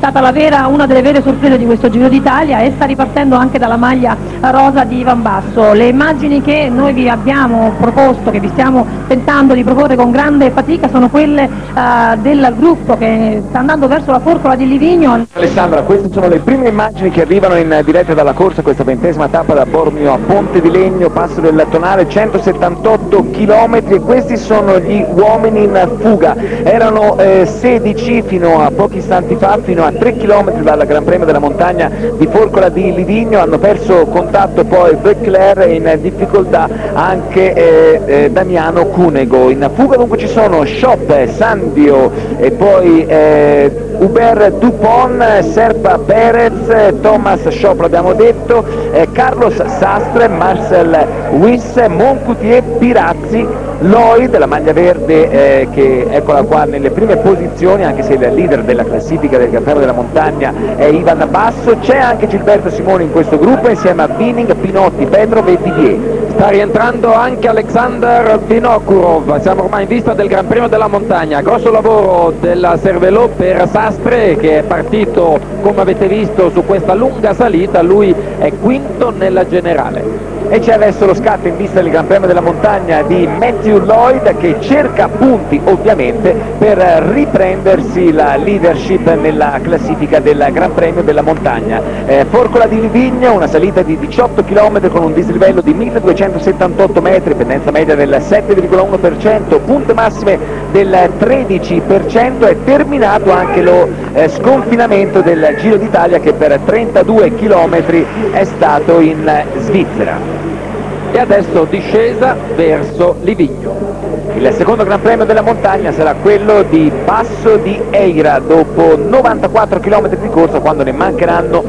stata una delle vere sorprese di questo Giro d'Italia e sta ripartendo anche dalla maglia rosa di Ivan Basso. Le immagini che noi vi abbiamo proposto, che vi stiamo tentando di proporre con grande fatica, sono quelle del gruppo che sta andando verso la forcola di Livigno. Alessandra, queste sono le prime immagini che arrivano in diretta dalla corsa, questa 20ª tappa da Bormio a Ponte di Legno, passo del Tonale, 178 km, e questi sono gli uomini in fuga. Erano 16 fino a pochi istanti fa, fino a 3 km dal Gran Premio della Montagna di Forcola di Livigno, hanno perso contatto poi Becler e in difficoltà anche Damiano Cunego. In fuga dunque ci sono Schopp, Sandio e poi Hubert Dupont, Serpa Perez, Thomas Schopp l'abbiamo detto, Carlos Sastre, Marcel Wyss, Moncoutier, Pirazzi, Lloyd, la maglia verde che eccola qua nelle prime posizioni, anche se il leader della classifica del Gran Premio della Montagna è Ivan Basso. C'è anche Gilberto Simoni in questo gruppo insieme a Bining, Pinotti, Petrov e Didier. Sta rientrando anche Alexander Vinokurov, siamo ormai in vista del Gran Premio della Montagna. Grosso lavoro della Cervélo per Sastre, che è partito, come avete visto, su questa lunga salita. Lui è quinto nella generale. E c'è adesso lo scatto in vista del Gran Premio della Montagna di Matthew Lloyd, che cerca punti ovviamente per riprendersi la leadership nella classifica del Gran Premio della Montagna. Forcola di Livigno, una salita di 18 km con un dislivello di 1278 metri, pendenza media del 7,1%, punte massime del 13%. È terminato anche lo sconfinamento del Giro d'Italia, che per 32 km è stato in Svizzera. E adesso discesa verso Livigno. Il secondo Gran Premio della Montagna sarà quello di Passo di Eira, dopo 94 km di corsa, quando ne mancheranno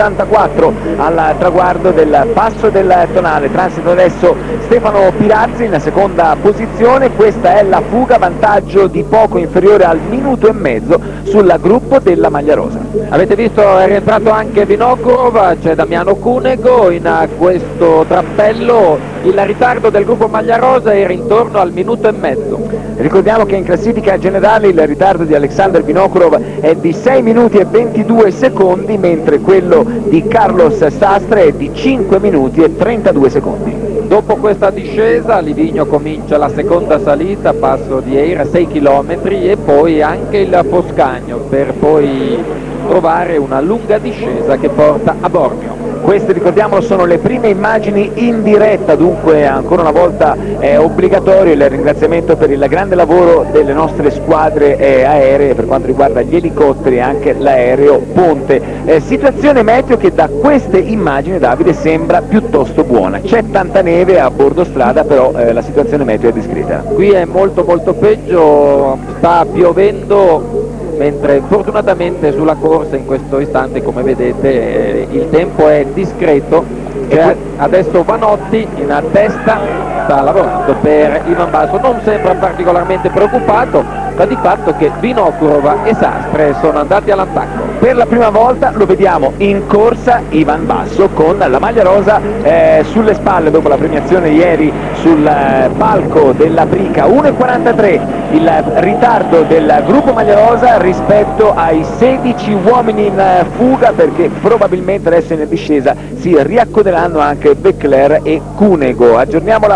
84 al traguardo del Passo del Tonale. Transito adesso Stefano Pirazzi in seconda posizione. Questa è la fuga, vantaggio di poco inferiore al minuto e mezzo sul gruppo della maglia rosa. Avete visto, è rientrato anche Vinokurov, c'è Damiano Cunego in questo trappello. Il ritardo del gruppo maglia rosa era intorno al minuto e mezzo. Ricordiamo che in classifica generale il ritardo di Alexander Vinokurov è di 6 minuti e 22 secondi, mentre quello di Carlos Sastre è di 5 minuti e 32 secondi. Dopo questa discesa Livigno comincia la seconda salita, Passo di Eira, 6 km, e poi anche il Foscagno, per poi trovare una lunga discesa che porta a Bormio. Queste, ricordiamolo, sono le prime immagini in diretta, dunque ancora una volta è obbligatorio il ringraziamento per il grande lavoro delle nostre squadre aeree per quanto riguarda gli elicotteri e anche l'aereo Ponte. Situazione meteo che da queste immagini, Davide, sembra piuttosto buona. C'è tanta neve a bordo strada, però la situazione meteo è discreta. Qui è molto peggio, sta piovendo, mentre fortunatamente sulla corsa in questo istante, come vedete, il tempo è discreto. Adesso Vanotti in testa sta lavorando per Ivan Basso, non sembra particolarmente preoccupato, sta di fatto che Vinokurov e Sastre sono andati all'attacco. Per la prima volta lo vediamo in corsa Ivan Basso con la maglia rosa sulle spalle dopo la premiazione ieri sul palco della Prica. 1,43 il ritardo del gruppo maglia rosa rispetto ai 16 uomini in fuga, perché probabilmente adesso in discesa si riaccoderanno anche Becler e Cunego. Aggiorniamo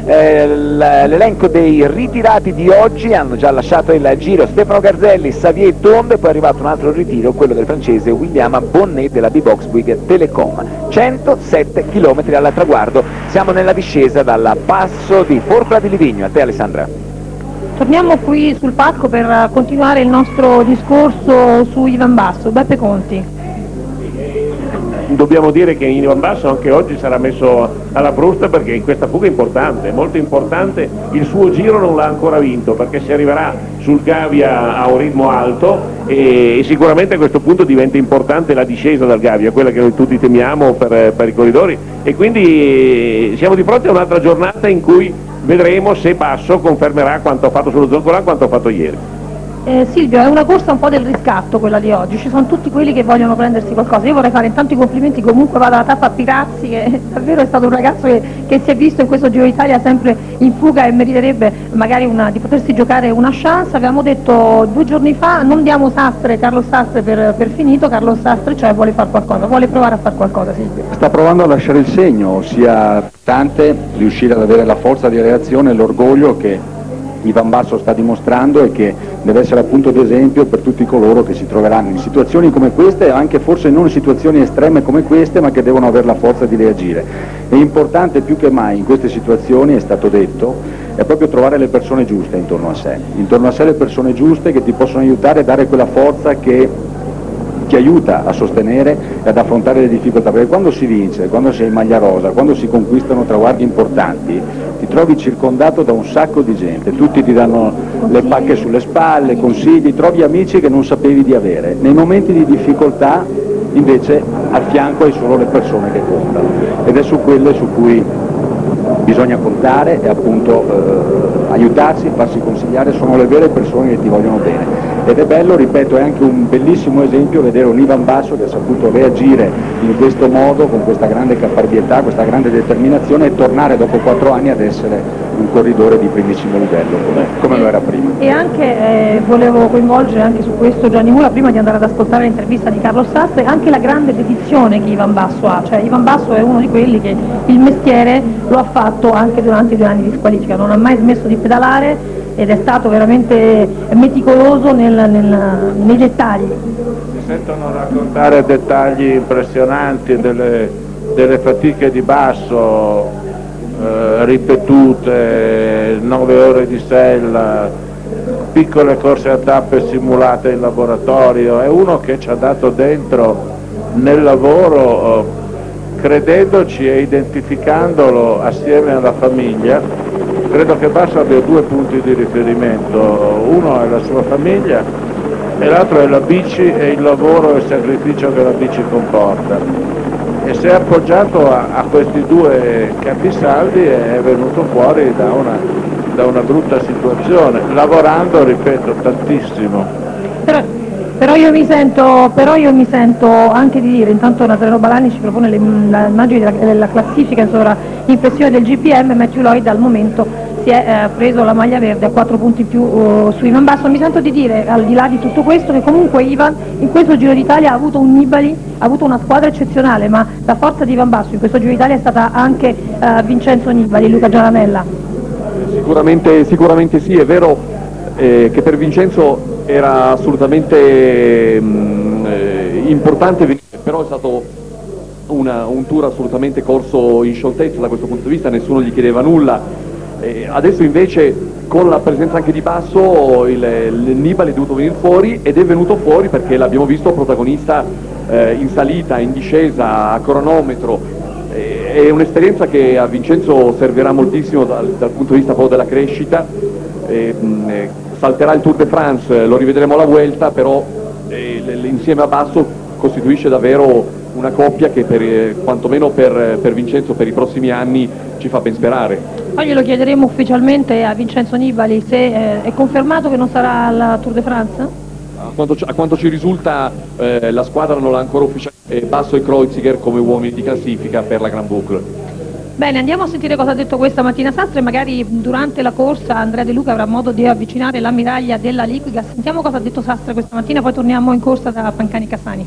l'elenco dei ritirati di oggi. Hanno già lasciato il giro Stefano Garzelli, Xavier Tonde, poi è arrivato un altro ritiro, quello del francese William Bonnet della B-Box Bouygues Telecom. 107 km al traguardo, siamo nella discesa dal passo di Forcola di Livigno. A te, Alessandra. Torniamo qui sul palco per continuare il nostro discorso su Ivan Basso. Beppe Conti. Dobbiamo dire che Ivan Basso anche oggi sarà messo alla frusta, perché in questa fuga è importante, molto importante. Il suo giro non l'ha ancora vinto, perché si arriverà sul Gavia a un ritmo alto e sicuramente a questo punto diventa importante la discesa dal Gavia, quella che noi tutti temiamo per i corridori, e quindi siamo di fronte a un'altra giornata in cui vedremo se Basso confermerà quanto ha fatto sullo Zoncolan, quanto ha fatto ieri. Silvio, è una corsa un po' del riscatto quella di oggi, ci sono tutti quelli che vogliono prendersi qualcosa. Io vorrei fare intanto i complimenti comunque vado alla tappa a Pirazzi, che davvero è stato un ragazzo che si è visto in questo Giro d'Italia sempre in fuga e meriterebbe magari di potersi giocare una chance. Avevamo detto 2 giorni fa non diamo Carlo Sastre per finito, Carlo Sastre cioè vuole fare qualcosa, vuole provare a fare qualcosa, Silvio. Sta provando a lasciare il segno, ossia tante riuscire ad avere la forza di reazione e l'orgoglio che Ivan Basso sta dimostrando e che deve essere appunto d'esempio per tutti coloro che si troveranno in situazioni come queste, anche forse non in situazioni estreme come queste, ma che devono avere la forza di reagire. È importante più che mai in queste situazioni, è stato detto, è proprio trovare le persone giuste intorno a sé le persone giuste che ti possono aiutare a dare quella forza che ti aiuta a sostenere e ad affrontare le difficoltà, perché quando si vince, quando si è in maglia rosa, quando si conquistano traguardi importanti, ti trovi circondato da un sacco di gente, tutti ti danno le pacche sulle spalle, consigli, trovi amici che non sapevi di avere. Nei momenti di difficoltà invece al fianco hai solo le persone che contano ed è su quelle su cui bisogna contare e appunto aiutarsi, farsi consigliare, sono le vere persone che ti vogliono bene. Ed è bello, ripeto, è anche un bellissimo esempio vedere un Ivan Basso che ha saputo reagire in questo modo, con questa grande caparbietà, questa grande determinazione e tornare dopo 4 anni ad essere un corridore di primissimo livello, come lo era prima. E anche volevo coinvolgere anche su questo Gianni Mura, prima di andare ad ascoltare l'intervista di Carlo Sastre, anche la grande dedizione che Ivan Basso ha, cioè Ivan Basso è uno di quelli che il mestiere lo ha fatto anche durante i 2 anni di squalifica, non ha mai smesso di pedalare ed è stato veramente meticoloso nei dettagli. Si sentono raccontare dettagli impressionanti delle fatiche di Basso, ripetute, 9 ore di sella, piccole corse a tappe simulate in laboratorio. È uno che ci ha dato dentro nel lavoro, credendoci e identificandolo assieme alla famiglia. Credo che Basso abbia 2 punti di riferimento, uno è la sua famiglia e l'altro è la bici e il lavoro e il sacrificio che la bici comporta. E si è appoggiato a questi 2 capisaldi e è venuto fuori da una brutta situazione, lavorando, ripeto, tantissimo. Però io mi sento anche di dire, intanto Nazareno Balani ci propone l'immagine della classifica in sovraimpressione del GPM, Matthew Lloyd al momento si è preso la maglia verde a 4 punti in più su Ivan Basso. Mi sento di dire, al di là di tutto questo, che comunque Ivan in questo Giro d'Italia ha avuto un Nibali, ha avuto una squadra eccezionale, ma la forza di Ivan Basso in questo Giro d'Italia è stata anche Vincenzo Nibali, Luca Giananella. Sicuramente sì, è vero che per Vincenzo era assolutamente importante venire, però è stato un tour assolutamente corso in scioltezza da questo punto di vista, nessuno gli chiedeva nulla. Adesso invece con la presenza anche di Basso il Nibali è dovuto venire fuori ed è venuto fuori perché l'abbiamo visto protagonista in salita, in discesa, a cronometro. È un'esperienza che a Vincenzo servirà moltissimo dal punto di vista proprio della crescita. Salterà il Tour de France, lo rivedremo alla Vuelta, però insieme a Basso costituisce davvero una coppia che quantomeno per Vincenzo per i prossimi anni ci fa ben sperare. Poi glielo chiederemo ufficialmente a Vincenzo Nibali se è confermato che non sarà al Tour de France? A quanto ci risulta la squadra non l'ha ancora ufficialmente, Basso e Kreuziger come uomini di classifica per la Grand Boucle. Bene, andiamo a sentire cosa ha detto questa mattina Sastre, magari durante la corsa Andrea De Luca avrà modo di avvicinare l'ammiraglia della Liquigas. Sentiamo cosa ha detto Sastre questa mattina, poi torniamo in corsa da Pancani Cassani.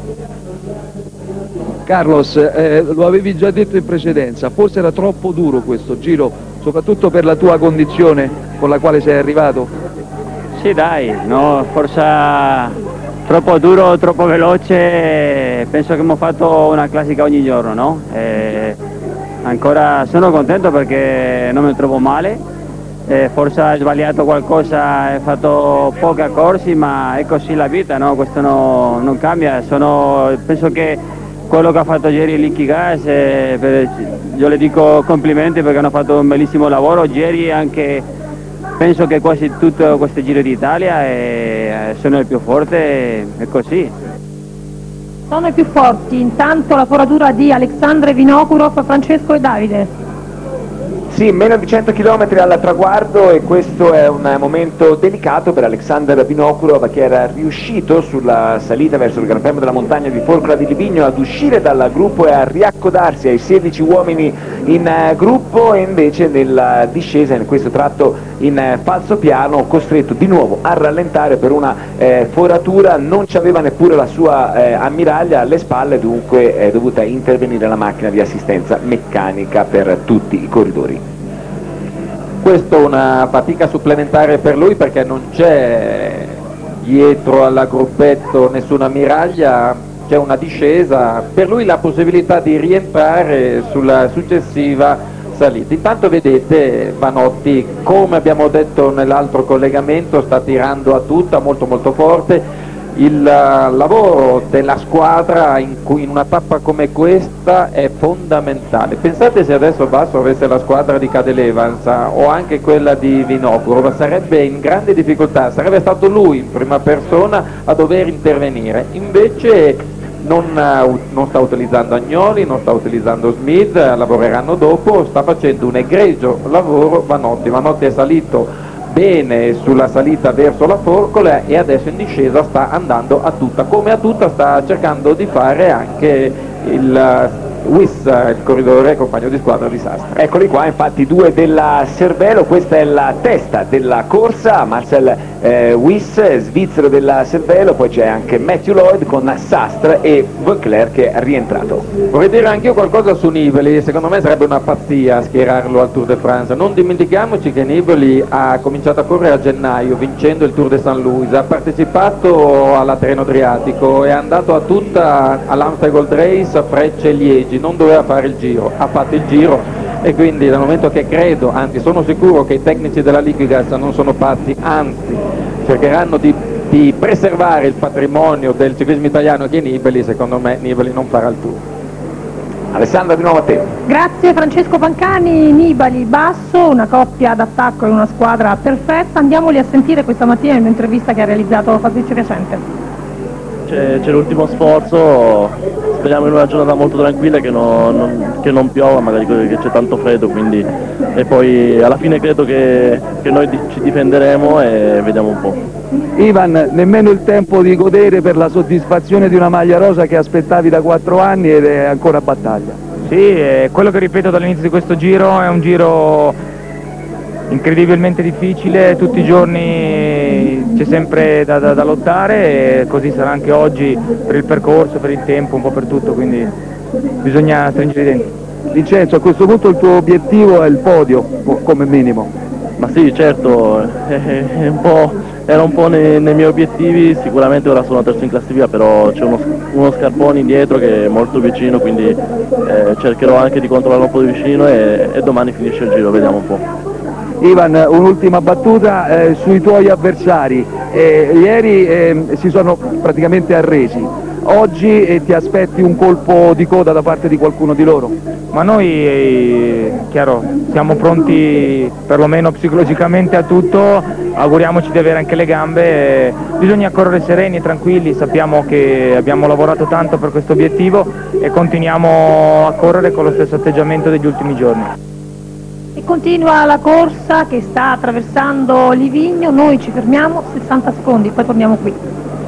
Carlos, lo avevi già detto in precedenza, forse era troppo duro questo giro, soprattutto per la tua condizione con la quale sei arrivato? Sì dai, no, forse troppo duro, troppo veloce, penso che abbiamo fatto una classica ogni giorno, no? Ancora sono contento perché non mi trovo male, forse ho sbagliato qualcosa, ho fatto pochi corsi, ma è così la vita, no? Questo non cambia, penso che quello che ha fatto ieri Liquigas, io le dico complimenti perché hanno fatto un bellissimo lavoro, ieri anche penso che quasi tutto questo Giro d'Italia sono il più forte, è così. Sono i più forti, intanto la foratura di Alexandre Vinokurov, Francesco e Davide. Sì, meno di 100 km al traguardo e questo è un momento delicato per Alexander Vinokurov, che era riuscito sulla salita verso il Gran Premio della montagna di Forcola di Livigno ad uscire dal gruppo e a riaccodarsi ai 16 uomini in gruppo, e invece nella discesa, in questo tratto in falso piano, costretto di nuovo a rallentare per una foratura, non c'aveva neppure la sua ammiraglia alle spalle, dunque è dovuta intervenire la macchina di assistenza meccanica per tutti i corridori. Questo è una fatica supplementare per lui, perché non c'è dietro al gruppetto nessuna ammiraglia, c'è una discesa, per lui la possibilità di rientrare sulla successiva salita. Intanto vedete Vanotti, come abbiamo detto nell'altro collegamento, sta tirando a tutta molto forte. Il lavoro della squadra in una tappa come questa è fondamentale. Pensate se adesso Basso avesse la squadra di Cadel Evans o anche quella di Vinokurov, sarebbe in grande difficoltà, sarebbe stato lui in prima persona a dover intervenire. Invece non sta utilizzando Agnoli, non sta utilizzando Smith, lavoreranno dopo, sta facendo un egregio lavoro Vanotti. Vanotti è salito bene sulla salita verso la Forcola e adesso in discesa sta andando a tutta, come a tutta sta cercando di fare anche il Wyss, il corridore compagno di squadra di Sastre. Eccoli qua, infatti, due della Cervelo, questa è la testa della corsa, Marcel Wyss, svizzero della Cervelo, poi c'è anche Matthew Lloyd con Sastre e Vauclair che è rientrato. Vorrei dire anche io qualcosa su Nibali, secondo me sarebbe una pazzia schierarlo al Tour de France. Non dimentichiamoci che Nibali ha cominciato a correre a gennaio vincendo il Tour de St. Louis, ha partecipato alla Tirreno Adriatico, è andato a tutta all'Amstel Gold Race a Frecce e Liegi, non doveva fare il giro, ha fatto il giro, e quindi dal momento che credo, anzi sono sicuro che i tecnici della Liquigas non sono pazzi, anzi cercheranno di preservare il patrimonio del ciclismo italiano che è Nibali, secondo me Nibali non farà il Tour. Alessandra, di nuovo a te. Grazie Francesco Pancani. Nibali, Basso, una coppia d'attacco e una squadra perfetta. Andiamoli a sentire questa mattina in un'intervista che ha realizzato Fabrizio Piacente. C'è l'ultimo sforzo, speriamo in una giornata molto tranquilla, che non piova, magari che c'è tanto freddo, quindi, e poi alla fine credo che noi ci difenderemo e vediamo un po'. Ivan, nemmeno il tempo di godere per la soddisfazione di una maglia rosa che aspettavi da 4 anni ed è ancora a battaglia. Sì, quello che ripeto dall'inizio di questo giro, è un giro incredibilmente difficile, tutti i giorni c'è sempre da lottare, e così sarà anche oggi, per il percorso, per il tempo, un po' per tutto, quindi bisogna stringere i denti. Vincenzo, a questo punto il tuo obiettivo è il podio, come minimo? Ma sì, certo, era un po' nei miei obiettivi, sicuramente ora sono terzo in classifica, però c'è uno Scarponi dietro che è molto vicino, quindi cercherò anche di controllarlo un po' di vicino e domani finisce il giro, vediamo un po'. Ivan, un'ultima battuta sui tuoi avversari. Ieri si sono praticamente arresi, oggi ti aspetti un colpo di coda da parte di qualcuno di loro? Ma noi, chiaro, siamo pronti perlomeno psicologicamente a tutto, auguriamoci di avere anche le gambe, bisogna correre sereni e tranquilli, sappiamo che abbiamo lavorato tanto per questo obiettivo e continuiamo a correre con lo stesso atteggiamento degli ultimi giorni. E continua la corsa che sta attraversando Livigno, noi ci fermiamo 60 secondi, poi torniamo qui.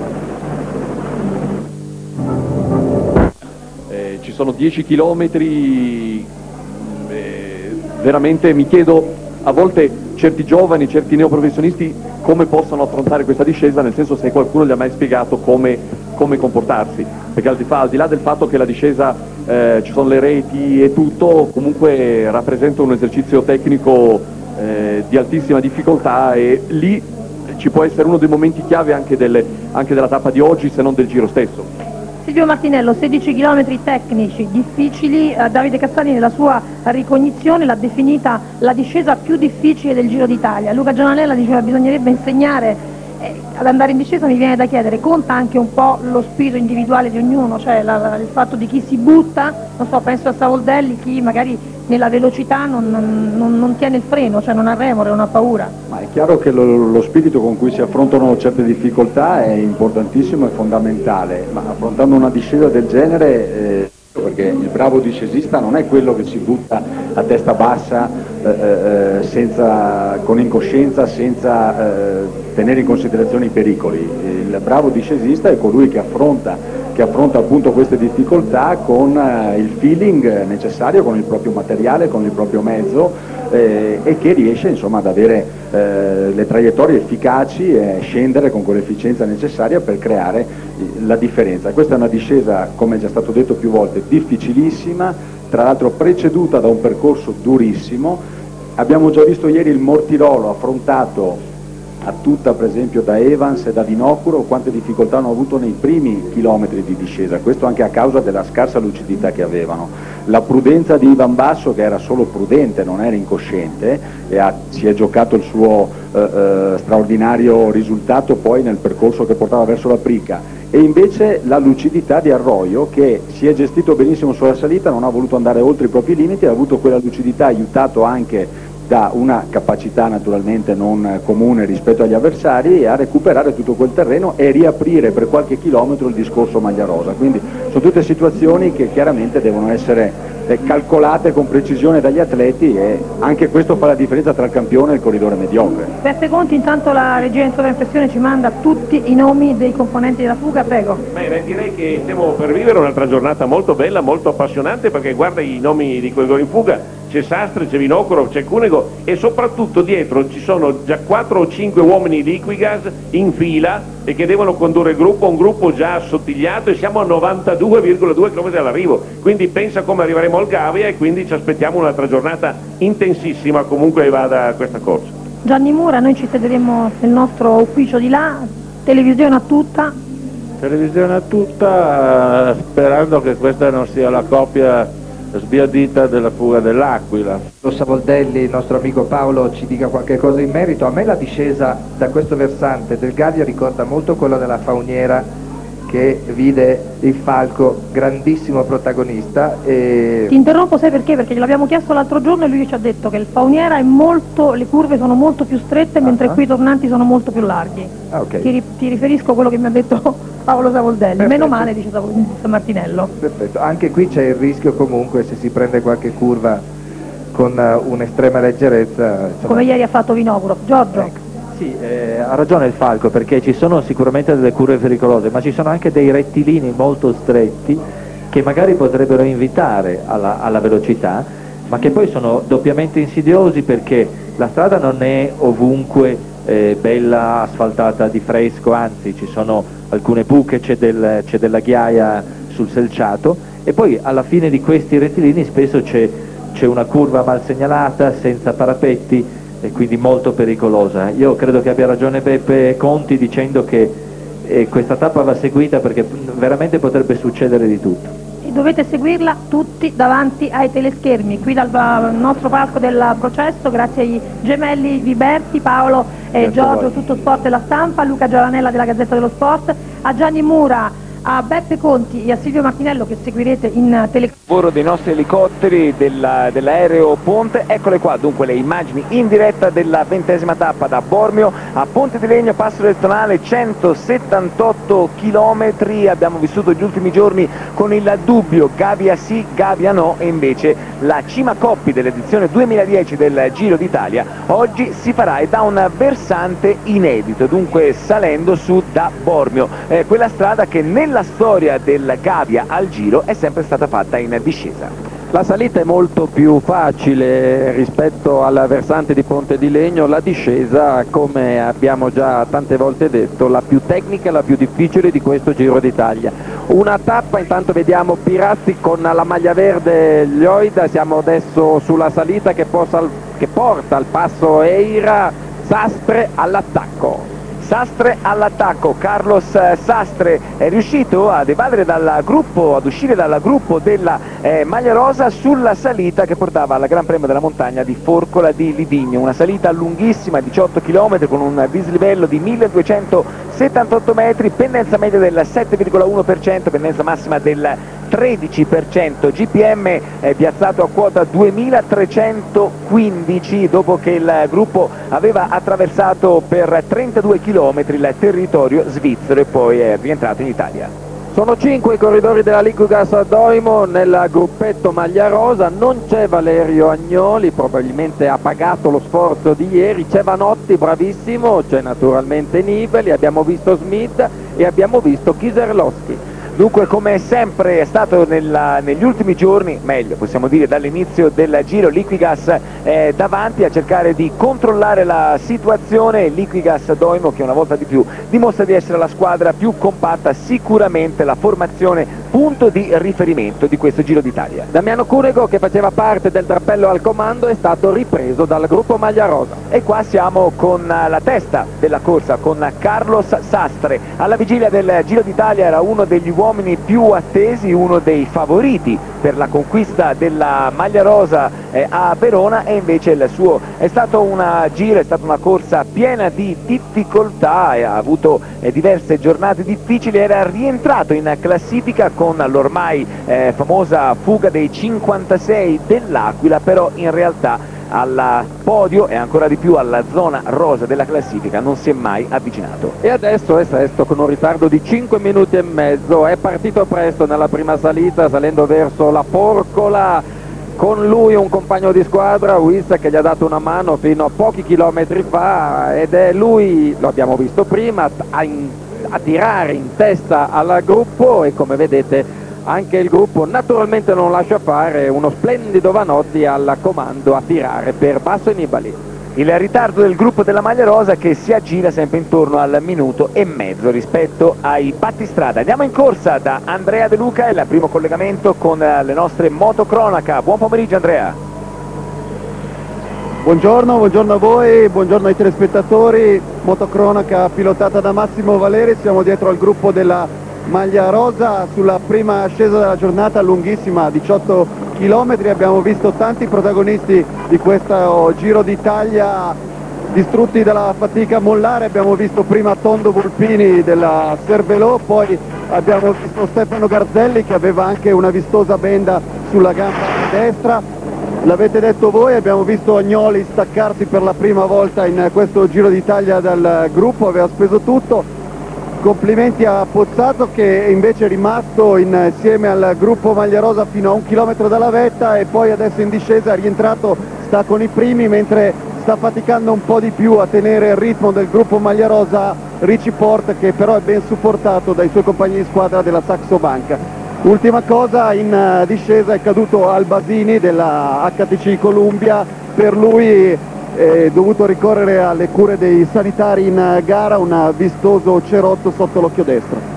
Ci sono 10 chilometri, veramente mi chiedo a volte certi giovani, certi neoprofessionisti come possano affrontare questa discesa, nel senso se qualcuno gli ha mai spiegato come comportarsi, perché al di là del fatto che la discesa ci sono le reti e tutto, comunque rappresenta un esercizio tecnico di altissima difficoltà, e lì ci può essere uno dei momenti chiave anche della tappa di oggi, se non del giro stesso. Silvio Martinello, 16 km tecnici, difficili, Davide Cassani nella sua ricognizione l'ha definita la discesa più difficile del Giro d'Italia. Luca Giananella diceva che bisognerebbe insegnare ad andare in discesa. Mi viene da chiedere, conta anche un po' lo spirito individuale di ognuno, cioè il fatto di chi si butta, non so, penso a Savoldelli, chi magari nella velocità non tiene il freno, cioè non ha remore, non ha paura. Ma è chiaro che lo spirito con cui si affrontano certe difficoltà è importantissimo e fondamentale, ma affrontando una discesa del genere, perché il bravo discesista non è quello che si butta a testa bassa con incoscienza, senza tenere in considerazione i pericoli. Il bravo discesista è colui che affronta appunto queste difficoltà con il feeling necessario, con il proprio materiale, con il proprio mezzo, e che riesce insomma ad avere le traiettorie efficaci e scendere con quell'efficienza necessaria per creare la differenza. Questa è una discesa, come è già stato detto più volte, difficilissima, tra l'altro preceduta da un percorso durissimo. Abbiamo già visto ieri il Mortirolo affrontato a tutta, per esempio, da Evans e da Vinocuro, quante difficoltà hanno avuto nei primi chilometri di discesa, questo anche a causa della scarsa lucidità che avevano. La prudenza di Ivan Basso, che era solo prudente, non era incosciente, e si è giocato il suo straordinario risultato poi nel percorso che portava verso la Prica, e invece la lucidità di Arroyo, che si è gestito benissimo sulla salita, non ha voluto andare oltre i propri limiti, ha avuto quella lucidità aiutato anche da una capacità naturalmente non comune rispetto agli avversari, a recuperare tutto quel terreno e riaprire per qualche chilometro il discorso maglia rosa. Quindi sono tutte situazioni che chiaramente devono essere calcolate con precisione dagli atleti, e anche questo fa la differenza tra il campione e il corridore mediocre. Per conti, intanto la regia in sovraimpressione ci manda tutti i nomi dei componenti della fuga, prego. Beh, direi che stiamo per vivere un'altra giornata molto bella, molto appassionante, perché guarda i nomi di corridori in fuga. C'è Sastre, c'è Vinocuro, c'è Cunego, e soprattutto dietro ci sono già 4 o 5 uomini di Equigas in fila e che devono condurre il gruppo, un gruppo già assottigliato, e siamo a 92,2 km dall'arrivo, quindi pensa come arriveremo al Gavia, e quindi ci aspettiamo un'altra giornata intensissima comunque vada questa corsa. Gianni Mura, noi ci sederemo nel nostro ufficio di là, televisione a tutta. Televisione a tutta, sperando che questa non sia la coppia sbiadita della fuga dell'Aquila. Savoldelli, il nostro amico Paolo, ci dica qualche cosa in merito. A me la discesa da questo versante del Gavia ricorda molto quella della Fauniera, che vide il Falco grandissimo protagonista. Ti interrompo, sai perché? Perché gliel'abbiamo chiesto l'altro giorno e lui ci ha detto che il Fauniera è molto, le curve sono molto più strette, mentre qui i tornanti sono molto più larghi. Okay. Ti riferisco a quello che mi ha detto Paolo Savoldelli. Perfetto. Meno male, dice San Martinello. Perfetto, anche qui c'è il rischio comunque, se si prende qualche curva con un'estrema leggerezza, insomma. Come ieri ha fatto Vinocuro. Giorgio. Ecco. Sì, ha ragione il Falco, perché ci sono sicuramente delle curve pericolose, ma ci sono anche dei rettilini molto stretti che magari potrebbero invitare alla velocità, ma che poi sono doppiamente insidiosi, perché la strada non è ovunque bella asfaltata di fresco, anzi ci sono alcune buche, c'è della ghiaia sul selciato, e poi alla fine di questi rettilini spesso c'è una curva mal segnalata, senza parapetti, e quindi molto pericolosa. Io credo che abbia ragione Beppe Conti dicendo che questa tappa va seguita, perché veramente potrebbe succedere di tutto. E dovete seguirla tutti davanti ai teleschermi, qui dal nostro palco del processo, grazie ai gemelli Viberti, Paolo e Giorgio, Tutto Sport e La Stampa, a Luca Giovanella della Gazzetta dello Sport, a Gianni Mura, a Beppe Conti e a Silvio Martinello, che seguirete in telecamera. Lavoro dei nostri elicotteri, dell'aereo Ponte. Eccole qua dunque le immagini in diretta della 20ª tappa da Bormio a Ponte di Legno, Passo del Tonale, 178 km. Abbiamo vissuto gli ultimi giorni con il dubbio Gavia sì, Gavia no, e invece la cima coppi dell'edizione 2010 del Giro d'Italia oggi si farà, e da un versante inedito, dunque salendo su da Bormio, quella strada che nella storia del Gavia al Giro è sempre stata fatta in discesa. La salita è molto più facile rispetto al versante di Ponte di Legno, la discesa, come abbiamo già tante volte detto, la più tecnica e la più difficile di questo Giro d'Italia. Una tappa, intanto vediamo Pirazzi con la maglia verde Lloyd, siamo adesso sulla salita che porta al passo Eira, Sastre all'attacco. Sastre all'attacco, Carlos Sastre è riuscito ad evadere dal gruppo, ad uscire dal gruppo della maglia rosa sulla salita che portava al Gran Premio della Montagna di Forcola di Livigno, una salita lunghissima, 18 km, con un dislivello di 1278 metri, pendenza media del 7,1%, pendenza massima del 13%, GPM è piazzato a quota 2315 dopo che il gruppo aveva attraversato per 32 km il territorio svizzero e poi è rientrato in Italia. Sono 5 i corridori della Liquigas Doimo nel gruppetto maglia rosa, non c'è Valerio Agnoli, probabilmente ha pagato lo sforzo di ieri, c'è Vanotti bravissimo, c'è naturalmente Nibali, abbiamo visto Smith e abbiamo visto Kiserlowski. Dunque, come sempre è stato negli ultimi giorni, meglio possiamo dire dall'inizio del Giro, Liquigas è davanti a cercare di controllare la situazione. Liquigas Doimo, che una volta di più dimostra di essere la squadra più compatta, sicuramente la formazione punto di riferimento di questo Giro d'Italia. Damiano Cunego, che faceva parte del drappello al comando, è stato ripreso dal gruppo maglia rosa. E qua siamo con la testa della corsa, con Carlos Sastre. Alla vigilia del Giro d'Italia era uno degli uomini più attesi, uno dei favoriti per la conquista della maglia rosa a Verona, e invece il suo è stato una corsa piena di difficoltà, e ha avuto diverse giornate difficili. Era rientrato in classifica con l'ormai famosa fuga dei 56 dell'Aquila, però in realtà al podio e ancora di più alla zona rosa della classifica non si è mai avvicinato. E adesso è sesto con un ritardo di 5 minuti e mezzo, è partito presto nella prima salita salendo verso la Porcola, con lui un compagno di squadra, Wiss, che gli ha dato una mano fino a pochi chilometri fa, ed è lui, lo abbiamo visto prima, a tirare in testa al gruppo, e come vedete anche il gruppo naturalmente non lascia fare, uno splendido Vanotti al comando a tirare per Basso e Nibali. Il ritardo del gruppo della maglia rosa che si aggira sempre intorno al minuto e mezzo rispetto ai battistrada. Andiamo in corsa da Andrea De Luca, il primo collegamento con le nostre motocronaca. Buon pomeriggio Andrea. Buongiorno a voi, buongiorno ai telespettatori. Motocronaca pilotata da Massimo Valeri, siamo dietro al gruppo della maglia rosa sulla prima ascesa della giornata, lunghissima, 18 km. Abbiamo visto tanti protagonisti di questo Giro d'Italia distrutti dalla fatica mollare. Abbiamo visto prima Tondo Volpini della Cervélo, poi abbiamo visto Stefano Garzelli che aveva anche una vistosa benda sulla gamba destra. L'avete detto voi, abbiamo visto Agnoli staccarsi per la prima volta in questo Giro d'Italia dal gruppo, aveva speso tutto. Complimenti a Pozzato, che invece è rimasto insieme al gruppo maglia rosa fino a 1 chilometro dalla vetta, e poi adesso in discesa è rientrato, sta con i primi, mentre sta faticando un po' di più a tenere il ritmo del gruppo maglia rosa Richie Porte, che però è ben supportato dai suoi compagni di squadra della Saxo Bank. Ultima cosa, in discesa è caduto Albasini della HTC Columbia, per lui è dovuto ricorrere alle cure dei sanitari in gara, un vistoso cerotto sotto l'occhio destro.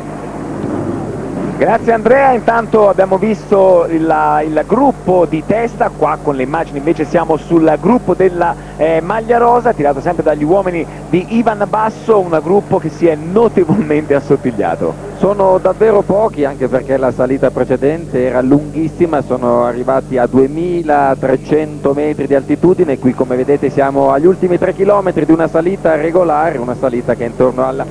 Grazie Andrea, intanto abbiamo visto il gruppo di testa, qua con le immagini invece siamo sul gruppo della maglia rosa, tirato sempre dagli uomini di Ivan Basso, un gruppo che si è notevolmente assottigliato. Sono davvero pochi, anche perché la salita precedente era lunghissima, sono arrivati a 2300 metri di altitudine, qui come vedete siamo agli ultimi 3 km di una salita regolare, una salita che è intorno al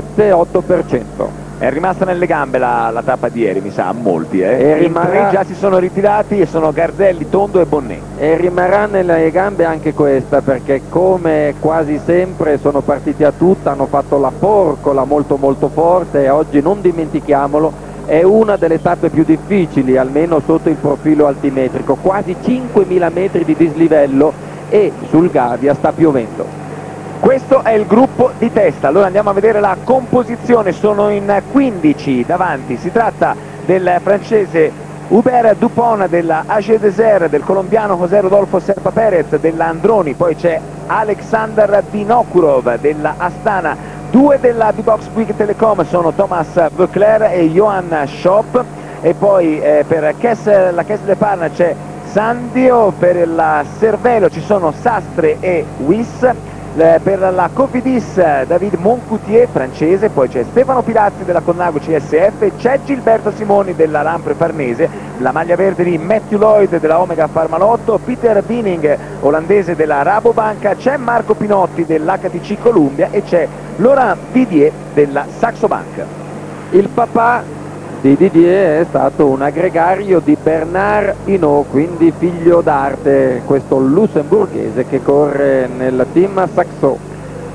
7-8%. È rimasta nelle gambe la tappa di ieri, mi sa, a molti. E rimarrà... già si sono ritirati, e sono Garzelli, Tondo e Bonnet. E rimarrà nelle gambe anche questa, perché come quasi sempre sono partiti a tutta, hanno fatto la Porcola molto molto forte, e oggi, non dimentichiamolo, è una delle tappe più difficili, almeno sotto il profilo altimetrico, quasi 5.000 metri di dislivello, e sul Gavia sta piovendo. Questo è il gruppo di testa, allora andiamo a vedere la composizione, sono in 15 davanti, si tratta del francese Hubert Dupont, della AG Desert, del colombiano José Rodolfo Serpa Perez, della Androni, poi c'è Alexander Vinokurov della Astana, 2 della B-Box Quick Telecom sono Thomas Veuclair e Johan Schopp, e poi per la Kessler Parna c'è Sandio, per la Cervélo ci sono Sastre e Wiss, per la Cofidis David Moncoutier francese, poi c'è Stefano Pilazzi della Connago CSF, c'è Gilberto Simoni della Lampre Farnese, la maglia verde di Matthew Lloyd della Omega Pharmalotto, Peter Binning olandese della Rabobank, c'è Marco Pinotti dell'HTC Columbia e c'è Laurent Didier della Saxo Bank. Il papà di Didier è stato un aggregario di Bernard Hinault, quindi figlio d'arte, questo lussemburghese che corre nel team Saxo.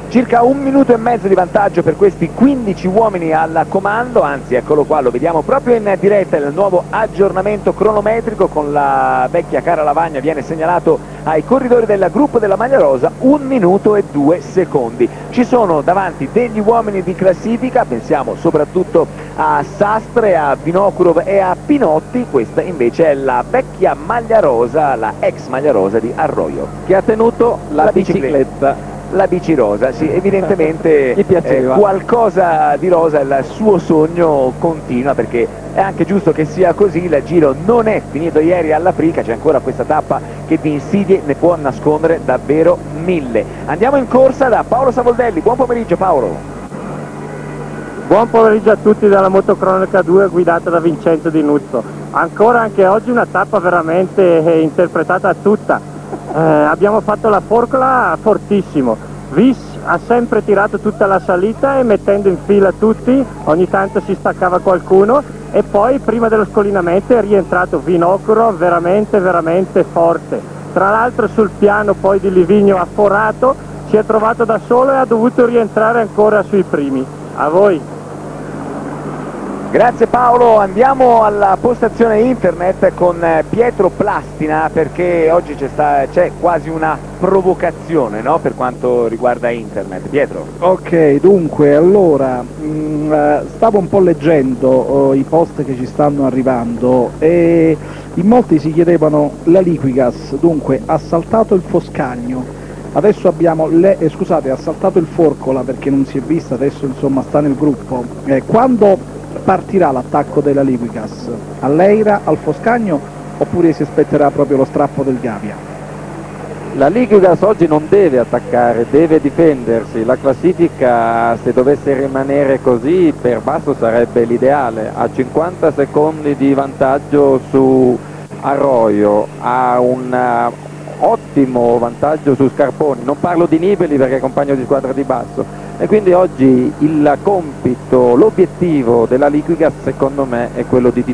Circa 1 minuto e mezzo di vantaggio per questi 15 uomini al comando, anzi eccolo qua, lo vediamo proprio in diretta, il nuovo aggiornamento cronometrico con la vecchia cara lavagna viene segnalato ai corridori del gruppo della maglia rosa, 1 minuto e 2 secondi. Ci sono davanti degli uomini di classifica, pensiamo soprattutto a Sastre, a Vinokurov e a Pinotti, questa invece è la vecchia maglia rosa, la ex maglia rosa di Arroyo, che ha tenuto la bicicletta. La bici rosa, sì, evidentemente Gli piaceva. qualcosa di rosa, il suo sogno continua, perché è anche giusto che sia così. Il giro non è finito ieri all'Aprica, c'è ancora questa tappa che di insidie ne può nascondere davvero 1000. Andiamo in corsa da Paolo Savoldelli, buon pomeriggio Paolo. Buon pomeriggio a tutti dalla Motocronaca 2 guidata da Vincenzo Di Nuzzo. Ancora anche oggi una tappa veramente interpretata tutta. Abbiamo fatto la forcola fortissimo, Vis ha sempre tirato tutta la salita e mettendo in fila tutti, ogni tanto si staccava qualcuno e poi prima dello scollinamento è rientrato Vinokurov veramente forte. Tra l'altro sul piano poi di Livigno afforato si è trovato da solo e ha dovuto rientrare ancora sui primi. A voi. Grazie Paolo, andiamo alla postazione internet con Pietro Plastina, perché oggi c'è quasi una provocazione, no? Per quanto riguarda internet. Pietro. Ok, dunque, allora, stavo un po' leggendo i post che ci stanno arrivando e in molti si chiedevano la Liquigas, dunque ha saltato il Foscagno, adesso abbiamo, scusate, ha saltato il Forcola perché non si è vista, adesso insomma sta nel gruppo. Quando partirà l'attacco della Liquigas? All'Eira, al Foscagno oppure si aspetterà proprio lo strappo del Gavia? La Liquigas oggi non deve attaccare, deve difendersi. La classifica, se dovesse rimanere così, per Basso sarebbe l'ideale. Ha 50 secondi di vantaggio su Arroyo, ha un ottimo vantaggio su Scarponi, non parlo di Nibali perché è compagno di squadra di Basso. E quindi oggi il compito, l'obiettivo della Liquigas secondo me è quello di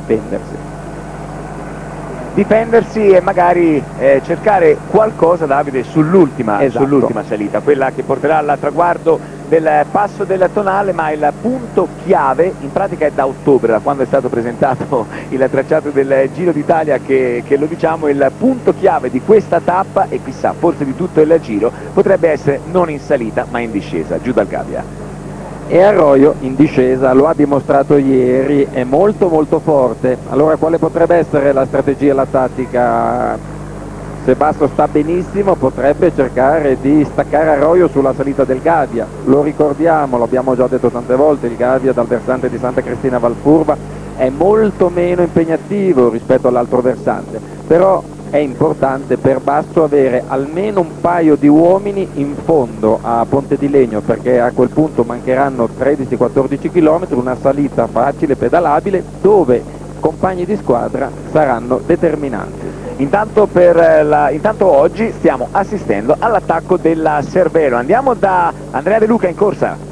difendersi e magari cercare qualcosa, Davide, sull'ultima salita, quella che porterà al traguardo del passo della Tonale, ma il punto chiave in pratica è da ottobre, da quando è stato presentato il tracciato del Giro d'Italia che lo diciamo, il punto chiave di questa tappa e chissà, forse di tutto il Giro, potrebbe essere non in salita ma in discesa, giù dal Gavia. E Arroyo in discesa, lo ha dimostrato ieri, è molto forte. Allora quale potrebbe essere la strategia e la tattica? Se Basso sta benissimo potrebbe cercare di staccare Arroyo sulla salita del Gavia. Lo ricordiamo, l'abbiamo già detto tante volte, il Gavia dal versante di Santa Cristina Valfurva è molto meno impegnativo rispetto all'altro versante, però è importante per Basso avere almeno un paio di uomini in fondo a Ponte di Legno, perché a quel punto mancheranno 13-14 km, una salita facile, pedalabile, dove compagni di squadra saranno determinanti. Intanto oggi stiamo assistendo all'attacco della Cervelo. Andiamo da Andrea De Luca in corsa.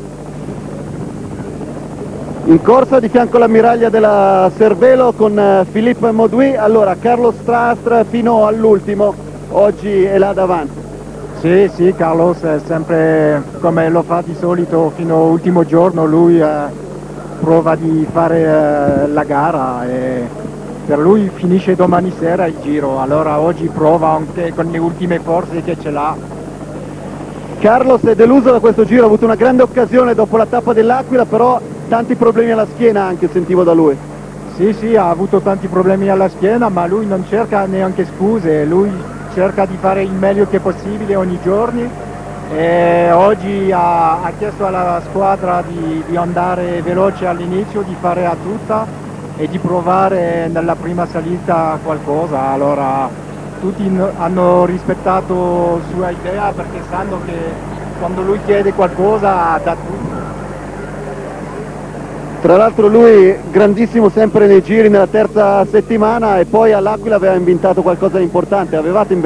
In corsa di fianco all'ammiraglia della Cervelo con Philippe Mauduit. Allora, Carlos Sastre fino all'ultimo, oggi è là davanti. Sì, Carlos è sempre come lo fa di solito fino all'ultimo giorno, lui prova di fare la gara e per lui finisce domani sera il giro, allora oggi prova anche con le ultime forze che ce l'ha. Carlos è deluso da questo giro, ha avuto una grande occasione dopo la tappa dell'Aquila, però tanti problemi alla schiena anche, sentivo da lui. Sì, ha avuto tanti problemi alla schiena, ma lui non cerca neanche scuse, lui cerca di fare il meglio che possibile ogni giorno e oggi ha chiesto alla squadra di andare veloce all'inizio, di fare a tutta e di provare nella prima salita qualcosa, allora tutti hanno rispettato sua idea perché sanno che quando lui chiede qualcosa dà tutto. Tra l'altro lui grandissimo sempre nei giri nella terza settimana e poi all'Aquila avevate inventato qualcosa di importante.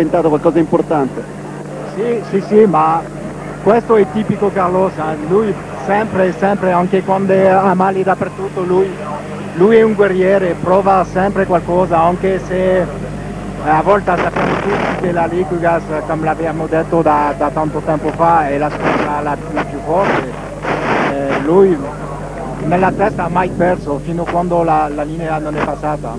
Sì, ma questo è tipico Carlos, lui sempre, anche quando ha mali dappertutto, lui è un guerriere, prova sempre qualcosa, anche se A volte sappiamo tutti che la Liquigas, come l'abbiamo detto da tanto tempo fa, è la squadra la più forte. Lui nella testa ha mai perso fino a quando la linea non è passata.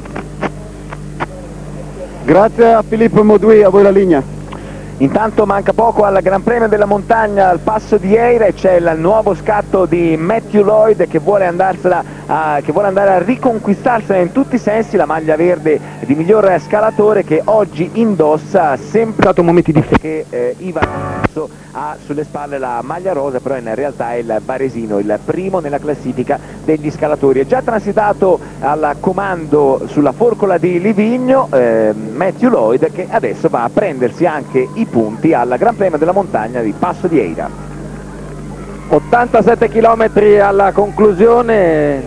Grazie a Filippo Modui, a voi la linea. Intanto manca poco al Gran Premio della Montagna al Passo di Eira e c'è il nuovo scatto di Matthew Lloyd che vuole andare a riconquistarsela in tutti i sensi la maglia verde di miglior scalatore, che oggi indossa sempre stato momenti difficili che Ivan ha sulle spalle la maglia rosa, però in realtà è il varesino, il primo nella classifica degli scalatori. È già transitato al comando sulla forcola di Livigno Matthew Lloyd, che adesso va a prendersi anche i punti al Gran Premio della Montagna di Passo di Eira. 87 km alla conclusione,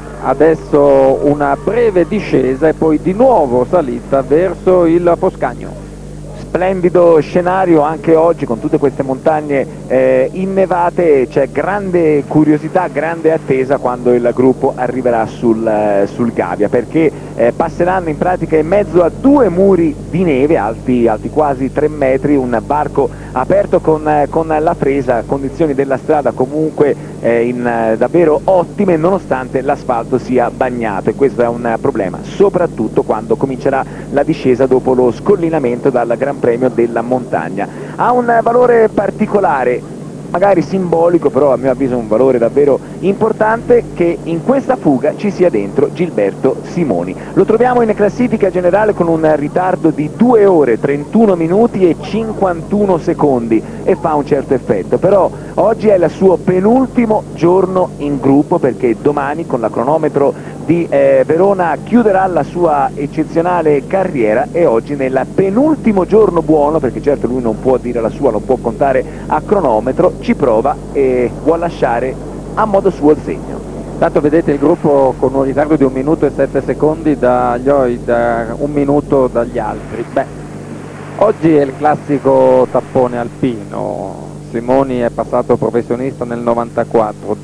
adesso una breve discesa e poi di nuovo salita verso il Foscagno. Splendido scenario anche oggi con tutte queste montagne innevate, c'è grande curiosità, grande attesa quando il gruppo arriverà sul Gavia, perché passeranno in pratica in mezzo a due muri di neve alti quasi 3 metri, un varco aperto con la fresa, condizioni della strada comunque davvero ottime nonostante l'asfalto sia bagnato, e questo è un problema soprattutto quando comincerà la discesa dopo lo scollinamento dal Gran Premio della Montagna. Ha un valore particolare, magari simbolico, però a mio avviso un valore davvero importante, che in questa fuga ci sia dentro Gilberto Simoni. Lo troviamo in classifica generale con un ritardo di 2 ore 31 minuti e 51 secondi e fa un certo effetto, però oggi è il suo penultimo giorno in gruppo, perché domani con la cronometro di Verona chiuderà la sua eccezionale carriera, e oggi nel penultimo giorno buono, perché certo lui non può dire la sua, non può contare a cronometro, ci prova e vuol lasciare a modo suo il segno. Tanto vedete il gruppo con un ritardo di 1 minuto e 7 secondi da 1 minuto dagli altri. Beh, oggi è il classico tappone alpino. Simoni è passato professionista nel 94,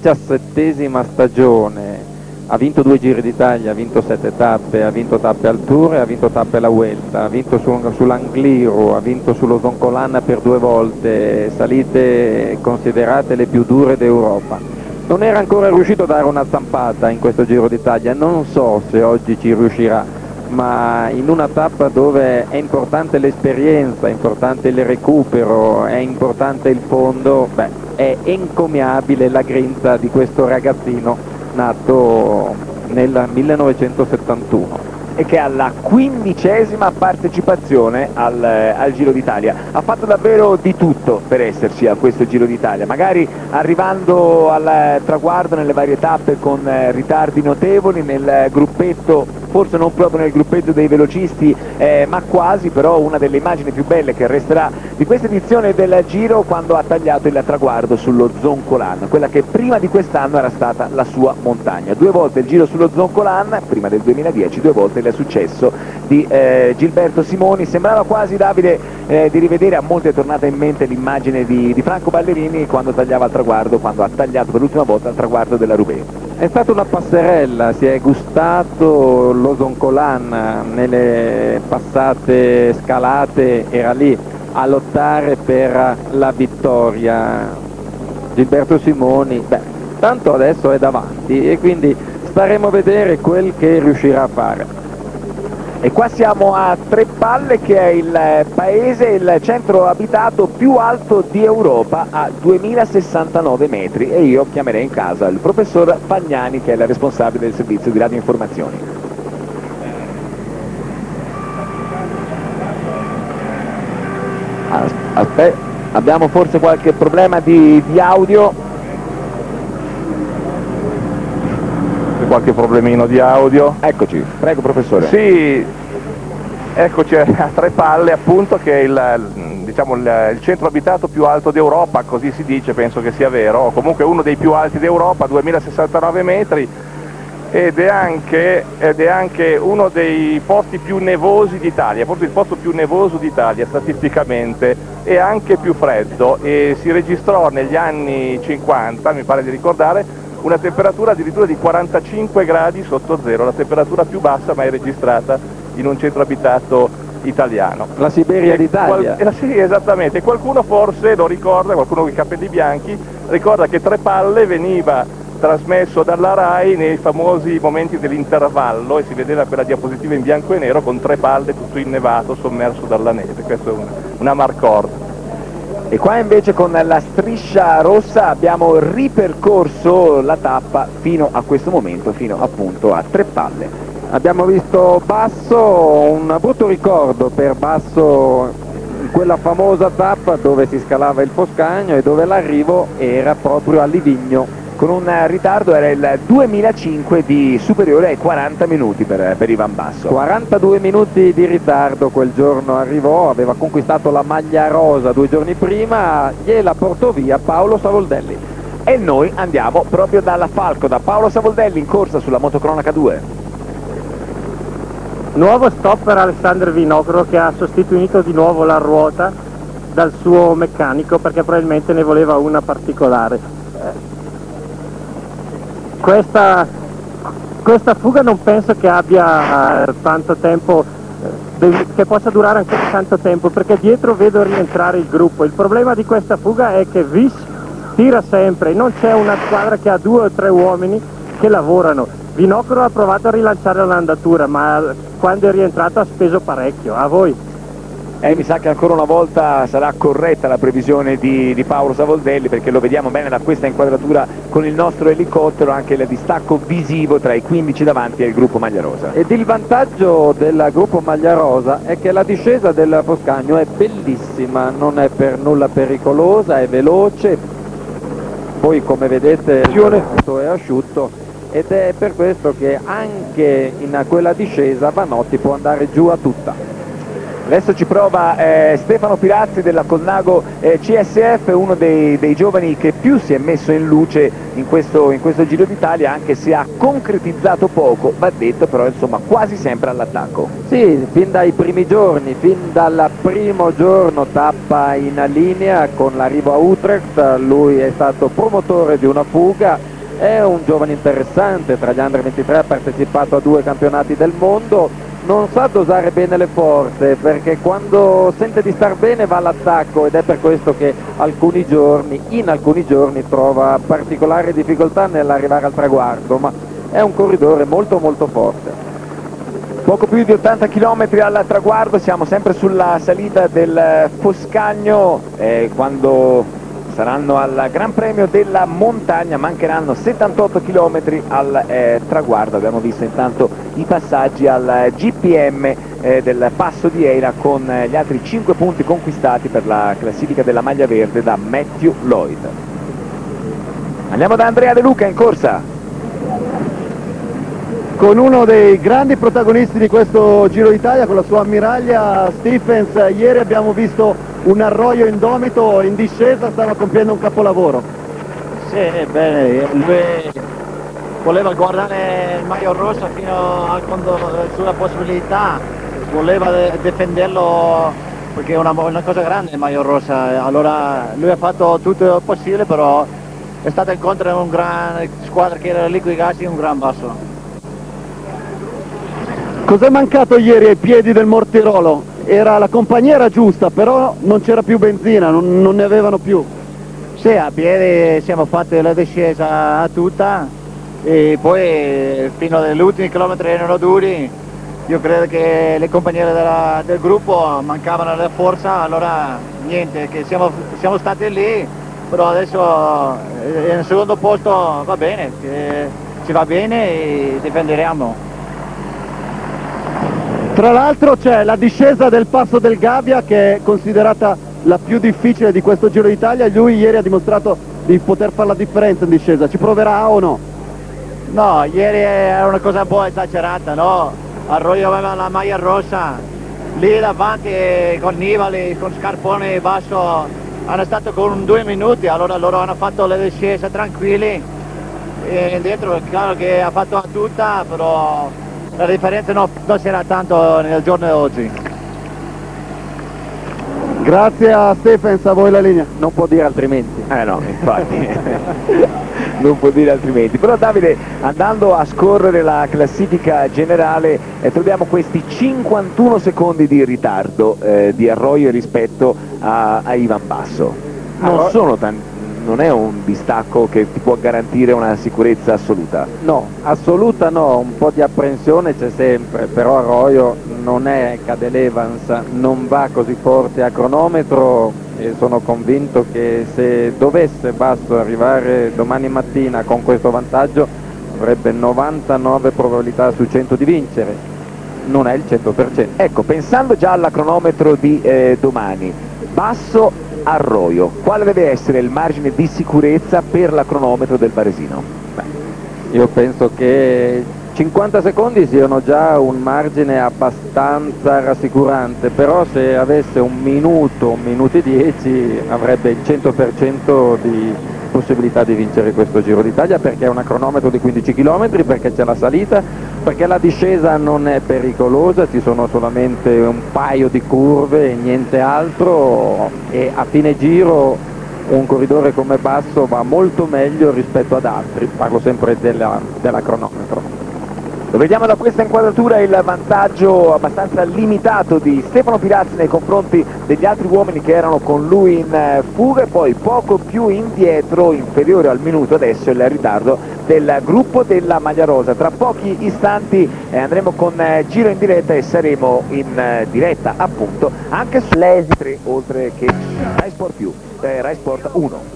17ª stagione, ha vinto 2 Giri d'Italia, ha vinto 7 tappe, ha vinto tappe al Tour e ha vinto tappe alla Vuelta, ha vinto sull'Angliru, ha vinto sullo Zoncolan per 2 volte, salite considerate le più dure d'Europa. Non era ancora riuscito a dare una zampata in questo Giro d'Italia, non so se oggi ci riuscirà, ma in una tappa dove è importante l'esperienza, è importante il recupero, è importante il fondo, beh, è encomiabile la grinta di questo ragazzino nato nel 1971 e che ha la 15ª partecipazione al Giro d'Italia. Ha fatto davvero di tutto per esserci a questo Giro d'Italia, magari arrivando al traguardo nelle varie tappe con ritardi notevoli nel gruppetto, forse non proprio nel gruppetto dei velocisti, ma quasi, però una delle immagini più belle che resterà di questa edizione del Giro, quando ha tagliato il traguardo sullo Zoncolan, quella che prima di quest'anno era stata la sua montagna. 2 volte il Giro sullo Zoncolan, prima del 2010, 2 volte il successo di Gilberto Simoni. Sembrava quasi, Davide, di rivedere, a molti è tornata in mente l'immagine di Franco Ballerini quando tagliava il traguardo, quando ha tagliato per l'ultima volta il traguardo della Roubaix. È stata una passerella, si è gustato lo Zoncolan, nelle passate scalate era lì a lottare per la vittoria. Gilberto Simoni, beh, tanto adesso è davanti e quindi staremo a vedere quel che riuscirà a fare. E qua siamo a Trepalle, che è il paese, il centro abitato più alto di Europa, a 2069 metri, e io chiamerei in casa il professor Pagnani, che è il responsabile del servizio di radioinformazioni. Aspetta, abbiamo forse qualche problema di audio. Qualche problemino di audio. Eccoci, prego professore. Sì, eccoci a Trepalle, appunto, che è il centro abitato più alto d'Europa, così si dice, penso che sia vero, o comunque uno dei più alti d'Europa, 2069 metri, ed è anche uno dei posti più nevosi d'Italia, forse il posto più nevoso d'Italia statisticamente, e anche più freddo, e si registrò negli anni 50, mi pare di ricordare, una temperatura addirittura di 45 gradi sotto zero, la temperatura più bassa mai registrata in un centro abitato italiano. La Siberia d'Italia. Sì, esattamente. Qualcuno forse lo ricorda, qualcuno con i capelli bianchi, ricorda che Tre Palle veniva trasmesso dalla RAI nei famosi momenti dell'intervallo e si vedeva quella diapositiva in bianco e nero con Tre Palle tutto innevato, sommerso dalla neve. Questa è una marcorda. E qua invece con la striscia rossa abbiamo ripercorso la tappa fino a questo momento, fino appunto a Tre Palle. Abbiamo visto Basso, un brutto ricordo per Basso in quella famosa tappa dove si scalava il Foscagno e dove l'arrivo era proprio a Livigno. Con un ritardo, era il 2005 di superiore ai 40 minuti per Ivan Basso. 42 minuti di ritardo quel giorno arrivò, aveva conquistato la maglia rosa 2 giorni prima, gliela portò via Paolo Savoldelli. E noi andiamo proprio dalla Falco, da Paolo Savoldelli in corsa sulla Motocronaca 2. Nuovo stop per Alessandro Vinocro che ha sostituito di nuovo la ruota dal suo meccanico perché probabilmente ne voleva una particolare. Questa fuga non penso che abbia tanto tempo, che possa durare ancora tanto tempo, perché dietro vedo rientrare il gruppo. Il problema di questa fuga è che Vis tira sempre, non c'è una squadra che ha 2 o 3 uomini che lavorano. Vinocro ha provato a rilanciare l'andatura, ma quando è rientrato ha speso parecchio. A voi? Mi sa che ancora una volta sarà corretta la previsione di Paolo Savoldelli, perché lo vediamo bene da questa inquadratura con il nostro elicottero, anche il distacco visivo tra i 15 davanti e il gruppo Maglia Rosa. Ed il vantaggio del gruppo Maglia Rosa è che la discesa del Foscagno è bellissima, non è per nulla pericolosa, è veloce, poi come vedete il è asciutto ed è per questo che anche in quella discesa Vanotti può andare giù a tutta. Adesso ci prova Stefano Pirazzi della Colnago CSF, uno dei giovani che più si è messo in luce in questo Giro d'Italia, anche se ha concretizzato poco, va detto, però insomma quasi sempre all'attacco. Sì, fin dai primi giorni, fin dal primo giorno tappa in linea con l'arrivo a Utrecht, lui è stato promotore di una fuga, è un giovane interessante, tra gli under 23 ha partecipato a 2 campionati del mondo. Non sa dosare bene le forze perché quando sente di star bene va all'attacco ed è per questo che in alcuni giorni trova particolari difficoltà nell'arrivare al traguardo, ma è un corridore molto molto forte. Poco più di 80 km al traguardo, siamo sempre sulla salita del Foscagno, quando saranno al Gran Premio della Montagna, mancheranno 78 km al traguardo. Abbiamo visto intanto i passaggi al GPM del Passo di Eira con gli altri 5 punti conquistati per la classifica della maglia verde da Matthew Lloyd. Andiamo da Andrea De Luca in corsa. Con uno dei grandi protagonisti di questo Giro d'Italia, con la sua ammiraglia Stephens, ieri abbiamo visto un Arroyo indomito in discesa, stava compiendo un capolavoro. Sì, bene, lui voleva guardare il Maglia Rosa fino a quando sulla possibilità, voleva difenderlo perché è una cosa grande il Maglia Rosa, allora lui ha fatto tutto il possibile, però è stato incontro una gran squadra che era Liquigas in un gran basso. Cos'è mancato ieri ai piedi del Mortirolo? La compagnia era giusta, però non c'era più benzina, non ne avevano più. Sì, a piedi siamo fatti la discesa a tutta e poi fino agli ultimi chilometri erano duri. Io credo che le compagnie del gruppo mancavano la forza, allora niente, che siamo stati lì, però adesso nel secondo posto va bene, ci va bene e difenderemo. Tra l'altro c'è la discesa del Passo del Gabbia, che è considerata la più difficile di questo Giro d'Italia, e lui ieri ha dimostrato di poter fare la differenza in discesa. Ci proverà o no? No, ieri era una cosa un po' esagerata, no? Arroyo aveva la maglia rossa, lì davanti con Nibali, con Scarpone basso, hanno stato con 2 minuti, allora loro hanno fatto le discese tranquilli e dentro è chiaro che ha fatto a tutta, però la differenza non c'era tanto nel giorno di oggi. Grazie a Stephens, a voi la linea. Non può dire altrimenti. No, infatti. non può dire altrimenti. Però Davide, andando a scorrere la classifica generale, troviamo questi 51 secondi di ritardo di Arroyo rispetto a Ivan Basso. Non sono non è un distacco che ti può garantire una sicurezza assoluta. No, assoluta no, un po' di apprensione c'è sempre, però Arroyo non è Cadel Evans, non va così forte a cronometro e sono convinto che se dovesse Basso arrivare domani mattina con questo vantaggio avrebbe 99 probabilità su 100 di vincere, non è il 100%. Ecco, pensando già alla cronometro di domani, Basso Arroyo, quale deve essere il margine di sicurezza per la cronometro del varesino? Io penso che 50 secondi siano già un margine abbastanza rassicurante, però se avesse un minuto e 10 avrebbe il 100% di possibilità di vincere questo Giro d'Italia, perché è una cronometro di 15 km, perché c'è la salita, perché la discesa non è pericolosa, ci sono solamente un paio di curve e niente altro, e a fine giro un corridore come Basso va molto meglio rispetto ad altri, parlo sempre della cronometro. Lo vediamo da questa inquadratura il vantaggio abbastanza limitato di Stefano Pirazzi nei confronti degli altri uomini che erano con lui in fuga, e poi poco più indietro, inferiore al minuto adesso, il ritardo del gruppo della maglia rosa. Tra pochi istanti andremo con giro in diretta e saremo in diretta appunto anche su Lesi 3 oltre che Rai Sport Rai Sport 1.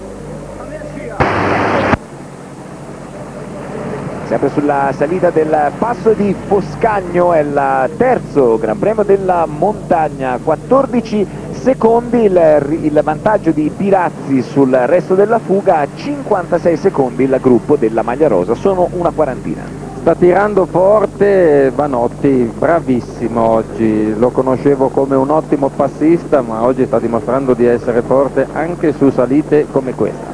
Sempre sulla salita del passo di Foscagno, è il terzo Gran Premio della montagna, 14 secondi il vantaggio di Pirazzi sul resto della fuga, 56 secondi il gruppo della maglia rosa, sono una quarantina. Sta tirando forte Vanotti, bravissimo oggi, lo conoscevo come un ottimo passista, ma oggi sta dimostrando di essere forte anche su salite come questa.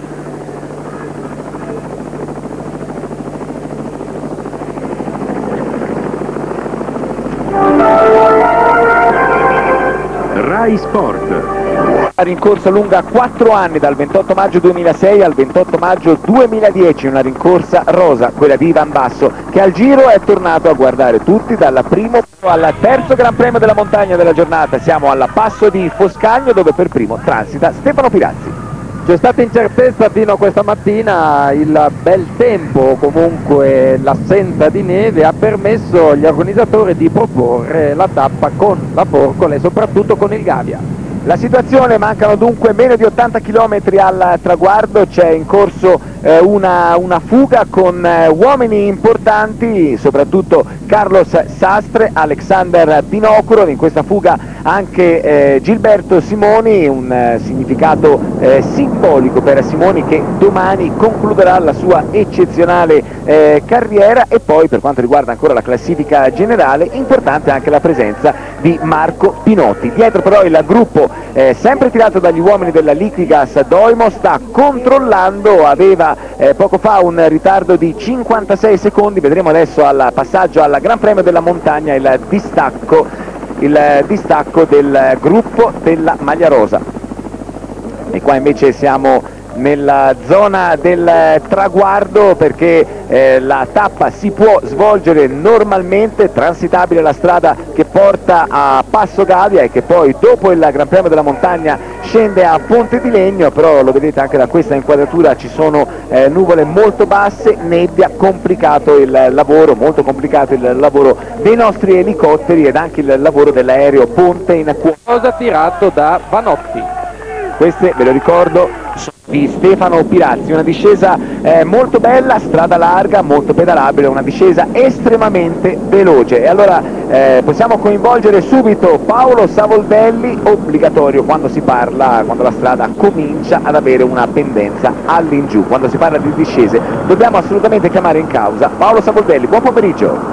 Rai Sport. La rincorsa lunga 4 anni, dal 28 maggio 2006 al 28 maggio 2010, una rincorsa rosa, quella di Ivan Basso, che al Giro è tornato a guardare tutti dal primo al terzo Gran Premio della montagna della giornata. Siamo al passo di Foscagno, dove per primo transita Stefano Pirazzi. C'è stata incertezza fino a questa mattina, il bel tempo, comunque l'assenza di neve ha permesso agli organizzatori di proporre la tappa con la Forcole e soprattutto con il Gavia. La situazione, mancano dunque meno di 80 km al traguardo, c'è in corso una fuga con uomini importanti, soprattutto Carlos Sastre, Alexander Binocuro, in questa fuga anche Gilberto Simoni, un significato simbolico per Simoni che domani concluderà la sua eccezionale carriera. E poi per quanto riguarda ancora la classifica generale, importante anche la presenza di Marco Pinotti. Dietro però il gruppo sempre tirato dagli uomini della Liquigas Doimo sta controllando, aveva poco fa un ritardo di 56 secondi, vedremo adesso al passaggio al Gran Premio della montagna il distacco del gruppo della maglia rosa. E qua invece siamo nella zona del traguardo, perché la tappa si può svolgere normalmente, transitabile la strada che porta a Passo Gavia e che poi dopo il Gran Premio della montagna scende a Ponte di Legno, però lo vedete anche da questa inquadratura, ci sono nuvole molto basse, nebbia, complicato il lavoro, molto complicato il lavoro dei nostri elicotteri ed anche il lavoro dell'aereo Ponte in Cosa tirato da Vanotti. Queste, ve lo ricordo, sono di Stefano Pirazzi, una discesa molto bella, strada larga, molto pedalabile, una discesa estremamente veloce. E allora possiamo coinvolgere subito Paolo Savoldelli, obbligatorio quando si parla, quando la strada comincia ad avere una pendenza all'ingiù, quando si parla di discese dobbiamo assolutamente chiamare in causa Paolo Savoldelli. Buon pomeriggio.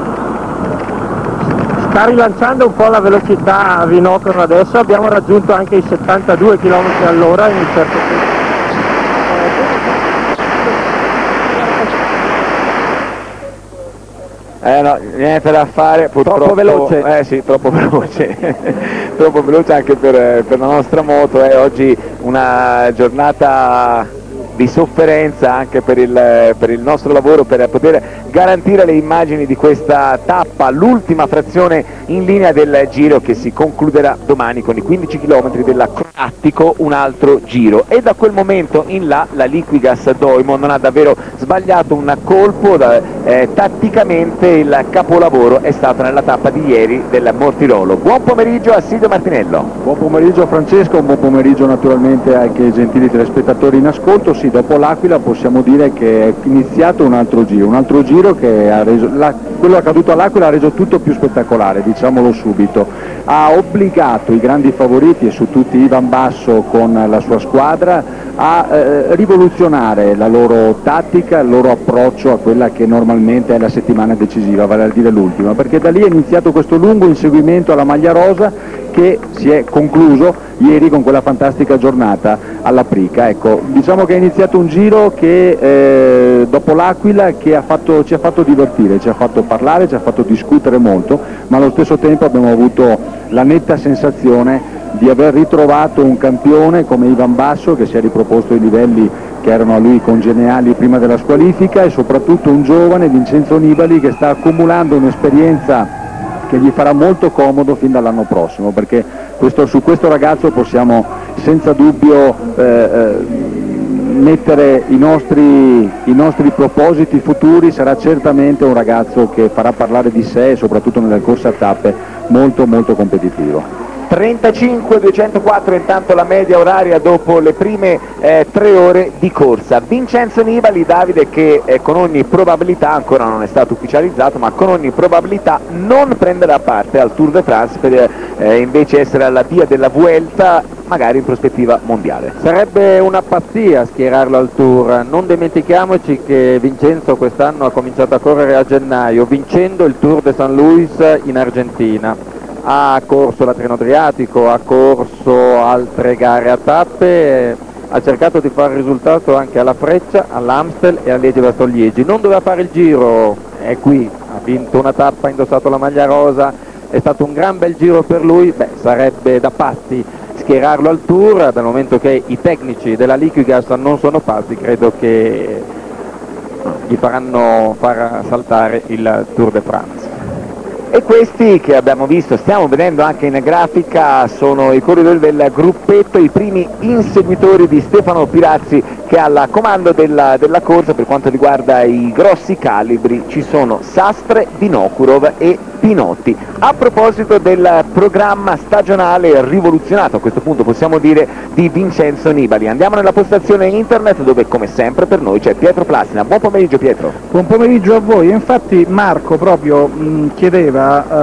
Sta rilanciando un po' la velocità a Vinocoro adesso, abbiamo raggiunto anche i 72 km all'ora in un certo punto. No, niente da fare, purtroppo. Troppo veloce. Sì, troppo veloce. Troppo veloce anche per la nostra moto. Oggi una giornata di sofferenza anche per il nostro lavoro, per poter garantire le immagini di questa tappa, l'ultima frazione in linea del giro che si concluderà domani con i 15 km della Attico, un altro giro. E da quel momento in là la Liquigas Doimo non ha davvero sbagliato un colpo, tatticamente il capolavoro è stato nella tappa di ieri del Mortirolo. Buon pomeriggio a Silvio Martinello. Buon pomeriggio Francesco, un buon pomeriggio naturalmente anche ai gentili telespettatori in ascolto. Sì, dopo l'Aquila possiamo dire che è iniziato un altro giro che ha reso, quello accaduto all'Aquila ha reso tutto più spettacolare, diciamolo subito. Ha obbligato i grandi favoriti, e su tutti Ivan Basso con la sua squadra, a rivoluzionare la loro tattica, il loro approccio a quella che normalmente è la settimana decisiva, vale a dire l'ultima, perché da lì è iniziato questo lungo inseguimento alla maglia rosa che si è concluso ieri con quella fantastica giornata alla Prica. Ecco, diciamo che è iniziato un giro che dopo l'Aquila che ci ha fatto divertire, ci ha fatto parlare, ci ha fatto discutere molto, ma allo stesso tempo abbiamo avuto la netta sensazione di aver ritrovato un campione come Ivan Basso, che si è riproposto ai livelli che erano a lui congeniali prima della squalifica, e soprattutto un giovane Vincenzo Nibali che sta accumulando un'esperienza che gli farà molto comodo fin dall'anno prossimo, perché su questo ragazzo possiamo senza dubbio mettere i nostri propositi futuri. Sarà certamente un ragazzo che farà parlare di sé, soprattutto nelle corse a tappe, molto molto competitivo. 35-204 intanto la media oraria dopo le prime 3 ore di corsa. Vincenzo Nibali, Davide, che con ogni probabilità, ancora non è stato ufficializzato, ma con ogni probabilità non prenderà parte al Tour de France per invece essere alla via della Vuelta, magari in prospettiva mondiale. Sarebbe una pazzia schierarlo al Tour, non dimentichiamoci che Vincenzo quest'anno ha cominciato a correre a gennaio vincendo il Tour de San Luis in Argentina. Ha corso la Treno Adriatico, ha corso altre gare a tappe, ha cercato di fare risultato anche alla Freccia, all'Amstel e a Liegi-Bastogliegi. Non doveva fare il giro, è qui, ha vinto una tappa, ha indossato la maglia rosa, è stato un gran bel giro per lui. Sarebbe da pazzi schierarlo al Tour, dal momento che i tecnici della Liquigas non sono pazzi, credo che gli faranno far saltare il Tour de France. E questi che abbiamo visto, stiamo vedendo anche in grafica, sono i corridori del gruppetto, i primi inseguitori di Stefano Pirazzi, che al comando della corsa. Per quanto riguarda i grossi calibri ci sono Sastre, Vinokurov e Pinotti. A proposito del programma stagionale rivoluzionato, a questo punto possiamo dire, di Vincenzo Nibali, andiamo nella postazione internet dove come sempre per noi c'è Pietro Plastina. Buon pomeriggio Pietro. Buon pomeriggio a voi. Infatti Marco proprio chiedeva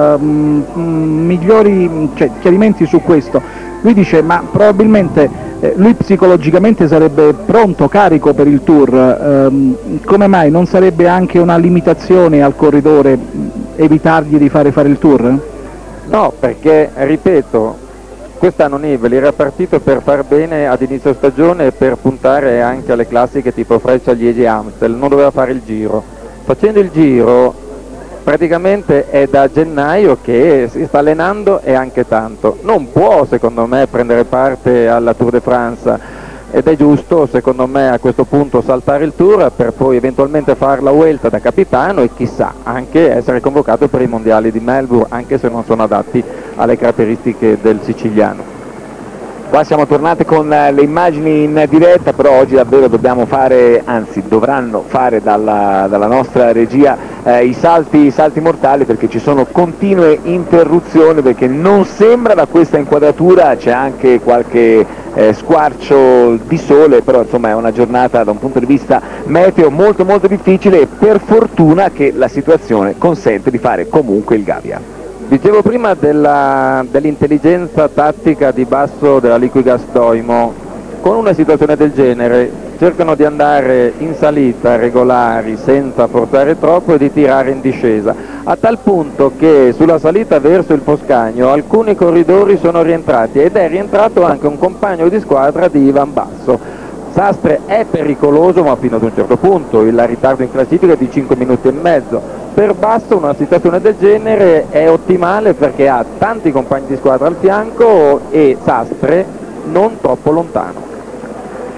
migliori chiarimenti su questo. Lui dice ma probabilmente lui psicologicamente sarebbe pronto, carico per il Tour, come mai non sarebbe anche una limitazione al corridore evitargli di fare il Tour? No, perché ripeto, quest'anno Nibali era partito per far bene ad inizio stagione e per puntare anche alle classiche tipo Freccia, Liegi e Amstel, non doveva fare il giro. Facendo il giro praticamente è da gennaio che si sta allenando, e anche tanto. Non può secondo me prendere parte alla Tour de France, ed è giusto secondo me a questo punto saltare il Tour per poi eventualmente fare la Vuelta da capitano e chissà anche essere convocato per i mondiali di Melbourne, anche se non sono adatti alle caratteristiche del siciliano. Qua siamo tornati con le immagini in diretta, però oggi davvero dobbiamo fare, anzi dovranno fare dalla nostra regia i salti mortali, perché ci sono continue interruzioni, perché non sembra da questa inquadratura, c'è anche qualche squarcio di sole, però insomma è una giornata da un punto di vista meteo molto molto difficile, e per fortuna che la situazione consente di fare comunque il Gavia. Dicevo prima dell'intelligenza tattica di Basso della Liquigas Doimo. Con una situazione del genere cercano di andare in salita regolari senza forzare troppo e di tirare in discesa, a tal punto che sulla salita verso il Foscagno alcuni corridori sono rientrati, ed è rientrato anche un compagno di squadra di Ivan Basso. Sastre è pericoloso, ma fino ad un certo punto, il ritardo in classifica è di 5 minuti e mezzo. Per Basso una situazione del genere è ottimale perché ha tanti compagni di squadra al fianco e Sastre non troppo lontano.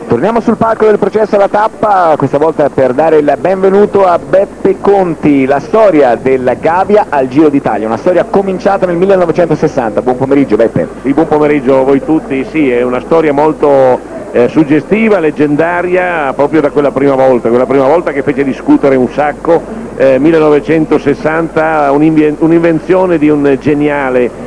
Torniamo sul palco del processo alla tappa, questa volta per dare il benvenuto a Beppe Conti, la storia del Gavia al Giro d'Italia, una storia cominciata nel 1960. Buon pomeriggio Beppe. Sì, buon pomeriggio a voi tutti, sì, è una storia molto suggestiva, leggendaria, proprio da quella prima volta che fece discutere un sacco, 1960, un'invenzione di un geniale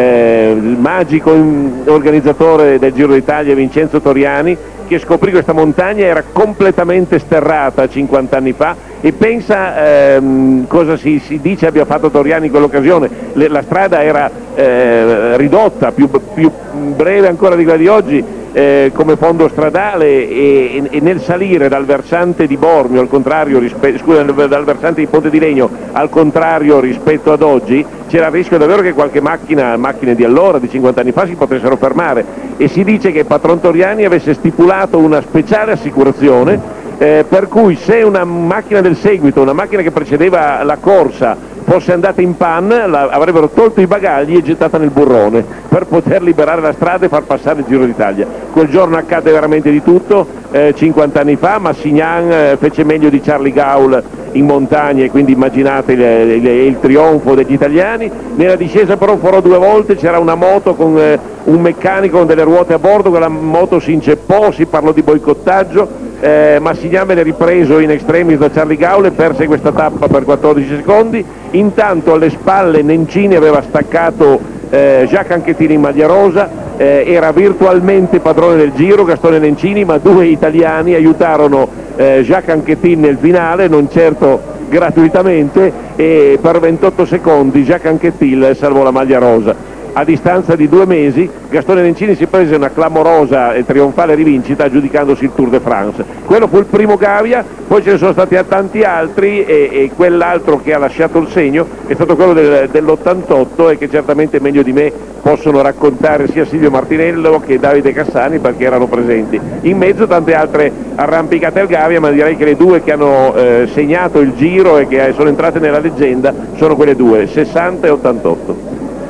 magico organizzatore del Giro d'Italia, Vincenzo Toriani, che scoprì questa montagna, era completamente sterrata 50 anni fa, e pensa cosa si dice abbia fatto Toriani in quell'occasione. La strada era ridotta, più breve ancora di quella di oggi, come fondo stradale, e nel salire dal versante di Bormio al contrario dal versante di Ponte di Legno al contrario rispetto ad oggi, c'era il rischio davvero che qualche macchine di allora, di 50 anni fa, si potessero fermare, e si dice che Patron Toriani avesse stipulato una speciale assicurazione per cui se una macchina del seguito, una macchina che precedeva la corsa, fosse andata in panne, avrebbero tolto i bagagli e gettata nel burrone per poter liberare la strada e far passare il Giro d'Italia. Quel giorno accade veramente di tutto, 50 anni fa Massignan fece meglio di Charlie Gaul in montagna, e quindi immaginate il trionfo degli italiani. Nella discesa però farò 2 volte, c'era una moto con un meccanico con delle ruote a bordo, quella moto si inceppò, si parlò di boicottaggio, Massignan venne ripreso in extremis da Charlie Gaul e perse questa tappa per 14 secondi. Intanto alle spalle Nencini aveva staccato Jacques Anquetin in maglia rosa, era virtualmente padrone del Giro Gastone Nencini, ma 2 italiani aiutarono Jacques Anquetin nel finale, non certo gratuitamente, e per 28 secondi Jacques Anquetin salvò la maglia rosa. A distanza di 2 mesi Gastone Nencini si prese una clamorosa e trionfale rivincita aggiudicandosi il Tour de France. Quello fu il primo Gavia, poi ce ne sono stati tanti altri, e quell'altro che ha lasciato il segno è stato quello dell'88, e che certamente meglio di me possono raccontare sia Silvio Martinello che Davide Cassani, perché erano presenti. In mezzo tante altre arrampicate al Gavia, ma direi che le 2 che hanno segnato il Giro e che sono entrate nella leggenda sono quelle 2, 60 e 88.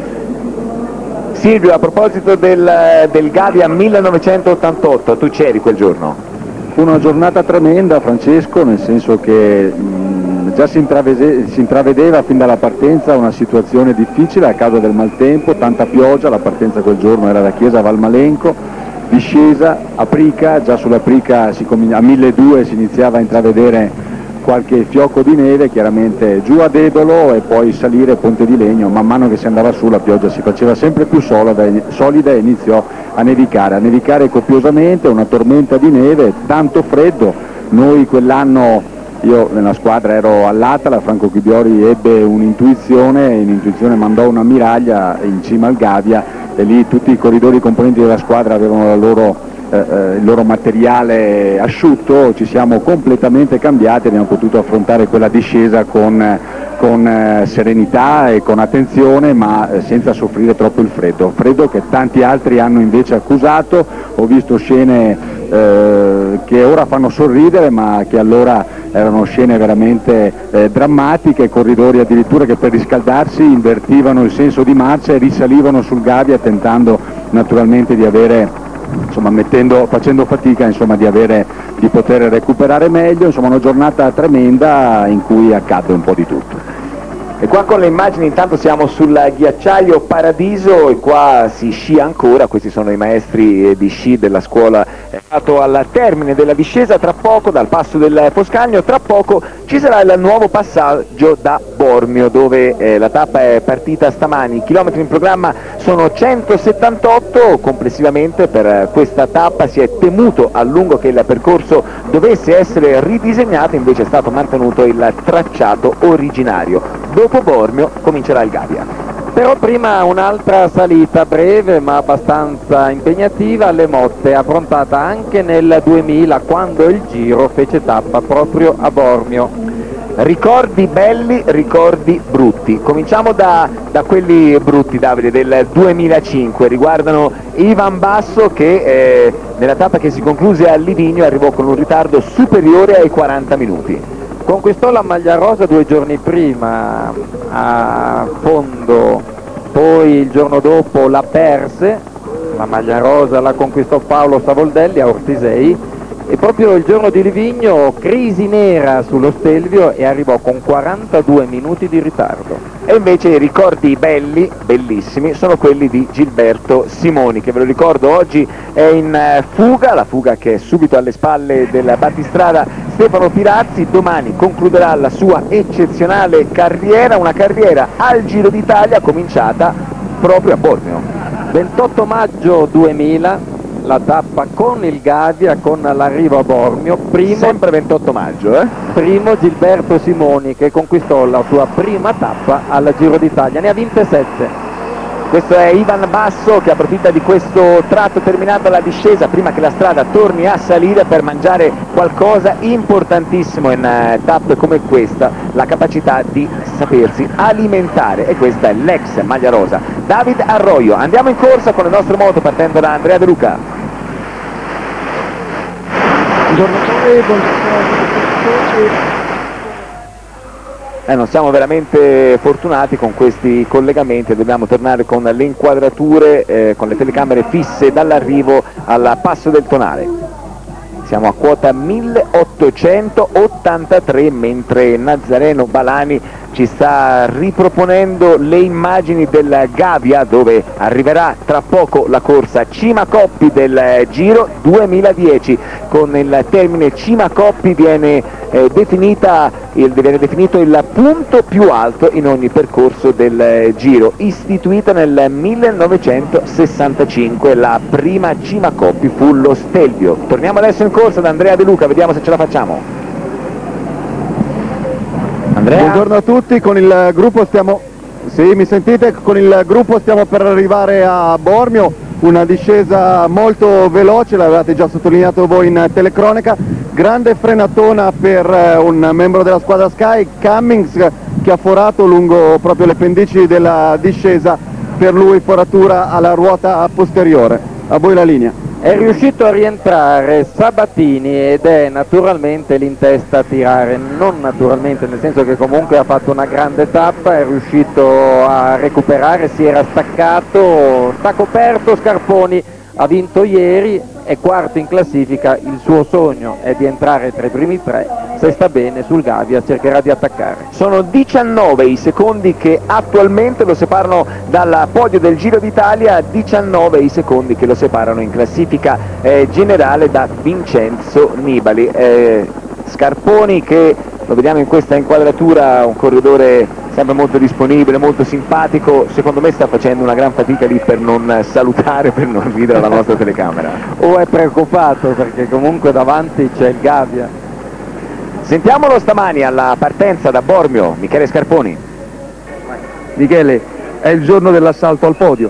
Silvio, a proposito del Gavia 1988, tu c'eri quel giorno? Fu una giornata tremenda, Francesco, nel senso che già si intravedeva fin dalla partenza una situazione difficile a causa del maltempo, tanta pioggia. La partenza quel giorno era da Chiesa a Valmalenco, discesa a Prica, già sulla Prica a 1200 si iniziava a intravedere qualche fiocco di neve, chiaramente giù a Dedolo e poi salire Ponte di Legno. Man mano che si andava su la pioggia si faceva sempre più solida e iniziò a nevicare copiosamente, una tormenta di neve, tanto freddo. Noi quell'anno, io nella squadra ero all'Atala, Franco Chibiori ebbe un'intuizione mandò un'ammiraglia in cima al Gavia, e lì tutti i corridori componenti della squadra avevano il loro materiale asciutto, ci siamo completamente cambiati, abbiamo potuto affrontare quella discesa con serenità e con attenzione, ma senza soffrire troppo il freddo che tanti altri hanno invece accusato. Ho visto scene che ora fanno sorridere, ma che allora erano scene veramente drammatiche, corridori addirittura che per riscaldarsi invertivano il senso di marcia e risalivano sul Gavia, tentando naturalmente di avere, insomma, facendo fatica, insomma, di poter recuperare meglio. Insomma, una giornata tremenda in cui accadde un po' di tutto. E qua con le immagini intanto siamo sul ghiacciaio Paradiso, e qua si scia ancora. Questi sono i maestri di sci della scuola. È stato al termine della discesa, tra poco, dal passo del Foscagno, tra poco ci sarà il nuovo passaggio da Bormio, dove la tappa è partita stamani. I chilometri in programma sono 178 complessivamente. Per questa tappa si è temuto a lungo che il percorso dovesse essere ridisegnato, invece è stato mantenuto il tracciato originario. Dopo Bormio comincerà il Gavia. Però prima un'altra salita breve ma abbastanza impegnativa alle Motte, affrontata anche nel 2000 quando il Giro fece tappa proprio a Bormio. Ricordi belli, ricordi brutti. Cominciamo da quelli brutti, Davide, del 2005. Riguardano Ivan Basso, che nella tappa che si concluse a Livigno arrivò con un ritardo superiore ai 40 minuti. Conquistò la maglia rosa 2 giorni prima a Fondo, poi il giorno dopo la perse, la maglia rosa la conquistò Paolo Savoldelli a Ortisei, E proprio il giorno di Livigno, crisi nera sullo Stelvio e arrivò con 42 minuti di ritardo. E invece i ricordi belli, bellissimi, sono quelli di Gilberto Simoni, che ve lo ricordo oggi è in fuga, la fuga che è subito alle spalle del battistrada Stefano Pirazzi. Domani concluderà la sua eccezionale carriera, una carriera al Giro d'Italia cominciata proprio a Bormio. 28 maggio 2000, la tappa con il Gavia, con l'arrivo a Bormio, sempre 28 maggio, primo Gilberto Simoni che conquistò la sua prima tappa al Giro d'Italia, ne ha vinte 7. Questo è Ivan Basso che approfitta di questo tratto terminato la discesa prima che la strada torni a salire per mangiare qualcosa importantissimo in tappe come questa, la capacità di sapersi alimentare, e questa è l'ex maglia rosa David Arroyo. Andiamo in corsa con le nostre moto partendo da Andrea De Luca. Buongiorno a voi, buongiorno a tutti. Non siamo veramente fortunati con questi collegamenti, dobbiamo tornare con le inquadrature, con le telecamere fisse dall'arrivo al Passo del Tonale. Siamo a quota 1883 mentre Nazareno Balani ci sta riproponendo le immagini del Gavia, dove arriverà tra poco la corsa Cima Coppi del Giro 2010. Con il termine Cima Coppi viene definito il punto più alto in ogni percorso del Giro, istituita nel 1965. La prima Cima Coppi fu lo Stelvio. Torniamo adesso in corsa da Andrea De Luca, vediamo se ce la facciamo. Andrea? Buongiorno a tutti, con il gruppo stiamo... Sì, mi sentite? Con il gruppo stiamo per arrivare a Bormio, una discesa molto veloce, l'avevate già sottolineato voi in telecronaca, grande frenatona per un membro della squadra Sky, Cummings, che ha forato lungo proprio le pendici della discesa, per lui foratura alla ruota posteriore. A voi la linea. È riuscito a rientrare Sabatini ed è naturalmente lì in testa a tirare, non naturalmente nel senso che comunque ha fatto una grande tappa, è riuscito a recuperare, si era staccato, sta coperto. Scarponi ha vinto ieri, è quarto in classifica, il suo sogno è di entrare tra i primi 3, se sta bene sul Gavia cercherà di attaccare. Sono 19 i secondi che attualmente lo separano dal podio del Giro d'Italia, 19 i secondi che lo separano in classifica generale da Vincenzo Nibali. Scarponi, che lo vediamo in questa inquadratura, un corridore sempre molto disponibile, molto simpatico, secondo me sta facendo una gran fatica lì per non salutare, per non ridere alla nostra telecamera. O è preoccupato perché comunque davanti c'è il Gavia. Sentiamolo stamani alla partenza da Bormio, Michele Scarponi. Michele, è il giorno dell'assalto al podio.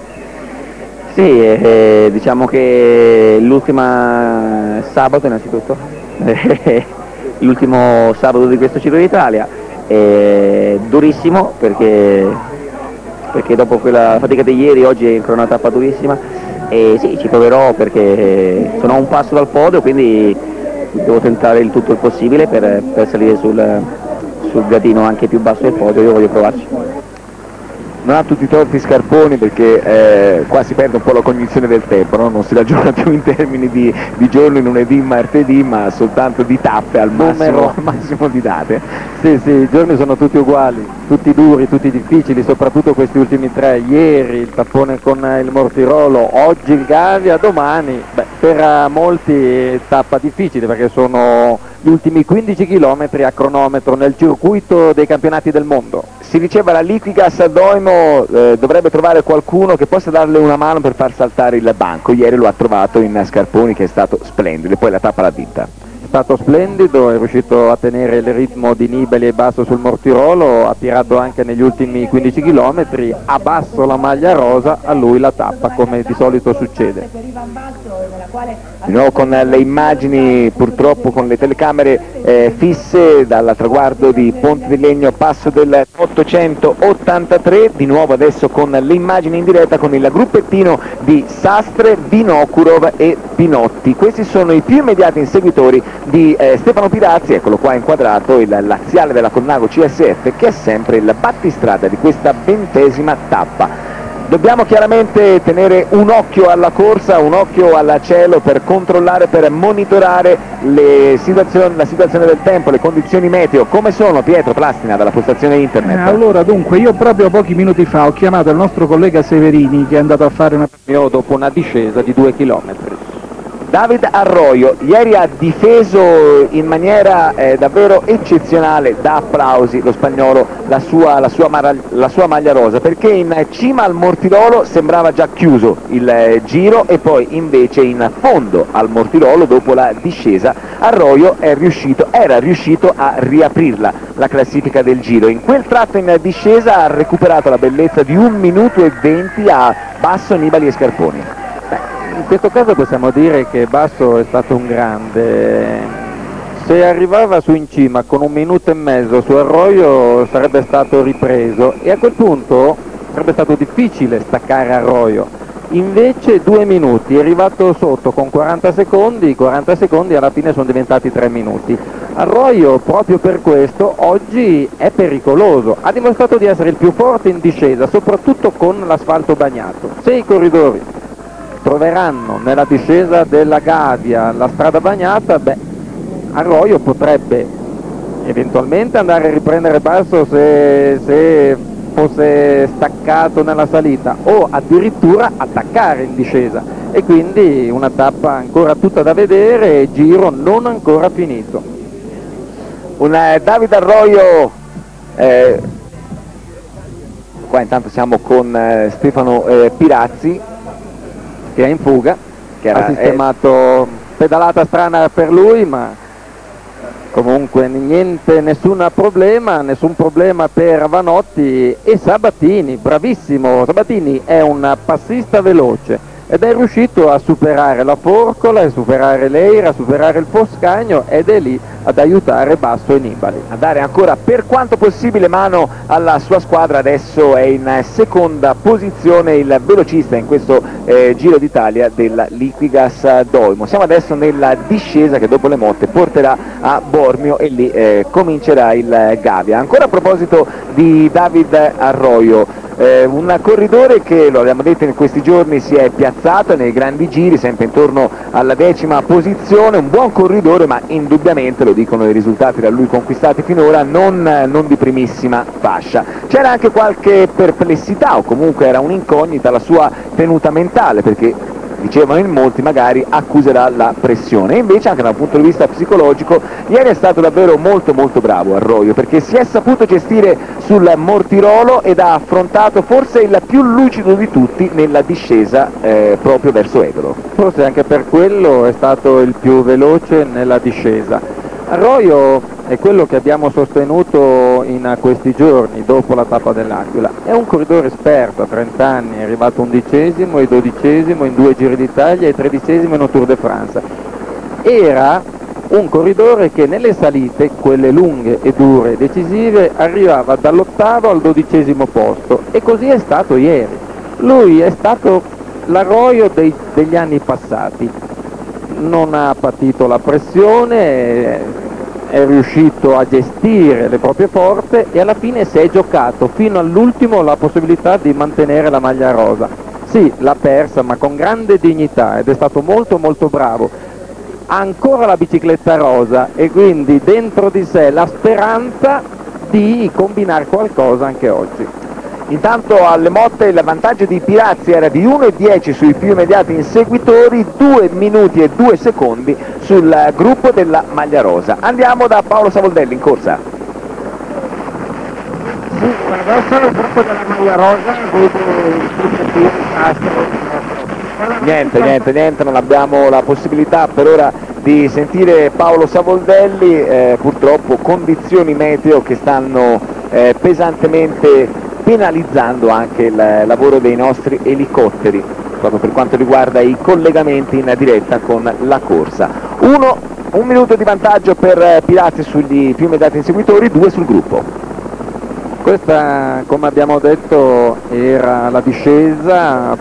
Sì, diciamo che l'ultima sabato innanzitutto, l'ultimo sabato di questo Giro d'Italia, è durissimo perché dopo quella fatica di ieri oggi è ancora una tappa durissima, e sì, ci proverò perché sono a un passo dal podio, quindi devo tentare il tutto il possibile per salire sul gradino anche più basso del podio. Io voglio provarci. Non ha tutti i torti Scarponi perché qua si perde un po' la cognizione del tempo, no? Non si ragiona più in termini di giorni, lunedì, martedì, ma soltanto di tappe al massimo di date. Sì, i giorni sono tutti uguali, tutti duri, tutti difficili, soprattutto questi ultimi 3, ieri il tappone con il Mortirolo, oggi il Gavia, domani, per molti tappa difficile perché sono gli ultimi 15 km a cronometro nel circuito dei campionati del mondo. Si diceva la Liquigas a Doimo dovrebbe trovare qualcuno che possa darle una mano per far saltare il banco. Ieri lo ha trovato in Scarponi, che è stato splendido, e poi la tappa l'ha vinta. È stato splendido, è riuscito a tenere il ritmo di Nibali e basso sul Mortirolo, ha tirato anche negli ultimi 15 km, a basso la maglia rosa, a lui la tappa come di solito succede. Di nuovo con le immagini, purtroppo con le telecamere fisse dal traguardo di Ponte di Legno, passo del 883, di nuovo adesso con le immagini in diretta con il gruppettino di Sastre, Vinokurov e Pinotti. Questi sono i più immediati inseguitori di Stefano Pirazzi, eccolo qua inquadrato, il laziale della Colnago CSF, che è sempre il battistrada di questa 20ª tappa. Dobbiamo chiaramente tenere un occhio alla corsa, un occhio al cielo per controllare, per monitorare la situazione del tempo, le condizioni meteo. Come sono, Pietro Plastina, dalla postazione internet? Allora, dunque, io proprio pochi minuti fa ho chiamato il nostro collega Severini che è andato a fare dopo una discesa di 2 chilometri. David Arroyo ieri ha difeso in maniera davvero eccezionale, da applausi lo spagnolo, la sua maglia rosa, perché in cima al Mortirolo sembrava già chiuso il giro e poi invece in fondo al Mortirolo, dopo la discesa, Arroyo era riuscito a riaprirla la classifica del giro. In quel tratto in discesa ha recuperato la bellezza di 1 minuto e 20 a Basso, Nibali e Scarponi. In questo caso possiamo dire che Basso è stato un grande. Se arrivava su in cima con 1 minuto e mezzo su Arroyo sarebbe stato ripreso e a quel punto sarebbe stato difficile staccare Arroyo. Invece 2 minuti, è arrivato sotto con 40 secondi, i 40 secondi alla fine sono diventati 3 minuti. Arroyo proprio per questo oggi è pericoloso, ha dimostrato di essere il più forte in discesa, soprattutto con l'asfalto bagnato. Se i corridori troveranno nella discesa della Gavia la strada bagnata, Arroyo potrebbe eventualmente andare a riprendere Basso se fosse staccato nella salita o addirittura attaccare in discesa, e quindi una tappa ancora tutta da vedere e giro non ancora finito. Un David Arroyo, qua intanto siamo con Stefano Pirazzi, che è in fuga, che ha sistemato pedalata strana per lui, ma comunque nessun problema per Vanotti e Sabatini, bravissimo. Sabatini è un passista veloce ed è riuscito a superare la Forcola, a superare l'Eira, a superare il Foscagno ed è lì ad aiutare Basso e Nibali. A dare ancora per quanto possibile mano alla sua squadra. Adesso è in seconda posizione il velocista in questo Giro d'Italia della Liquigas Doimo. Siamo adesso nella discesa che dopo le motte porterà a Bormio e lì comincerà il Gavia. Ancora a proposito di David Arroyo, un corridore che, lo abbiamo detto in questi giorni, si è piazzato nei grandi giri sempre intorno alla 10ª posizione, un buon corridore, ma indubbiamente, lo dicono i risultati da lui conquistati finora, non di primissima fascia. C'era anche qualche perplessità, o comunque era un'incognita la sua tenuta mentale, perché dicevano in molti magari accuserà la pressione, e invece anche dal punto di vista psicologico ieri è stato davvero molto bravo Arroyo, perché si è saputo gestire sul Mortirolo ed ha affrontato forse il più lucido di tutti nella discesa proprio verso Egolo. Forse anche per quello è stato il più veloce nella discesa. Arroyo è quello che abbiamo sostenuto in questi giorni dopo la tappa dell'Aquila, è un corridore esperto, a 30 anni, è arrivato 11° e 12° in 2 Giri d'Italia e 13° in un Tour de France. Era un corridore che nelle salite, quelle lunghe e dure e decisive, arrivava dall'8° al 12° posto, e così è stato ieri. Lui è stato l'Arroyo degli anni passati, non ha patito la pressione, è riuscito a gestire le proprie forze e alla fine si è giocato fino all'ultimo la possibilità di mantenere la maglia rosa. Sì, l'ha persa, ma con grande dignità, ed è stato molto bravo. Ha ancora la bicicletta rosa e quindi dentro di sé la speranza di combinare qualcosa anche oggi. Intanto alle motte il vantaggio di Pirazzi era di 1,10 sui più immediati inseguitori, 2 minuti e 2 secondi sul gruppo della maglia rosa. Andiamo da Paolo Savoldelli in corsa. Sì, adesso il gruppo della maglia rosa Niente, non abbiamo la possibilità per ora di sentire Paolo Savoldelli, purtroppo condizioni meteo che stanno pesantemente penalizzando anche il lavoro dei nostri elicotteri, proprio per quanto riguarda i collegamenti in diretta con la corsa. 1 minuto di vantaggio per Pirazzi sugli più immediati inseguitori, 2 sul gruppo. Questa, come abbiamo detto, era la discesa,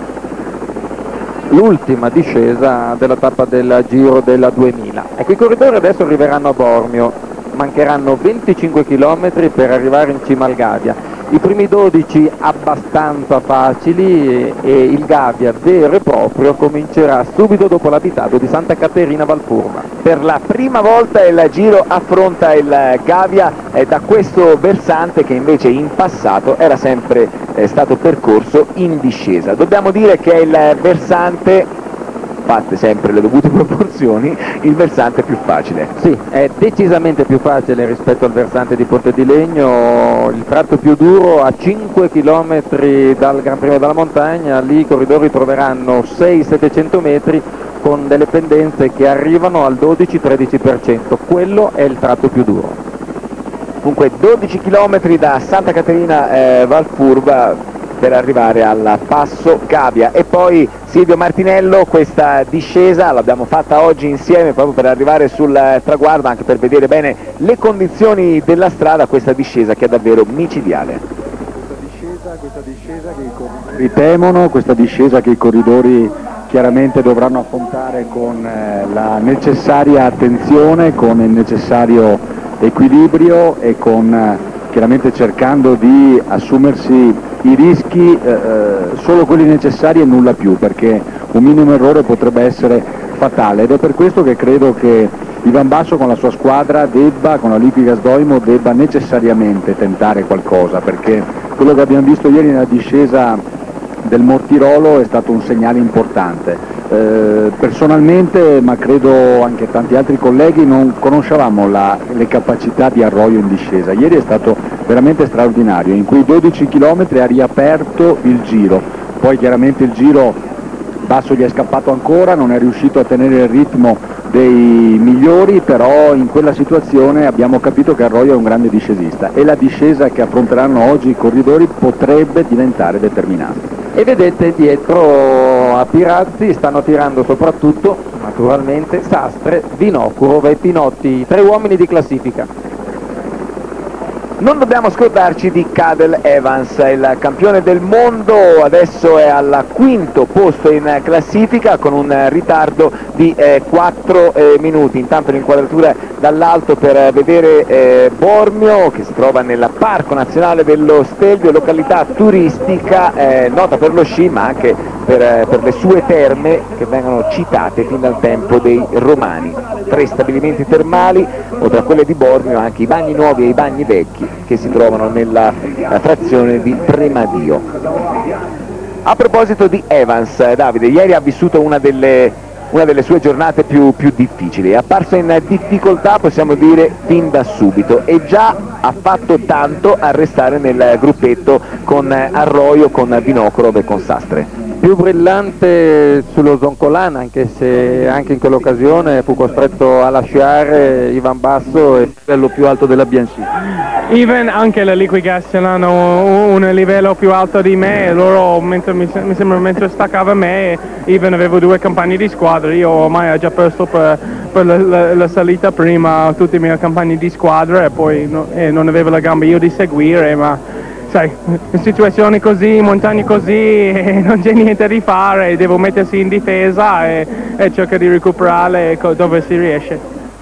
l'ultima discesa della tappa del Giro della 2000. Ecco, i corridori adesso arriveranno a Bormio, mancheranno 25 km per arrivare in cima al Gavia. I primi 12 abbastanza facili e il Gavia vero e proprio comincerà subito dopo l'abitato di Santa Caterina Valfurva. Per la prima volta il Giro affronta il Gavia da questo versante che invece in passato era sempre stato percorso in discesa. Dobbiamo dire che è il versante, fatte sempre le dovute proporzioni, il versante più facile. Sì, è decisamente più facile rispetto al versante di Ponte di Legno, il tratto più duro a 5 km dal Gran Premio della Montagna, lì i corridori troveranno 600-700 metri con delle pendenze che arrivano al 12-13%, quello è il tratto più duro. Comunque 12 km da Santa Caterina Valfurva per arrivare al passo Gavia, e poi Silvio Martinello questa discesa l'abbiamo fatta oggi insieme proprio per arrivare sul traguardo, anche per vedere bene le condizioni della strada, questa discesa che è davvero micidiale. Questa discesa che i corridori temono, questa discesa che i corridori chiaramente dovranno affrontare con la necessaria attenzione, con il necessario equilibrio e con chiaramente cercando di assumersi i rischi, solo quelli necessari e nulla più, perché un minimo errore potrebbe essere fatale, ed è per questo che credo che Ivan Basso con la sua squadra con la Liquigas Doimo debba necessariamente tentare qualcosa, perché quello che abbiamo visto ieri nella discesa del Mortirolo è stato un segnale importante. Personalmente, ma credo anche tanti altri colleghi, non conoscevamo le capacità di Arroyo in discesa. Ieri è stato veramente straordinario, in quei 12 km ha riaperto il giro, poi chiaramente il giro Basso gli è scappato ancora, non è riuscito a tenere il ritmo dei migliori, però in quella situazione abbiamo capito che Arroyo è un grande discesista e la discesa che affronteranno oggi i corridori potrebbe diventare determinante. E vedete dietro a Pirazzi stanno tirando soprattutto, naturalmente, Sastre, Vinokurov e Pinotti, 3 uomini di classifica. Non dobbiamo scordarci di Cadel Evans, il campione del mondo, adesso è al 5° posto in classifica con un ritardo di 4 minuti. Intanto l'inquadratura dall'alto per vedere Bormio, che si trova nel Parco Nazionale dello Stelvio, località turistica nota per lo sci ma anche per le sue terme che vengono citate fin dal tempo dei Romani. 3 stabilimenti termali, oltre a quelle di Bormio anche i bagni nuovi e i bagni vecchi che si trovano nella frazione di Premadio. A proposito di Evans, Davide, ieri ha vissuto una delle sue giornate più difficili, è apparso in difficoltà, possiamo dire, fin da subito, e già ha fatto tanto a restare nel gruppetto con Arroyo, con Vinokurov e con Sastre. Più brillante sullo Zoncolan, anche se anche in quell'occasione fu costretto a lasciare Ivan Basso e il livello più alto della BNC. Ivan, anche la Liquigas hanno un livello più alto di me, loro mi sembra mentre staccava me, Ivan aveva 2 compagni di squadra, io ormai ho già perso per la salita prima tutti i miei compagni di squadra e poi non avevo la gamba io di seguire, ma sai, in situazioni così, montagne così, non c'è niente da fare, devo mettersi in difesa e cercare di recuperare dove si riesce.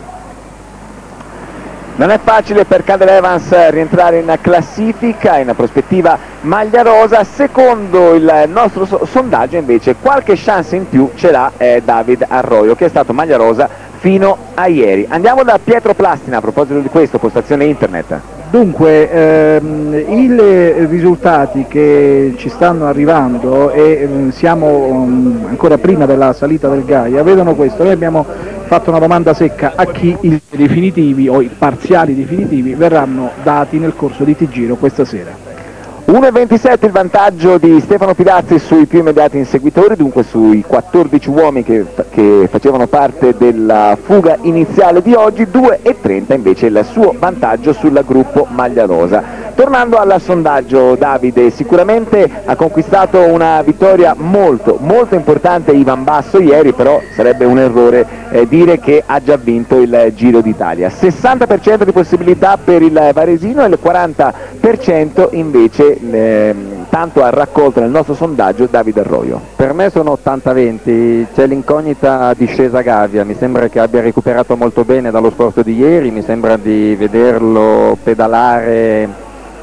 Non è facile per Cadel Evans rientrare in classifica, in prospettiva maglia rosa. Secondo il nostro sondaggio invece qualche chance in più ce l'ha David Arroyo, che è stato maglia rosa fino a ieri. Andiamo da Pietro Plastina a proposito di questo, postazione internet. Dunque, i risultati che ci stanno arrivando e siamo ancora prima della salita del Gaia vedono questo. Noi abbiamo fatto una domanda secca a chi i definitivi o i parziali definitivi verranno dati nel corso di T-Giro questa sera. 1,27 il vantaggio di Stefano Pirazzi sui più immediati inseguitori, dunque sui 14 uomini che facevano parte della fuga iniziale di oggi, 2,30 invece il suo vantaggio sul gruppo maglia rosa. Tornando al sondaggio, Davide, sicuramente ha conquistato una vittoria molto importante Ivan Basso ieri, però sarebbe un errore dire che ha già vinto il Giro d'Italia. 60% di possibilità per il varesino e il 40% invece tanto ha raccolto nel nostro sondaggio Davide Arroyo. Per me sono 80-20, c'è l'incognita discesa Gavia, mi sembra che abbia recuperato molto bene dallo sforzo di ieri, mi sembra di vederlo pedalare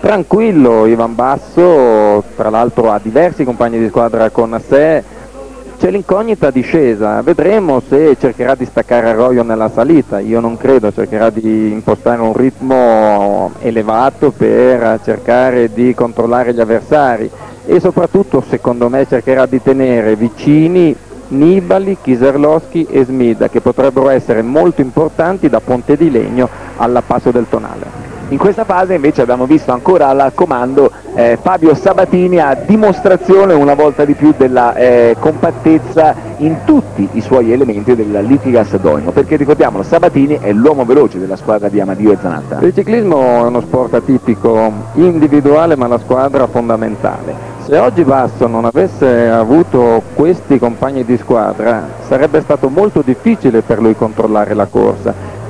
Tranquillo Ivan Basso, tra l'altro ha diversi compagni di squadra con sé, c'è l'incognita discesa, vedremo se cercherà di staccare Arroyo nella salita, io non credo, cercherà di impostare un ritmo elevato per cercare di controllare gli avversari e soprattutto secondo me cercherà di tenere vicini Nibali, Kieserlowski e Smida, che potrebbero essere molto importanti da Ponte di Legno alla passo del Tonale. In questa fase invece abbiamo visto ancora al comando Fabio Sabatini, a dimostrazione una volta di più della compattezza in tutti i suoi elementi della Liquigas Doimo, perché ricordiamolo, Sabatini è l'uomo veloce della squadra di Amadio e Zanatta. Il ciclismo è uno sport atipico, individuale, ma la squadra fondamentale. Se oggi Basso non avesse avuto questi compagni di squadra sarebbe stato molto difficile per lui controllare la corsa,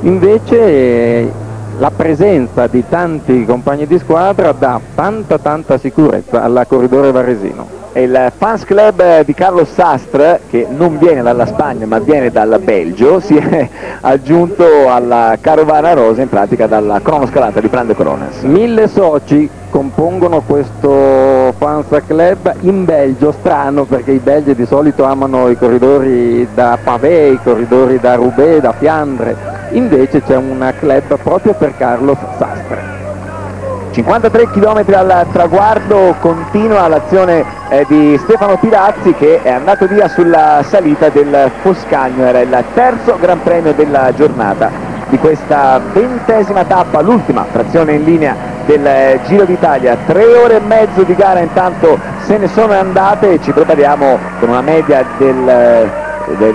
invece la presenza di tanti compagni di squadra dà tanta sicurezza alla corridore varesino. È il fans club di Carlos Sastre, che non viene dalla Spagna ma viene dal Belgio, si è aggiunto alla carovana rosa, in pratica dalla cronoscalata di Plan de Coronas. 1000 soci compongono questo fans club in Belgio, strano perché i belgi di solito amano i corridori da Pavé, i corridori da Roubaix, da Fiandre, invece c'è un club proprio per Carlos Sastre. 53 km al traguardo, continua l'azione di Stefano Pirazzi, che è andato via sulla salita del Foscagno, era il terzo Gran Premio della giornata di questa 20ª tappa, l'ultima frazione in linea del Giro d'Italia. 3 ore e mezzo di gara intanto se ne sono andate e ci prepariamo con una media di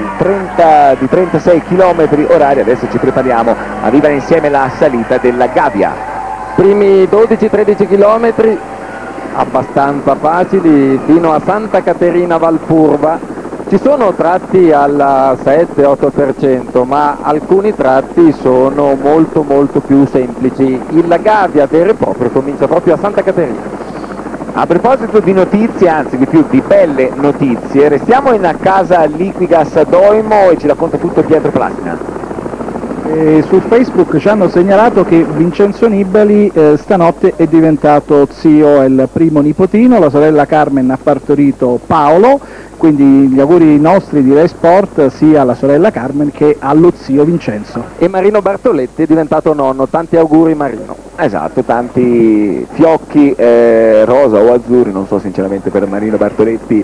36 km orari. Adesso ci prepariamo a vivere insieme la salita della Gabbia. Primi 12-13 km abbastanza facili fino a Santa Caterina Valpurva, ci sono tratti al 7-8%, ma alcuni tratti sono molto più semplici. Il Gabbia vero e proprio comincia proprio a Santa Caterina. A proposito di notizie, anzi di più di belle notizie, restiamo in casa Liquigas Doimo e ci racconta tutto Pietro Plastina. Su Facebook ci hanno segnalato che Vincenzo Nibali stanotte è diventato zio, è il primo nipotino, la sorella Carmen ha partorito Paolo, quindi gli auguri nostri di Rai Sport sia alla sorella Carmen che allo zio Vincenzo. E Marino Bartoletti è diventato nonno, tanti auguri Marino. Esatto, tanti fiocchi rosa o azzurri, non so sinceramente per Marino Bartoletti,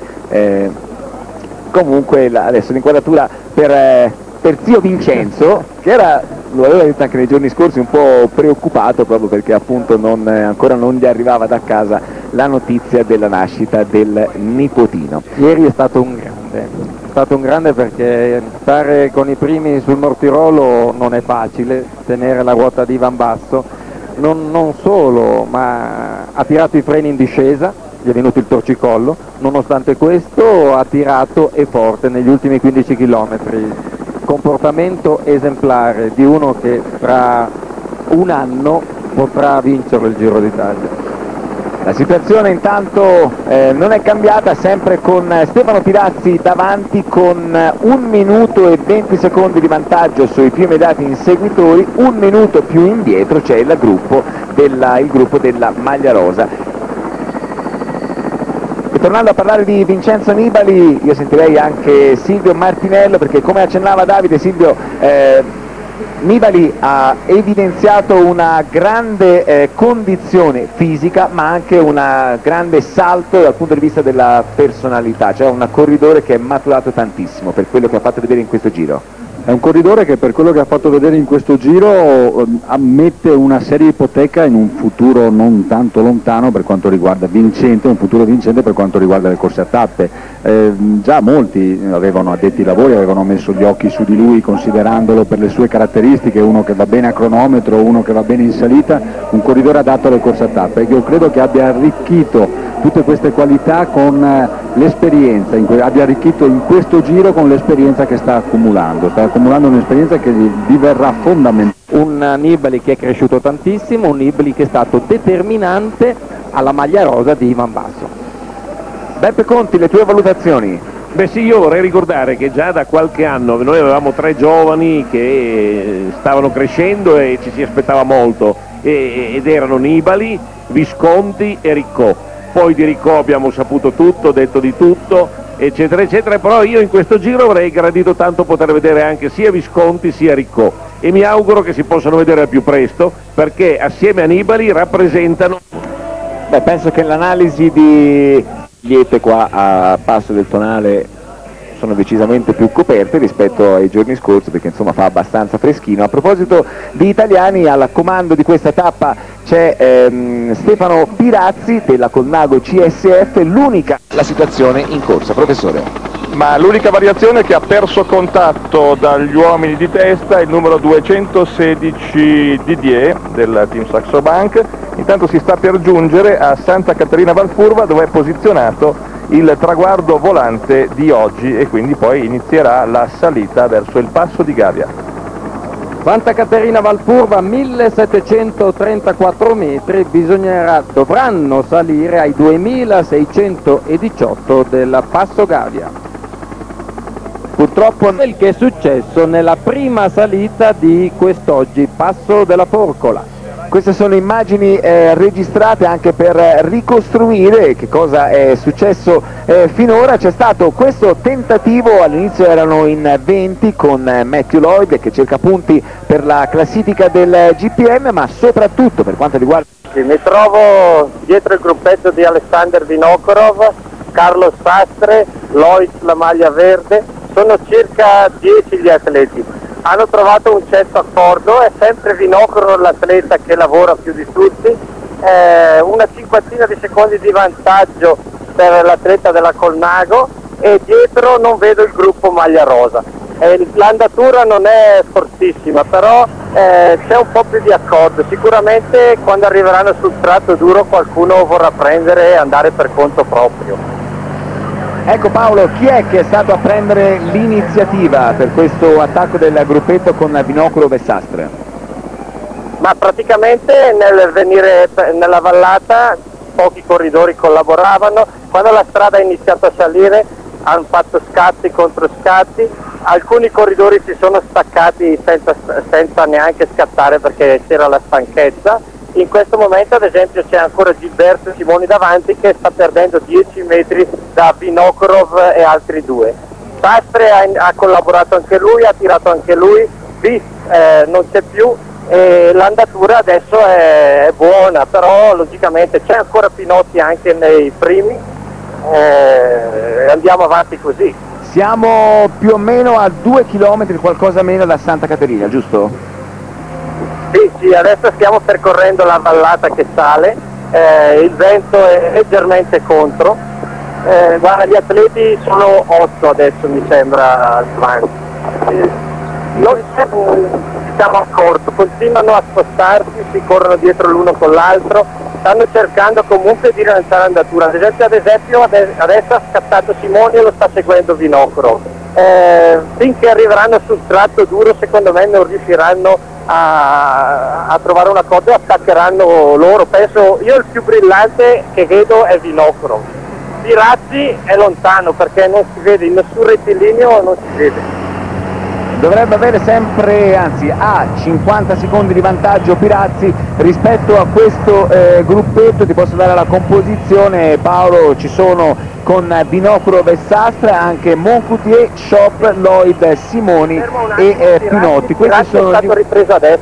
comunque adesso l'inquadratura per zio Vincenzo, che era, lo aveva detto anche nei giorni scorsi, un po' preoccupato proprio perché appunto ancora non gli arrivava da casa la notizia della nascita del nipotino. Ieri è stato un grande perché stare con i primi sul Mortirolo non è facile, tenere la ruota di Ivan Basso, non solo, ma ha tirato i freni in discesa, gli è venuto il torcicollo, nonostante questo ha tirato e forte negli ultimi 15 km. Comportamento esemplare di uno che fra un anno potrà vincere il Giro d'Italia. La situazione intanto non è cambiata, sempre con Stefano Pirazzi davanti con 1 minuto e 20 secondi di vantaggio sui più immediati inseguitori, 1 minuto più indietro c'è il gruppo della maglia rosa. E tornando a parlare di Vincenzo Nibali, io sentirei anche Silvio Martinello, perché come accennava Davide, Silvio, Nibali ha evidenziato una grande condizione fisica, ma anche un grande salto dal punto di vista della personalità, cioè un corridore che è maturato tantissimo per quello che ha fatto vedere in questo Giro. È un corridore che per quello che ha fatto vedere in questo Giro ammette una seria ipoteca in un futuro non tanto lontano per quanto riguarda un futuro vincente per quanto riguarda le corse a tappe. Già molti avevano addetti ai lavori, avevano messo gli occhi su di lui considerandolo per le sue caratteristiche, uno che va bene a cronometro, uno che va bene in salita, un corridore adatto alle corse a tappe, e io credo che abbia arricchito tutte queste qualità con l'esperienza, abbia arricchito in questo Giro con l'esperienza che sta accumulando un'esperienza che gli diverrà fondamentale. Un Nibali che è cresciuto tantissimo, un Nibali che è stato determinante alla maglia rosa di Ivan Basso. Beppe Conti, le tue valutazioni? Beh sì, io vorrei ricordare che già da qualche anno noi avevamo 3 giovani che stavano crescendo e ci si aspettava molto ed erano Nibali, Visconti e Riccò. Poi di Riccò abbiamo saputo tutto, detto di tutto, eccetera eccetera, però io in questo giro avrei gradito tanto poter vedere anche sia Visconti sia Riccò, e mi auguro che si possano vedere al più presto, perché assieme a Nibali rappresentano... Beh, penso che l'analisi di Liepe qua a Passo del Tonale sono decisamente più coperte rispetto ai giorni scorsi, perché insomma fa abbastanza freschino. A proposito di italiani, al comando di questa tappa c'è Stefano Pirazzi della Colnago CSF, l'unica la situazione in corsa. Professore. Ma l'unica variazione è che ha perso contatto dagli uomini di testa il numero 216 Didier del team Saxo Bank. Intanto si sta per giungere a Santa Caterina Valfurva, dove è posizionato il traguardo volante di oggi, e quindi poi inizierà la salita verso il passo di Gavia. Santa Caterina Valfurva, 1734 metri, dovranno salire ai 2618 del passo Gavia. Purtroppo quel che è successo nella prima salita di quest'oggi, passo della Porcola. Queste sono immagini registrate anche per ricostruire che cosa è successo finora. C'è stato questo tentativo, all'inizio erano in 20 con Matthew Lloyd che cerca punti per la classifica del GPM, ma soprattutto per quanto riguarda... Mi trovo dietro il gruppetto di Alexander Vinokurov, Carlos Sastre, Lloyd la maglia verde, sono circa 10 gli atleti. Hanno trovato un certo accordo, è sempre Vinokurov l'atleta che lavora più di tutti, una cinquantina di secondi di vantaggio per l'atleta della Colnago, e dietro non vedo il gruppo maglia rosa. L'andatura non è fortissima, però c'è un po' più di accordo. Sicuramente quando arriveranno sul tratto duro qualcuno vorrà prendere e andare per conto proprio. Ecco Paolo, chi è che è stato a prendere l'iniziativa per questo attacco del gruppetto con Vinokurov e Sastre? Ma praticamente nel venire nella vallata pochi corridori collaboravano, quando la strada ha iniziato a salire hanno fatto scatti contro scatti, alcuni corridori si sono staccati senza neanche scattare perché c'era la stanchezza. In questo momento ad esempio c'è ancora Gilberto Simoni davanti che sta perdendo 10 metri da Vinokurov e altri due. Sastre ha collaborato anche lui, ha tirato anche lui, non c'è più, e l'andatura adesso è buona, però logicamente c'è ancora Pinotti anche nei primi, andiamo avanti così. Siamo più o meno a 2 chilometri, qualcosa meno, da Santa Caterina, giusto? Sì, adesso stiamo percorrendo la vallata che sale, il vento è leggermente contro, guarda, gli atleti sono 8 adesso mi sembra avanti. Non siamo accorti, continuano a spostarsi, si corrono dietro l'uno con l'altro, stanno cercando comunque di rilanciare l'andatura. Ad esempio adesso ha scattato Simoni e lo sta seguendo Vinokurov. Finché arriveranno sul tratto duro secondo me non riusciranno a trovare un accordo e attaccheranno loro. Penso, io il più brillante che vedo è Vinokurov. Pirazzi è lontano perché non si vede, in nessun rettilineo non si vede. Dovrebbe avere sempre, anzi ha 50 secondi di vantaggio Pirazzi rispetto a questo gruppetto. Ti posso dare la composizione Paolo, ci sono con Vinokurov e Sastre anche Moncoutier, Shop, Lloyd, Simoni e Pinotti. Questi sono è stato ripreso adesso.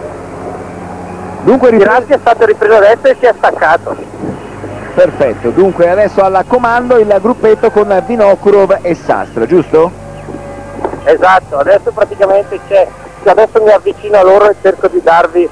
Dunque Pirazzi è stato ripreso adesso e si è staccato. Perfetto, dunque adesso al comando il gruppetto con Vinokurov e Sastre, giusto? Esatto, adesso praticamente adesso mi avvicino a loro e cerco di darvi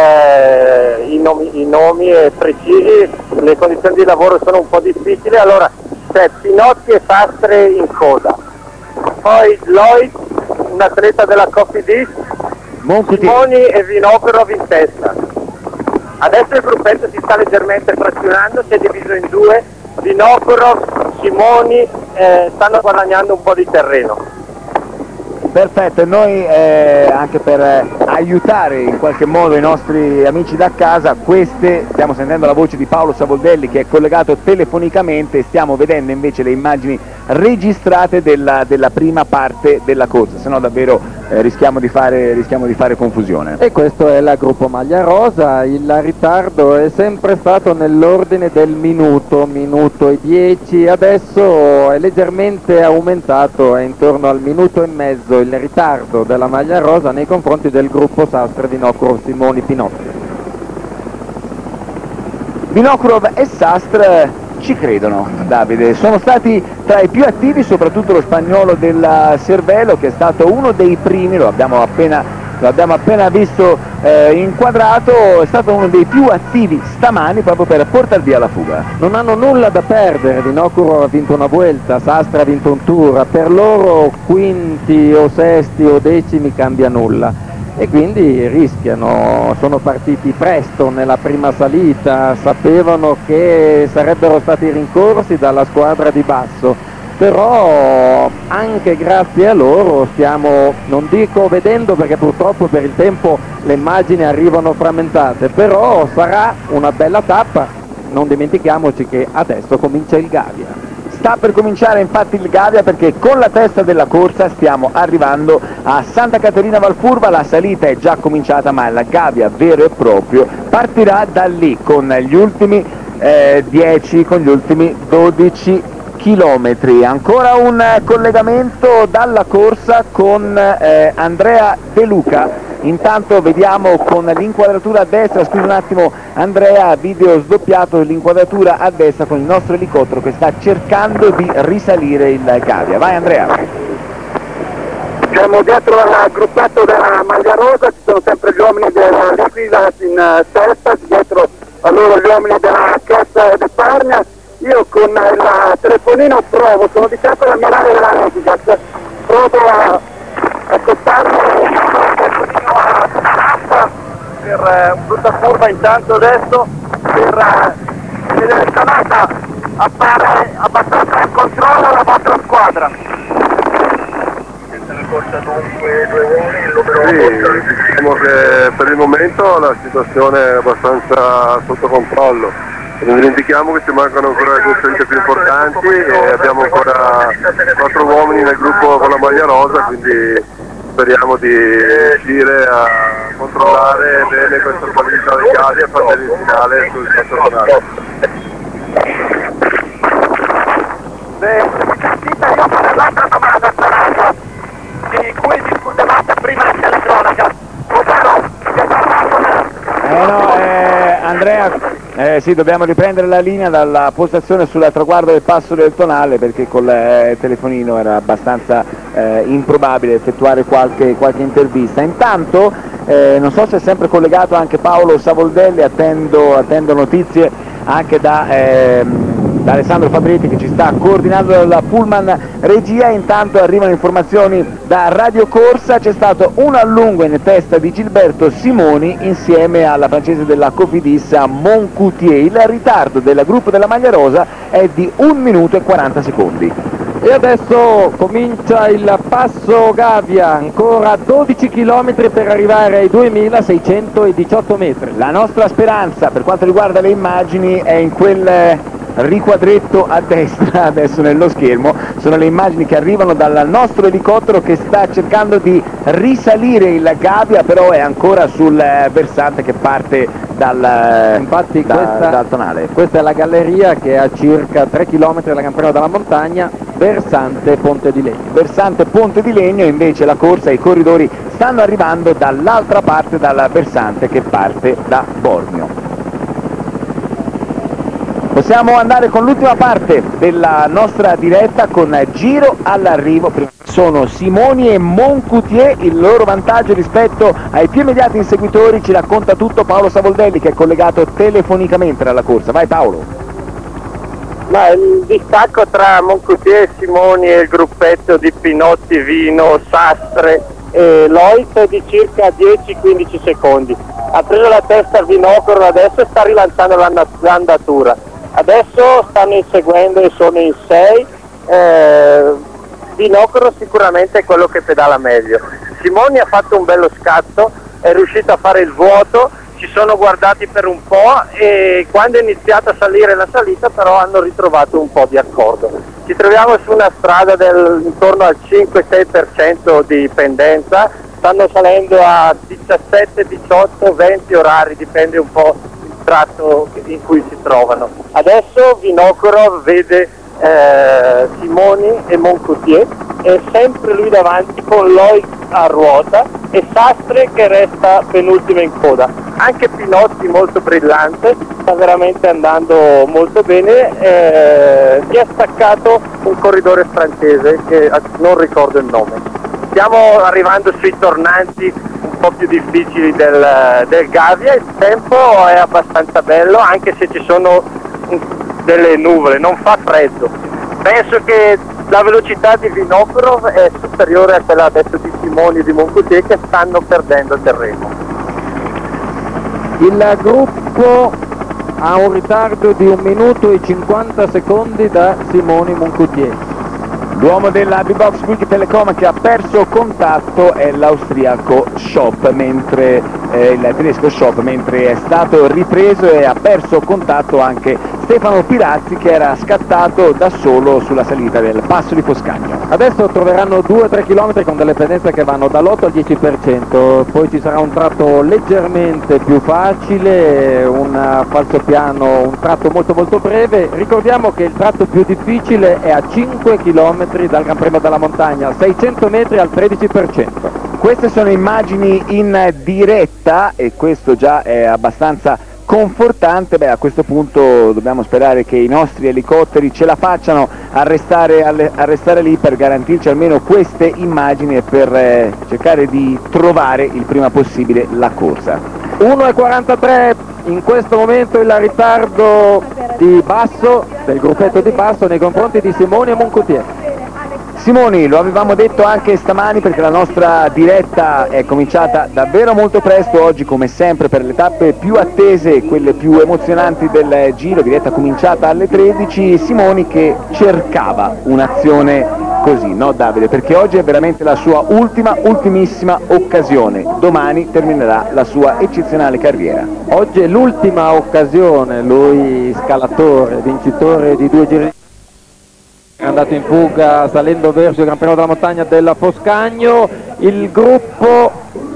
i nomi precisi. Le condizioni di lavoro sono un po' difficili. Allora c'è Pinotti e Sastre in coda, poi Lloyd, un atleta della Cofidis, Simoni e Vinokurov in testa. Adesso il gruppetto si sta leggermente frazionando, si è diviso in due, Vinokurov, Simoni stanno guadagnando un po' di terreno. Perfetto, e noi anche per aiutare in qualche modo i nostri amici da casa, stiamo sentendo la voce di Paolo Savoldelli che è collegato telefonicamente, stiamo vedendo invece le immagini registrate della prima parte della corsa, se no davvero rischiamo di fare confusione. E questo è la gruppo maglia rosa, il ritardo è sempre stato nell'ordine del minuto e 10, adesso è leggermente aumentato, è intorno al minuto e mezzo il ritardo della maglia rosa nei confronti del gruppo Sastre, Vinokurov, Simoni, Pinotti. Vinokurov e Sastre ci credono, Davide, sono stati tra i più attivi, soprattutto lo spagnolo del Cervelo, che è stato uno dei primi, lo abbiamo appena visto inquadrato, è stato uno dei più attivi stamani proprio per portare via la fuga. Non hanno nulla da perdere, Vinokurov ha vinto una Vuelta, Sastre ha vinto un Tour, per loro quinti o sesti o decimi cambia nulla. E quindi rischiano, sono partiti presto nella prima salita, sapevano che sarebbero stati rincorsi dalla squadra di basso, però anche grazie a loro stiamo, non dico vedendo perché purtroppo per il tempo le immagini arrivano frammentate, però sarà una bella tappa, non dimentichiamoci che adesso comincia il Gavia. Sta per cominciare infatti il Gavia, perché con la testa della corsa stiamo arrivando a Santa Caterina Valfurva, la salita è già cominciata ma il Gavia vero e proprio partirà da lì con gli ultimi 10, con gli ultimi 12 chilometri. Ancora un collegamento dalla corsa con Andrea De Luca. Intanto vediamo con l'inquadratura a destra, scusa un attimo Andrea, video sdoppiato dell'inquadratura a destra con il nostro elicottero che sta cercando di risalire il Gavia. Vai Andrea. Siamo dietro al gruppetto della maglia rosa, ci sono sempre gli uomini della Liquida in testa, dietro a loro gli uomini della Cassa ed Eparnia. Io con il telefonino provo, sono di fianco alla mirare della Liquida, provo a accostarmi per brutta curva intanto adesso, per vedere Sanata appare abbastanza in controllo la vostra squadra. Sì, diciamo che per il momento la situazione è abbastanza sotto controllo. Non dimentichiamo che ci mancano ancora le due scelte più importanti e abbiamo ancora 4 uomini nel gruppo con la maglia rosa, quindi speriamo di riuscire a controllare bene questa qualità dei casi e fare il finale sul stazionale. Io farò l'altra domanda di cui discutevate prima in telecronaca, ovvero che Andrea, sì, dobbiamo riprendere la linea dalla postazione sulla traguardo del Passo del Tonale, perché col telefonino era abbastanza improbabile effettuare qualche intervista. Intanto non so se è sempre collegato anche Paolo Savoldelli, attendo notizie anche da Alessandro Fabretti che ci sta coordinando dalla Pullman regia. Intanto arrivano informazioni da Radio Corsa, c'è stato un allungo in testa di Gilberto Simoni insieme alla francese della Cofidis Moncoutier. Il ritardo del gruppo della maglia rosa è di 1 minuto e 40 secondi. E adesso comincia il passo Gavia, ancora 12 km per arrivare ai 2618 metri. La nostra speranza per quanto riguarda le immagini è in quel riquadretto a destra adesso nello schermo, sono le immagini che arrivano dal nostro elicottero che sta cercando di risalire il Gavia, però è ancora sul versante che parte dal tonale. Questa è la galleria che è a circa 3 km dalla campagna della montagna, versante Ponte di Legno. Versante Ponte di Legno, invece la corsa e i corridori stanno arrivando dall'altra parte, dal versante che parte da Bormio. Possiamo andare con l'ultima parte della nostra diretta con giro all'arrivo. Sono Simoni e Moncoutier, il loro vantaggio rispetto ai più immediati inseguitori ci racconta tutto Paolo Savoldelli che è collegato telefonicamente dalla corsa. Vai Paolo. Ma il distacco tra Moncoutier, Simoni e il gruppetto di Pinotti, Vino, Sastre e Loit è di circa 10-15 secondi. Ha preso la testa Vinokurov adesso e sta rilanciando l'andatura. Adesso stanno inseguendo e sono in 6, Vinokurov sicuramente è quello che pedala meglio. Simoni ha fatto un bello scatto, è riuscito a fare il vuoto, ci sono guardati per un po' e quando è iniziata a salire la salita però hanno ritrovato un po' di accordo. Ci troviamo su una strada intorno al 5-6% di pendenza, stanno salendo a 17, 18, 20 orari, dipende un po' il tratto in cui si trovano. Adesso Vinokurov vede Simoni e Moncoutier e sempre lui davanti con Loic a ruota e Sastre che resta penultimo in coda. Anche Pinotti molto brillante, sta veramente andando molto bene, si è staccato un corridore francese che non ricordo il nome. Stiamo arrivando sui tornanti un po' più difficili del Gavia, il tempo è abbastanza bello anche se ci sono delle nuvole, non fa freddo. Penso che la velocità di Vinokurov è superiore a quella adesso di Simoni e di Moncoutier che stanno perdendo terreno. Il gruppo ha un ritardo di 1 minuto e 50 secondi da Simoni Moncoutier. L'uomo della B-Box Quick Telecom che ha perso contatto è l'austriaco Schopp, mentre il tedesco Schopp, mentre è stato ripreso e ha perso contatto anche Stefano Pirazzi che era scattato da solo sulla salita del passo di Foscagno. Adesso troveranno 2-3 km con delle pendenze che vanno dall'8 al 10%, poi ci sarà un tratto leggermente più facile, un falsopiano, un tratto molto breve. Ricordiamo che il tratto più difficile è a 5 km dal Gran Premio della Montagna, 600 metri al 13%. Queste sono immagini in diretta e questo già è abbastanza confortante. Beh, a questo punto dobbiamo sperare che i nostri elicotteri ce la facciano a restare lì per garantirci almeno queste immagini e per cercare di trovare il prima possibile la corsa. 1,43 in questo momento il ritardo di Basso, del gruppetto di Basso nei confronti di Simoni e Moncoutier. Simoni, lo avevamo detto anche stamani perché la nostra diretta è cominciata davvero molto presto oggi, come sempre per le tappe più attese, quelle più emozionanti del Giro, diretta cominciata alle 13, Simoni che cercava un'azione così, no Davide? Perché oggi è veramente la sua ultimissima occasione, domani terminerà la sua eccezionale carriera. Oggi è l'ultima occasione, lui scalatore, vincitore di 2 giri. È andato in fuga salendo verso il Gran Premio della Montagna della Foscagno, il gruppo...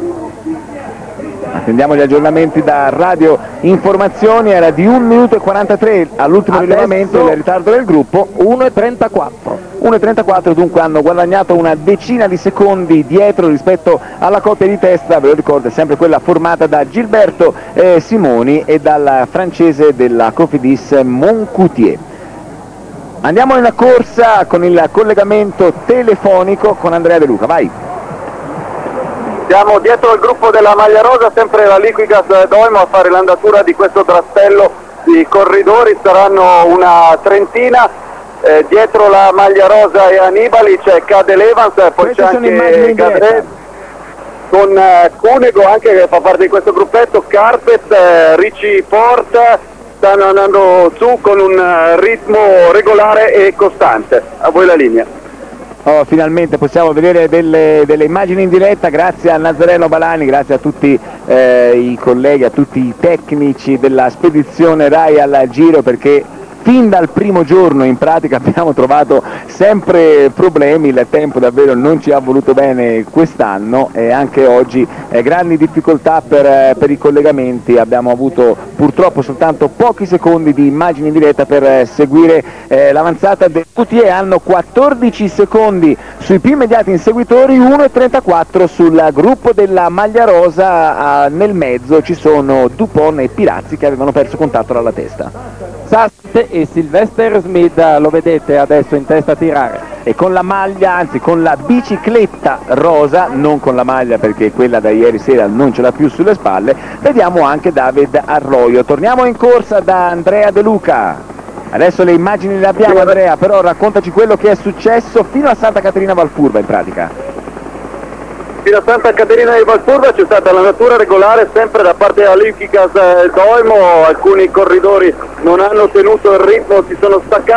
Attendiamo gli aggiornamenti da Radio Informazioni, era di 1 minuto e 43 all'ultimo rilevamento il ritardo del gruppo. 1,34. 1,34, dunque hanno guadagnato una decina di secondi dietro rispetto alla coppia di testa, ve lo ricordo, è sempre quella formata da Gilberto Simoni e dal francese della Cofidis Moncoutier. Andiamo nella corsa con il collegamento telefonico con Andrea De Luca, vai! Siamo dietro il gruppo della maglia rosa, sempre la Liquigas Doimo a fare l'andatura di questo trastello di corridori, saranno una trentina, dietro la maglia rosa e Annibali c'è Cadel Evans, poi c'è anche Gadret, con Cunego anche che fa parte di questo gruppetto, Carpet, Ricci Porta, stanno andando su con un ritmo regolare e costante. A voi la linea. Oh, finalmente possiamo vedere delle immagini in diretta grazie a Nazareno Balani, grazie a tutti i colleghi, a tutti i tecnici della spedizione Rai al Giro, perché fin dal primo giorno in pratica abbiamo trovato sempre problemi, il tempo davvero non ci ha voluto bene quest'anno e anche oggi grandi difficoltà per i collegamenti, abbiamo avuto purtroppo soltanto pochi secondi di immagini in diretta per seguire l'avanzata del Coutier, hanno 14 secondi sui più immediati inseguitori, 1,34 sul gruppo della maglia rosa, nel mezzo ci sono Dupont e Pirazzi che avevano perso contatto dalla testa. Saste e Sylvester Smith, lo vedete adesso in testa a tirare. E con la maglia, anzi con la bicicletta rosa, non con la maglia perché quella da ieri sera non ce l'ha più sulle spalle, vediamo anche David Arroyo. Torniamo in corsa da Andrea De Luca. Adesso le immagini le abbiamo Andrea, però raccontaci quello che è successo fino a Santa Caterina Valfurva in pratica. Fino a Santa Caterina di Valfurva c'è stata la natura regolare sempre da parte della Liquigas Doimo, alcuni corridori non hanno tenuto il ritmo, si sono staccati,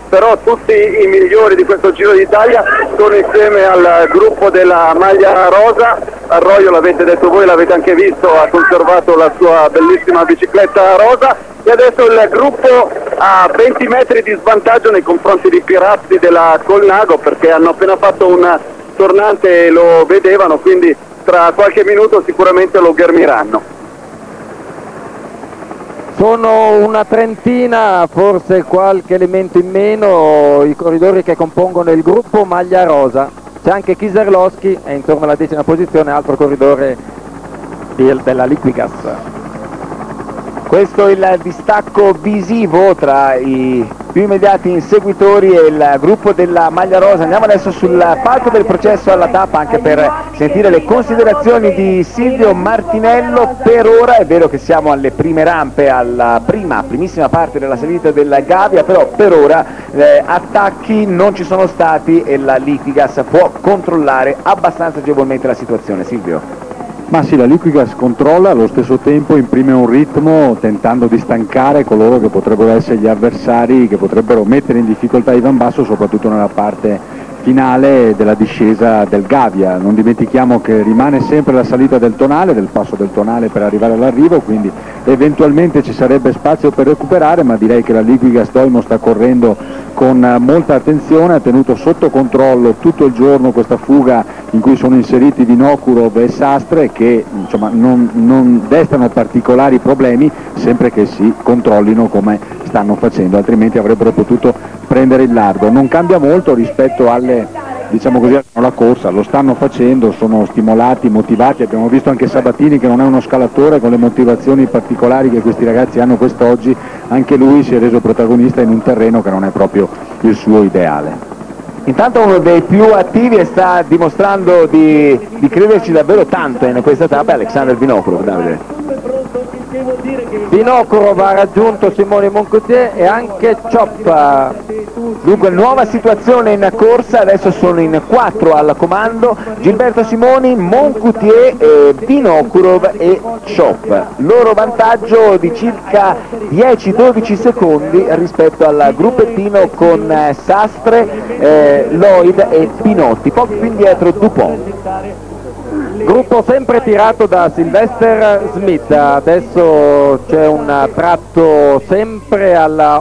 però tutti i migliori di questo Giro d'Italia sono insieme al gruppo della maglia rosa. Arroyo, l'avete detto voi, l'avete anche visto, ha conservato la sua bellissima bicicletta rosa, e adesso il gruppo ha 20 metri di svantaggio nei confronti di Pirazzi della Colnago, perché hanno appena fatto un tornante e lo vedevano, quindi tra qualche minuto sicuramente lo ghermiranno. Sono una trentina, forse qualche elemento in meno, i corridori che compongono il gruppo maglia rosa. C'è anche Kieserlowski, è intorno alla 10ª posizione, altro corridore della Liquigas. Questo è il distacco visivo tra i più immediati inseguitori e il gruppo della maglia rosa. Andiamo adesso sul palco del processo alla tappa anche per sentire le considerazioni di Silvio Martinello. Per ora è vero che siamo alle prime rampe, alla primissima parte della salita della Gavia, però per ora attacchi non ci sono stati e la Liquigas può controllare abbastanza agevolmente la situazione. Silvio? Ma sì, la Liquigas controlla, allo stesso tempo imprime un ritmo tentando di stancare coloro che potrebbero essere gli avversari, che potrebbero mettere in difficoltà Ivan Basso, soprattutto nella parte finale della discesa del Gavia. Non dimentichiamo che rimane sempre la salita del Tonale, del passo del Tonale per arrivare all'arrivo, quindi eventualmente ci sarebbe spazio per recuperare, ma direi che la Liquigas Doimo sta correndo con molta attenzione, ha tenuto sotto controllo tutto il giorno questa fuga in cui sono inseriti Vinokurov e Sastre, che insomma non destano particolari problemi sempre che si controllino come stanno facendo, altrimenti avrebbero potuto prendere il largo. Non cambia molto rispetto alle, diciamo così, alla corsa, lo stanno facendo, sono stimolati, motivati. Abbiamo visto anche Sabatini, che non è uno scalatore, con le motivazioni particolari che questi ragazzi hanno quest'oggi, anche lui si è reso protagonista in un terreno che non è proprio il suo ideale. Intanto uno dei più attivi e sta dimostrando di crederci davvero tanto in questa tappa è Alexander Vinokurov. Davide. Vinokurov ha raggiunto Simone Moncoutier e anche Cioppa. Dunque nuova situazione in corsa, adesso sono in 4 al comando: Gilberto Simoni, Moncoutier, Vinokurov e Ciop. Loro vantaggio di circa 10-12 secondi rispetto al gruppettino con Sastre, Lloyd e Pinotti, poco più indietro Dupont. Gruppo sempre tirato da Sylvester Smith, adesso c'è un tratto sempre al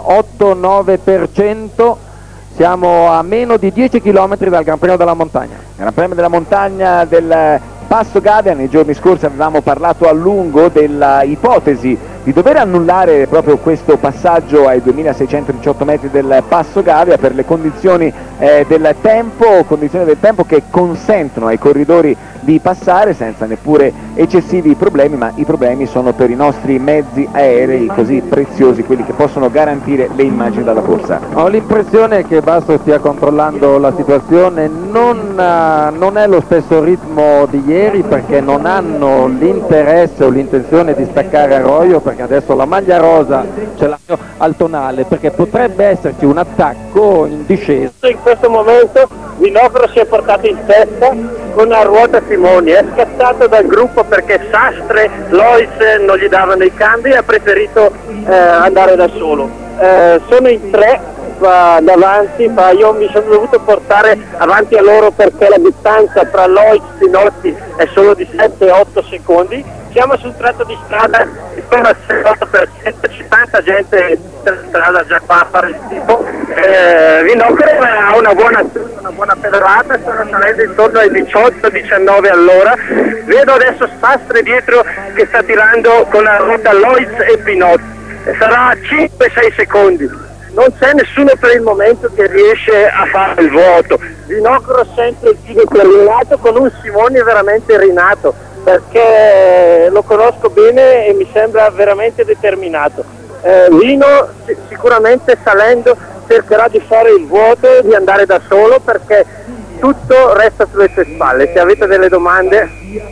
8-9%, siamo a meno di 10 km dal Gran Premio della Montagna. Gran Premio della Montagna del Passo Gavia. Nei giorni scorsi avevamo parlato a lungo della ipotesi di dover annullare proprio questo passaggio ai 2618 metri del Passo Gavia per le condizioni del tempo che consentono ai corridori di passare senza neppure eccessivi problemi, ma i problemi sono per i nostri mezzi aerei così preziosi, quelli che possono garantire le immagini dalla corsa. Ho l'impressione che Basso stia controllando la situazione, non è lo stesso ritmo di ieri, perché non hanno l'interesse o l'intenzione di staccare Arroyo, perché adesso la maglia rosa ce l'ha al Tonale, perché potrebbe esserci un attacco in discesa. In questo momento Vinokurov si è portato in testa con la ruota Simoni, è scazzato dal gruppo perché Sastre, Lois non gli davano i cambi e ha preferito andare da solo. Sono in 3 davanti, ma io mi sono dovuto portare avanti a loro perché la distanza tra Lois e Pinotti è solo di 7-8 secondi. Siamo sul tratto di strada, sono al 68%, c'è tanta gente in strada già qua a fare il tipo. Vinokurov ha una buona pedalata, stanno salendo intorno ai 18-19 all'ora. Vedo adesso Sastre dietro che sta tirando con la ruota Lois e Pinotti, sarà 5-6 secondi. Non c'è nessuno per il momento che riesce a fare il vuoto. Vinokurov sempre il più determinato, con un Simoni veramente rinato, perché lo conosco bene e mi sembra veramente determinato. Vino sicuramente salendo cercherà di fare il vuoto e di andare da solo, perché tutto resta sulle sue spalle. Se avete delle domande...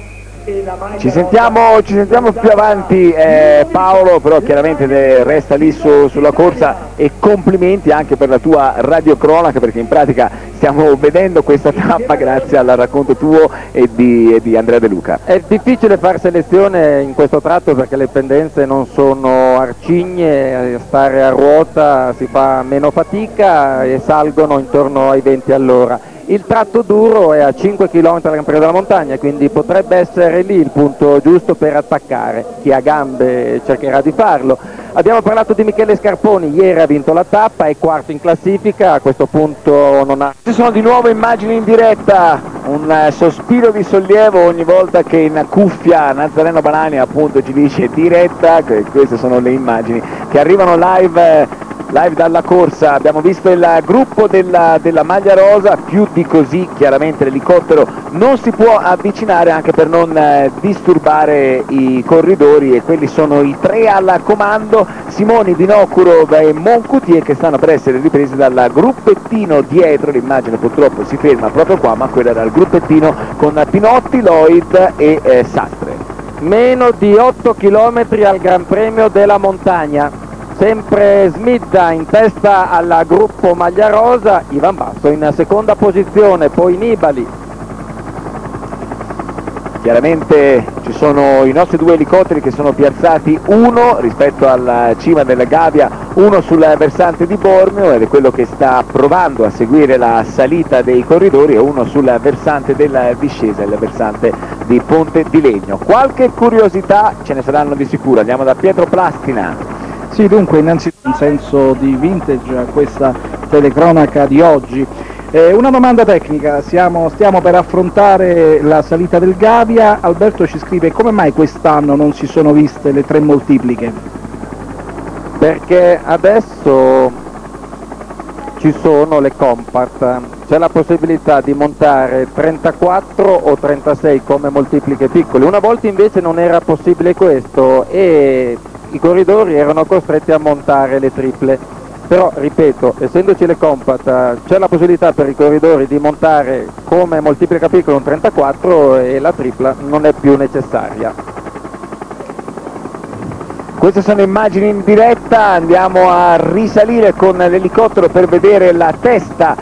Ci sentiamo più avanti Paolo, però chiaramente resta lì sulla corsa, e complimenti anche per la tua radiocronaca, perché in pratica stiamo vedendo questa tappa grazie al racconto tuo e di Andrea De Luca. È difficile fare selezione in questo tratto perché le pendenze non sono arcigne, stare a ruota si fa meno fatica e salgono intorno ai 20 all'ora. Il tratto duro è a 5 km dal Gran Premio della Montagna, quindi potrebbe essere lì il punto giusto per attaccare. Chi ha gambe cercherà di farlo. Abbiamo parlato di Michele Scarponi, ieri ha vinto la tappa, è quarto in classifica, a questo punto non ha... Ci sono di nuovo immagini in diretta, un sospiro di sollievo ogni volta che in cuffia Nazareno Banani appunto ci dice diretta. Queste sono le immagini che arrivano live dalla corsa. Abbiamo visto il gruppo della maglia rosa, più di così chiaramente l'elicottero non si può avvicinare, anche per non disturbare i corridori, e quelli sono i tre al comando, Simoni, Vinokurov e Moncoutier, che stanno per essere ripresi dal gruppettino dietro. L'immagine purtroppo si ferma proprio qua, ma quella era il gruppettino con Pinotti, Lloyd e Sastre. Meno di 8 km al Gran Premio della Montagna, sempre Smidda in testa al gruppo maglia rosa, Ivan Basso in seconda posizione, poi Nibali. Chiaramente ci sono i nostri due elicotteri che sono piazzati, uno rispetto alla cima della Gavia, uno sul versante di Bormio, ed è quello che sta provando a seguire la salita dei corridori, e uno sul versante della discesa, il versante di Ponte di Legno. Qualche curiosità ce ne saranno di sicuro. Andiamo da Pietro Plastina. Sì, dunque innanzitutto un senso di vintage a questa telecronaca di oggi. Una domanda tecnica, stiamo per affrontare la salita del Gavia. Alberto ci scrive: come mai quest'anno non si sono viste le tre moltipliche? Perché adesso ci sono le compact, c'è la possibilità di montare 34 o 36 come moltipliche piccole. Una volta invece non era possibile questo e i corridori erano costretti a montare le triple. Però, ripeto, essendoci le compact, c'è la possibilità per i corridori di montare come moltiplica piccolo un 34 e la tripla non è più necessaria. Queste sono immagini in diretta, andiamo a risalire con l'elicottero per vedere la testa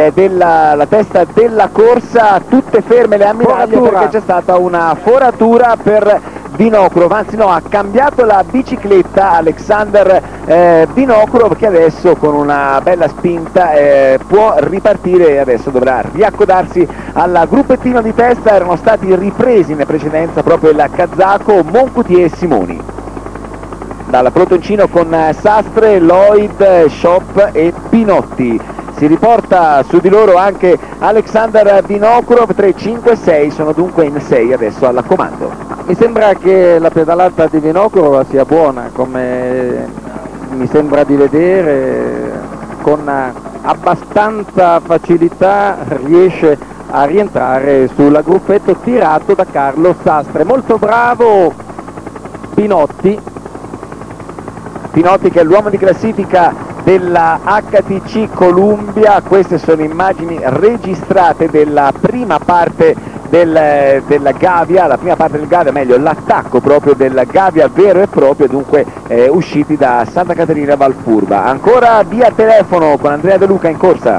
della corsa, tutte ferme le ammiraglie perché c'è stata una foratura per Vinokurov, anzi no, ha cambiato la bicicletta Alexander Vinokurov, che adesso con una bella spinta può ripartire, e adesso dovrà riaccodarsi al gruppettino di testa. Erano stati ripresi in precedenza proprio il kazako Moncoutier e Simoni. Dal pelotoncino con Sastre, Lloyd, Shop e Pinotti. Si riporta su di loro anche Alexander Vinokurov, 3, 5 e 6, sono dunque in 6 adesso al comando. Mi sembra che la pedalata di Vinokurov sia buona, come mi sembra di vedere, con abbastanza facilità riesce a rientrare sul gruppetto tirato da Carlo Sastre. Molto bravo Pinotti che è l'uomo di classifica della HTC Columbia. Queste sono immagini registrate della prima parte della Gavia, meglio l'attacco proprio del Gavia vero e proprio, dunque usciti da Santa Caterina Valfurva. Ancora via telefono con Andrea De Luca in corsa.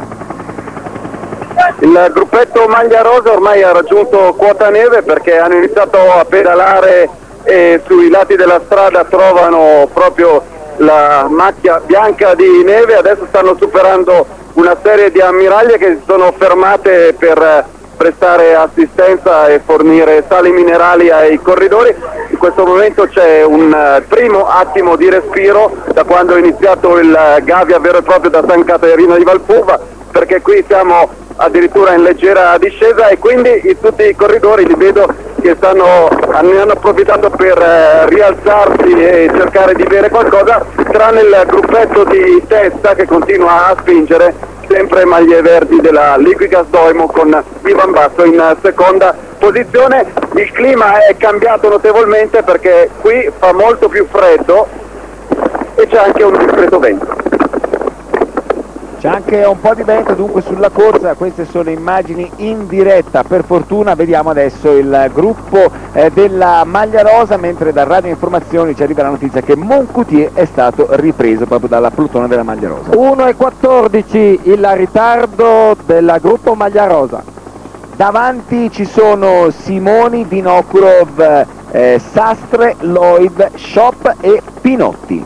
Il gruppetto Maglia Rosa ormai ha raggiunto quota neve, perché hanno iniziato a pedalare e sui lati della strada trovano proprio la macchia bianca di neve. Adesso stanno superando una serie di ammiraglie che si sono fermate per prestare assistenza e fornire sali minerali ai corridori. In questo momento c'è un primo attimo di respiro da quando è iniziato il Gavia vero e proprio da San Caterina di Valfurva, perché qui siamo addirittura in leggera discesa, e quindi tutti i corridori li vedo che ne hanno approfittato per rialzarsi e cercare di bere qualcosa, tranne il gruppetto di testa che continua a spingere, sempre maglie verdi della Liquigas Doimo con Ivan Basso in seconda posizione. Il clima è cambiato notevolmente perché qui fa molto più freddo e c'è anche un discreto vento. C'è anche un po' di vento dunque sulla corsa, queste sono immagini in diretta, per fortuna vediamo adesso il gruppo della maglia rosa, mentre da Radio Informazioni ci arriva la notizia che Moncoutier è stato ripreso proprio dalla plotone della maglia rosa. 1:14 il ritardo del gruppo maglia rosa. Davanti ci sono Simoni, Vinokurov, Sastre, Lloyd, Shop e Pinotti.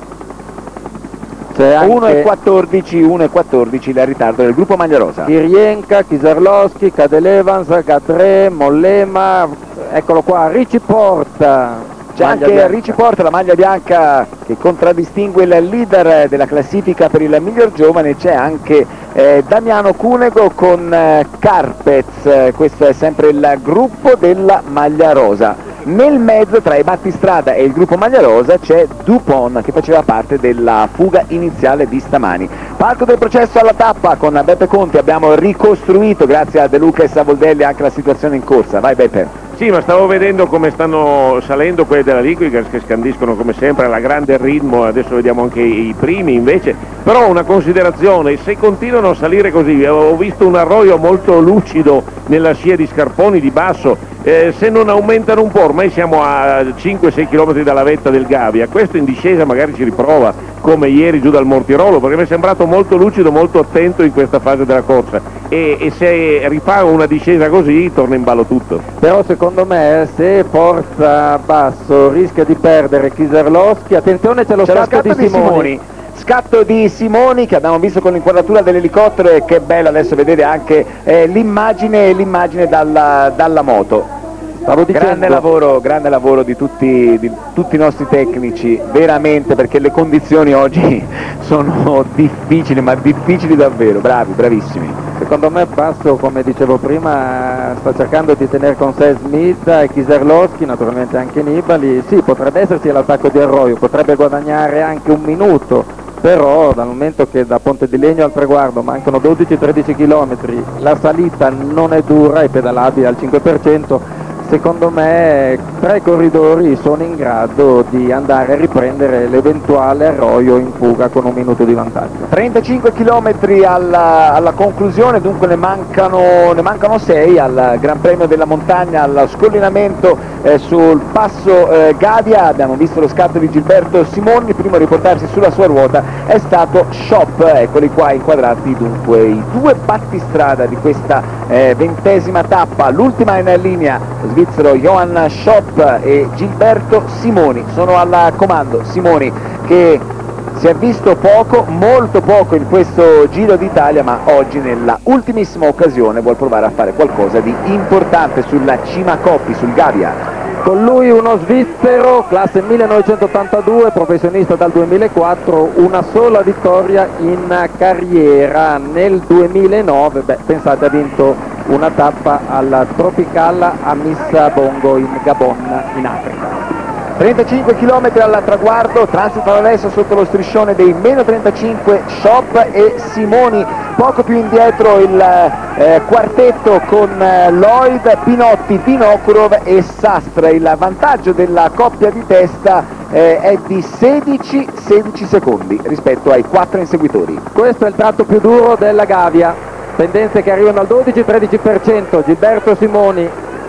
1:14 il ritardo del gruppo maglia rosa. Kirienka, Kiserlowski, Cadel-Evans, Gadre, Mollema, eccolo qua, Richie Porte. C'è anche Richie Porte, la maglia bianca che contraddistingue il leader della classifica per il miglior giovane. C'è anche Damiano Cunego con Carpez, questo è sempre il gruppo della maglia rosa. Nel mezzo, tra i battistrada e il gruppo maglia rosa, c'è Dupont che faceva parte della fuga iniziale di stamani. Palco del processo alla tappa con Beppe Conti, abbiamo ricostruito grazie a De Luca e Savoldelli anche la situazione in corsa. Vai Beppe. Sì, ma stavo vedendo come stanno salendo quelli della Liquigas che scandiscono come sempre alla grande ritmo, adesso vediamo anche i primi invece, però una considerazione, se continuano a salire così, ho visto un arroio molto lucido nella scia di Scarponi di basso, se non aumentano un po', ormai siamo a 5-6 km dalla vetta del Gavia, questo in discesa magari ci riprova, come ieri giù dal Mortirolo, perché mi è sembrato molto lucido, molto attento in questa fase della corsa, e se rifà una discesa così torna in ballo tutto. Però secondo me se forza basso rischia di perdere Kiserlowski, attenzione c'è lo scatto di Simoni. Scatto di Simoni che abbiamo visto con l'inquadratura dell'elicottero e che è bello adesso vedere anche l'immagine dalla moto. Grande lavoro di tutti i nostri tecnici, veramente, perché le condizioni oggi sono difficili, ma difficili davvero, bravissimi. Secondo me Basso, come dicevo prima, sta cercando di tenere con sé Smith e Kiserlowski, naturalmente anche Nibali. Sì, potrebbe esserci l'attacco di Arroyo, potrebbe guadagnare anche un minuto, però dal momento che da Ponte di Legno al traguardo mancano 12-13 km, la salita non è dura, è pedalabile al 5%, secondo me tra i corridori sono in grado di andare a riprendere l'eventuale Arroyo in fuga con un minuto di vantaggio. 35 km alla conclusione, dunque ne mancano 6 al Gran Premio della Montagna, allo scollinamento sul passo Gavia. Abbiamo visto lo scatto di Gilberto Simoni, il primo a riportarsi sulla sua ruota è stato Shop, eccoli qua inquadrati dunque i due battistrada di questa 20ª tappa, l'ultima in linea, svizzero Johann Shop e Gilberto Simoni sono al comando. Simoni che si è visto poco, molto poco in questo Giro d'Italia, ma oggi nella ultimissima occasione vuol provare a fare qualcosa di importante sulla cima Coppi, sul Gavia. Con lui uno svizzero, classe 1982, professionista dal 2004, una sola vittoria in carriera. Nel 2009, pensate, ha vinto una tappa alla Tropicalla a Missa Bongo in Gabon, in Africa. 35 km al traguardo, transitano adesso sotto lo striscione dei meno 35 Shop e Simoni, poco più indietro il quartetto con Lloyd, Pinotti, Vinokurov e Sastre. Il vantaggio della coppia di testa è di 16 secondi rispetto ai 4 inseguitori. Questo è il tratto più duro della Gavia, pendenze che arrivano al 12-13%, Gilberto Simoni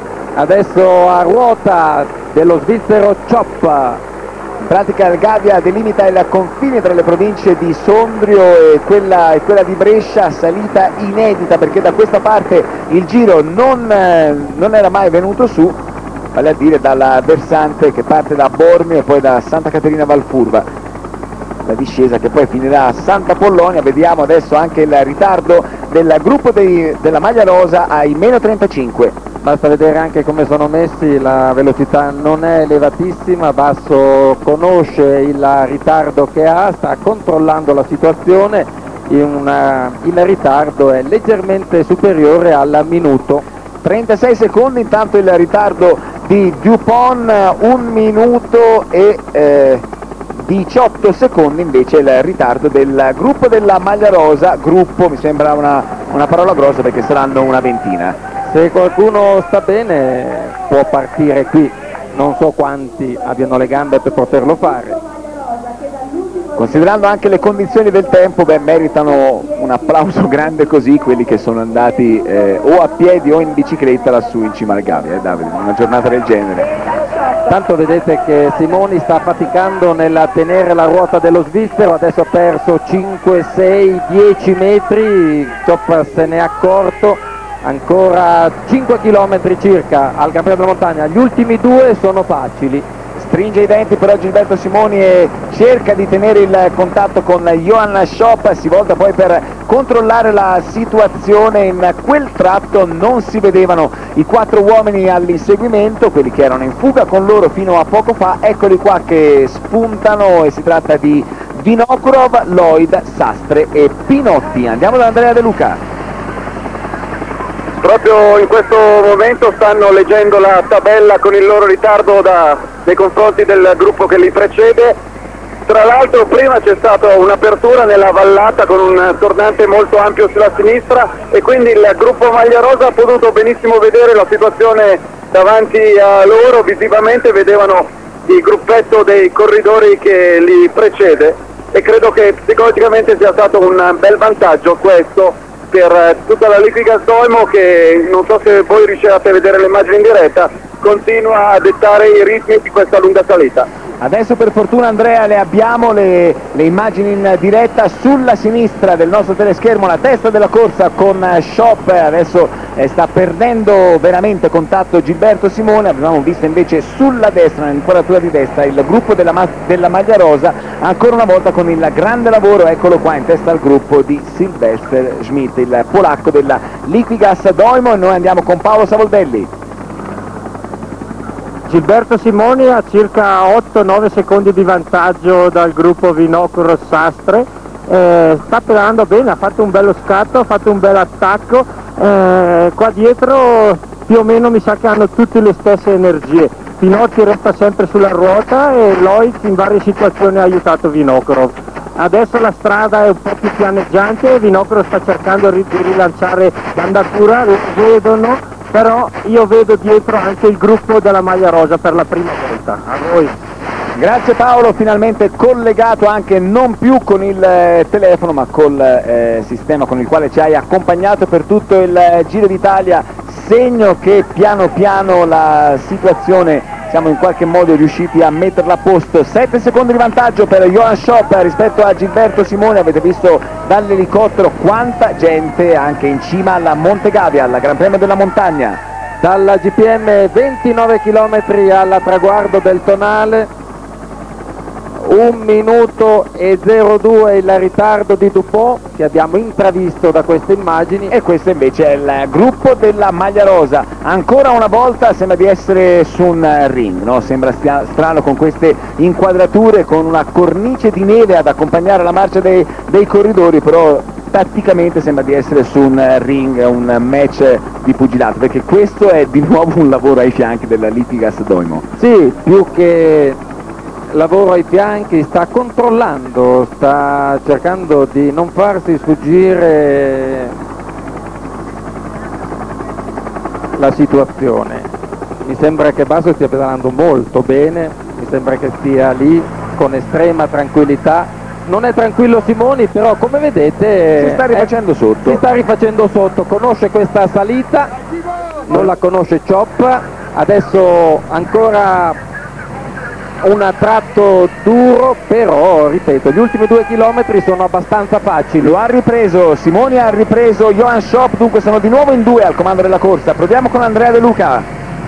adesso a ruota dello svizzero Chop. In pratica il Gavia delimita il confine tra le province di Sondrio e quella di Brescia, salita inedita perché da questa parte il giro non era mai venuto su, vale a dire dalla versante che parte da Bormio e poi da Santa Caterina Valfurva. La discesa che poi finirà a Santa Pollonia. Vediamo adesso anche il ritardo del gruppo della maglia rosa ai meno 35. Basta vedere anche come sono messi, la velocità non è elevatissima, Basso conosce il ritardo che ha, sta controllando la situazione, il ritardo è leggermente superiore al minuto. 36 secondi intanto il ritardo di Dupont, 1 minuto e 18 secondi invece il ritardo del gruppo della maglia rosa. Gruppo mi sembra una parola grossa perché saranno una ventina. Se qualcuno sta bene può partire qui, non so quanti abbiano le gambe per poterlo fare. Considerando anche le condizioni del tempo, beh, meritano un applauso grande così quelli che sono andati o a piedi o in bicicletta lassù in cima al Gavia, Davide, in una giornata del genere. Tanto vedete che Simoni sta faticando nel tenere la ruota dello svizzero, adesso ha perso 5, 6, 10 metri, Chop se ne è accorto, ancora 5 km circa al Gran Premio della Montagna, gli ultimi 2 sono facili. Stringe i denti però Gilberto Simoni e cerca di tenere il contatto con Johan Schopp, si volta poi per controllare la situazione. In quel tratto non si vedevano i 4 uomini all'inseguimento, quelli che erano in fuga con loro fino a poco fa, eccoli qua che spuntano e si tratta di Vinokurov, Lloyd, Sastre e Pinotti. Andiamo da Andrea De Luca. Proprio in questo momento stanno leggendo la tabella con il loro ritardo nei confronti del gruppo che li precede. Tra l'altro prima c'è stata un'apertura nella vallata con un tornante molto ampio sulla sinistra e quindi il gruppo Maglia Rosa ha potuto benissimo vedere la situazione davanti a loro, visivamente vedevano il gruppetto dei corridori che li precede e credo che psicologicamente sia stato un bel vantaggio questo per tutta la Liquigas Doimo, che non so se voi riuscirete a vedere le immagini in diretta, continua a dettare i ritmi di questa lunga salita. Adesso per fortuna Andrea le abbiamo le immagini in diretta. Sulla sinistra del nostro teleschermo la testa della corsa con Schopp, adesso sta perdendo veramente contatto Gilberto Simone. Abbiamo visto invece sulla destra, nell'inquadratura di destra, il gruppo della Maglia Rosa, ancora una volta con il grande lavoro, eccolo qua in testa al gruppo, di Sylvester Schmidt, il polacco della Liquigas Doimo, e noi andiamo con Paolo Savoldelli. Gilberto Simoni ha circa 8-9 secondi di vantaggio dal gruppo Vinokurov Sastre, sta pedalando bene, ha fatto un bello scatto, ha fatto un bel attacco, qua dietro più o meno mi sa che hanno tutte le stesse energie. Pinotti resta sempre sulla ruota e Lloyd in varie situazioni ha aiutato Vinokurov. Adesso la strada è un po' più pianeggiante e Vinokurov sta cercando di rilanciare l'andatura, lo vedono, però io vedo dietro anche il gruppo della Maglia Rosa per la prima volta. A voi. Grazie Paolo, finalmente collegato anche non più con il telefono ma col sistema con il quale ci hai accompagnato per tutto il Giro d'Italia, segno che piano piano la situazione siamo in qualche modo riusciti a metterla a posto. 7 secondi di vantaggio per Johan Schopp rispetto a Gilberto Simone. Avete visto dall'elicottero quanta gente anche in cima alla Monte Gavia, al Gran Premio della Montagna. Dalla GPM 29 km al traguardo del Tonale, 1 minuto e 02 il ritardo di Dupont che abbiamo intravisto da queste immagini, e questo invece è il gruppo della Maglia Rosa. Ancora una volta sembra di essere su un ring, no? Sembra strano con queste inquadrature, con una cornice di neve ad accompagnare la marcia dei corridori, però tatticamente sembra di essere su un ring, un match di pugilato, perché questo è di nuovo un lavoro ai fianchi della Liquigas Doimo. Sì, più che lavoro ai fianchi, sta controllando, sta cercando di non farsi sfuggire la situazione. Mi sembra che Basso stia pedalando molto bene, mi sembra che stia lì con estrema tranquillità. Non è tranquillo Simoni, però come vedete si sta rifacendo sotto. Si sta rifacendo sotto, conosce questa salita, non la conosce Chop, adesso ancora un tratto duro, però ripeto gli ultimi 2 chilometri sono abbastanza facili. Lo ha ripreso Simoni, ha ripreso Johan Schopp, dunque sono di nuovo in 2 al comando della corsa. Proviamo con Andrea De Luca.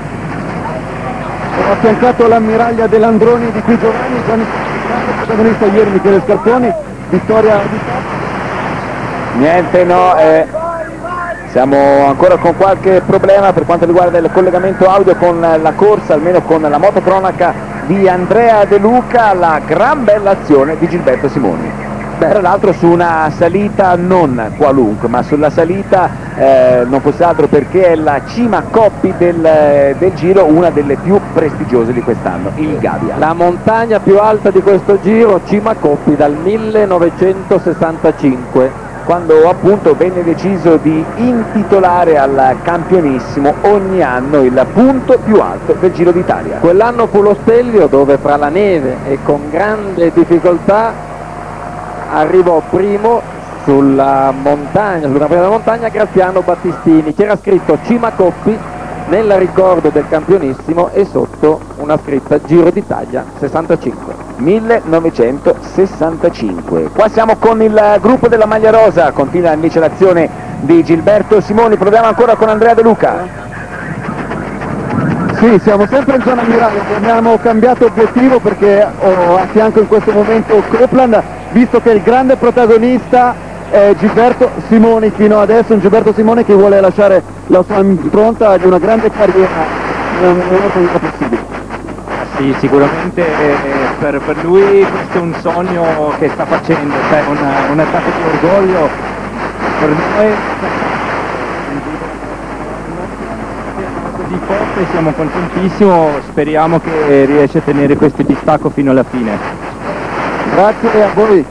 Ho affiancato l'ammiraglia dell'Androni di qui Giovanni, protagonista ieri Michele Scarponi, vittoria di niente, no, siamo ancora con qualche problema per quanto riguarda il collegamento audio con la corsa, almeno con la motocronaca di Andrea De Luca. La gran bella azione di Gilberto Simoni, tra l'altro su una salita non qualunque, ma sulla salita non fosse altro perché è la cima Coppi del Giro, una delle più prestigiose di quest'anno, il Gavia. La montagna più alta di questo Giro, cima Coppi, dal 1965. Quando appunto venne deciso di intitolare al campionissimo ogni anno il punto più alto del Giro d'Italia. Quell'anno fu lo Stelvio, dove fra la neve e con grande difficoltà arrivò primo sulla montagna, sulla prima montagna, Graziano Battistini. C'era scritto Cima Coppi nel ricordo del campionissimo e sotto una scritta Giro d'Italia 65. 1965. Qua siamo con il gruppo della maglia rosa, continua invece l'azione di Gilberto Simoni. Proviamo ancora con Andrea De Luca. Sì, siamo sempre in zona murale, abbiamo cambiato obiettivo perché ho a fianco in questo momento Copland, visto che il grande protagonista è Gilberto Simoni fino adesso, un Gilberto Simoni che vuole lasciare la sua impronta di una grande carriera nella migliore maniera possibile. Sì, sicuramente per lui questo è un sogno che sta facendo, cioè una tappa di orgoglio per noi. Così forte, siamo contentissimi, speriamo che riesca a tenere questo distacco fino alla fine. Grazie a voi.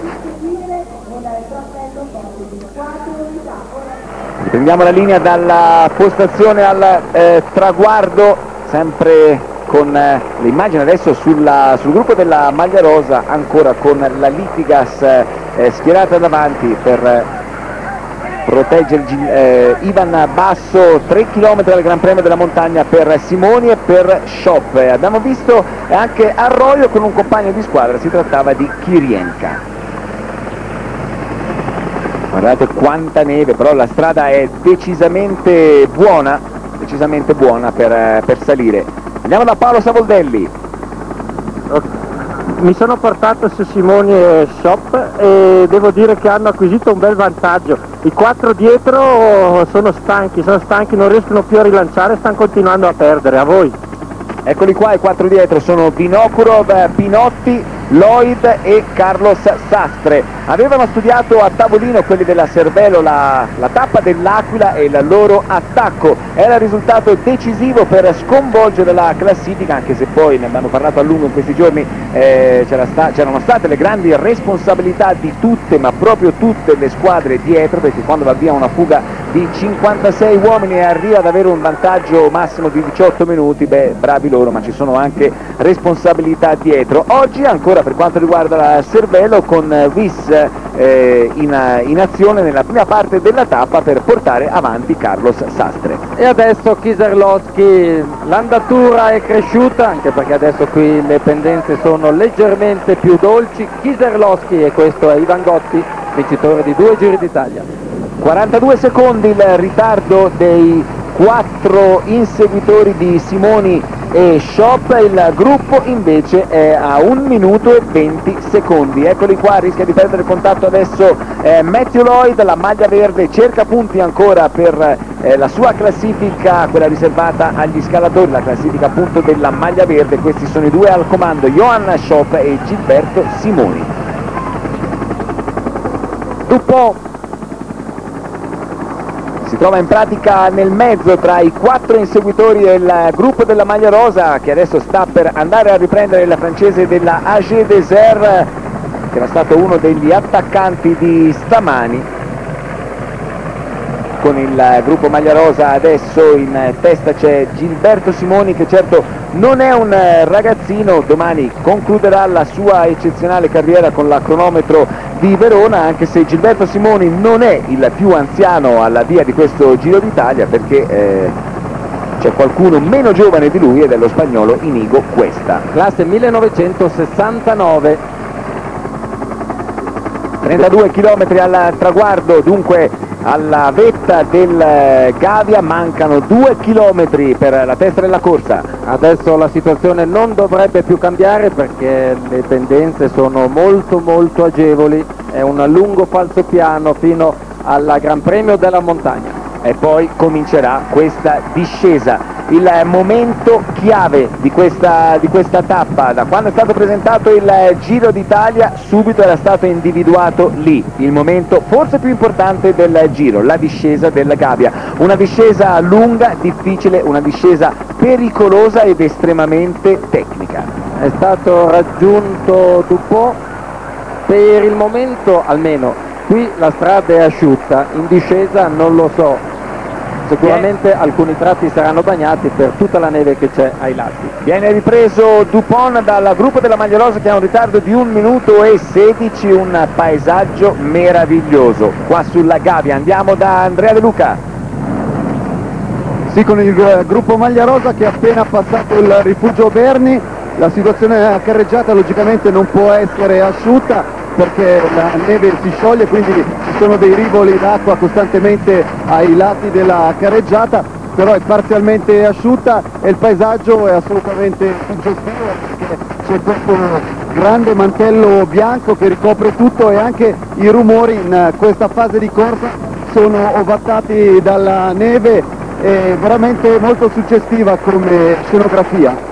Prendiamo la linea dalla postazione al traguardo, sempre con le immagini adesso sul gruppo della maglia rosa, ancora con la Liquigas schierata davanti per proteggere Ivan Basso. 3 km dal Gran Premio della Montagna per Simoni e per Schopp. Abbiamo visto anche Arroyo con un compagno di squadra, si trattava di Kirienka. Guardate quanta neve, però la strada è decisamente buona per salire. Andiamo da Paolo Savoldelli. Mi sono portato su Simoni e Schopp e devo dire che hanno acquisito un bel vantaggio. I 4 dietro sono stanchi, non riescono più a rilanciare, stanno continuando a perdere. A voi. Eccoli qua, i 4 dietro sono Vinokurov, Pinotti, Lloyd e Carlos Sastre. Avevano studiato a tavolino quelli della Cervelo la tappa dell'Aquila e il loro attacco. Era il risultato decisivo per sconvolgere la classifica, anche se poi ne abbiamo parlato a lungo in questi giorni. C'erano state le grandi responsabilità di tutte, ma proprio tutte le squadre dietro, perché quando va via una fuga di 56 uomini e arriva ad avere un vantaggio massimo di 18 minuti, beh, bravi loro, ma ci sono anche responsabilità dietro. Oggi ancora per quanto riguarda la Cervelo, con Wyss in azione nella prima parte della tappa per portare avanti Carlos Sastre. E adesso Kieserlowski, l'andatura è cresciuta, anche perché adesso qui le pendenze sono leggermente più dolci. Kieserlowski, e questo è Ivan Gotti, vincitore di 2 Giri d'Italia. 42 secondi il ritardo dei 4 inseguitori di Simoni e Schopp, il gruppo invece è a 1 minuto e 20 secondi. Eccoli qua, rischia di perdere il contatto adesso Matthew Lloyd, la maglia verde cerca punti ancora per la sua classifica, quella riservata agli scalatori, la classifica appunto della maglia verde. Questi sono i due al comando, Johan Schopp e Gilberto Simoni. Dupont si trova in pratica nel mezzo tra i 4 inseguitori del gruppo della maglia rosa, che adesso sta per andare a riprendere il francese della AG Desert, che era stato uno degli attaccanti di stamani. Con il gruppo maglia rosa adesso in testa c'è Gilberto Simoni, che certo non è un ragazzino, domani concluderà la sua eccezionale carriera con la cronometro di Verona, anche se Gilberto Simoni non è il più anziano alla via di questo Giro d'Italia, perché c'è qualcuno meno giovane di lui ed è lo spagnolo Inigo Cuesta. Classe 1969. 32 km al traguardo, dunque alla vetta del Gavia, mancano 2 km per la testa della corsa. Adesso la situazione non dovrebbe più cambiare perché le pendenze sono molto agevoli, è un lungo falsopiano fino al Gran Premio della Montagna. E poi comincerà questa discesa. Il momento chiave di questa tappa, da quando è stato presentato il Giro d'Italia, subito era stato individuato lì, il momento forse più importante del Giro, la discesa del Gavia. Una discesa lunga, difficile, una discesa pericolosa ed estremamente tecnica. È stato raggiunto Dupont, per il momento almeno qui la strada è asciutta, in discesa non lo so. Sicuramente alcuni tratti saranno bagnati per tutta la neve che c'è ai lati. Viene ripreso Dupont dal gruppo della maglia rosa che ha un ritardo di 1 minuto e 16, un paesaggio meraviglioso qua sulla Gavia. Andiamo da Andrea De Luca. Sì, con il gruppo maglia rosa che ha appena passato il rifugio Berni, la situazione carreggiata logicamente non può essere asciutta perché la neve si scioglie, quindi ci sono dei rivoli d'acqua costantemente ai lati della carreggiata, però è parzialmente asciutta e il paesaggio è assolutamente suggestivo perché c'è questo grande mantello bianco che ricopre tutto e anche i rumori in questa fase di corsa sono ovattati dalla neve, è veramente molto suggestiva come scenografia.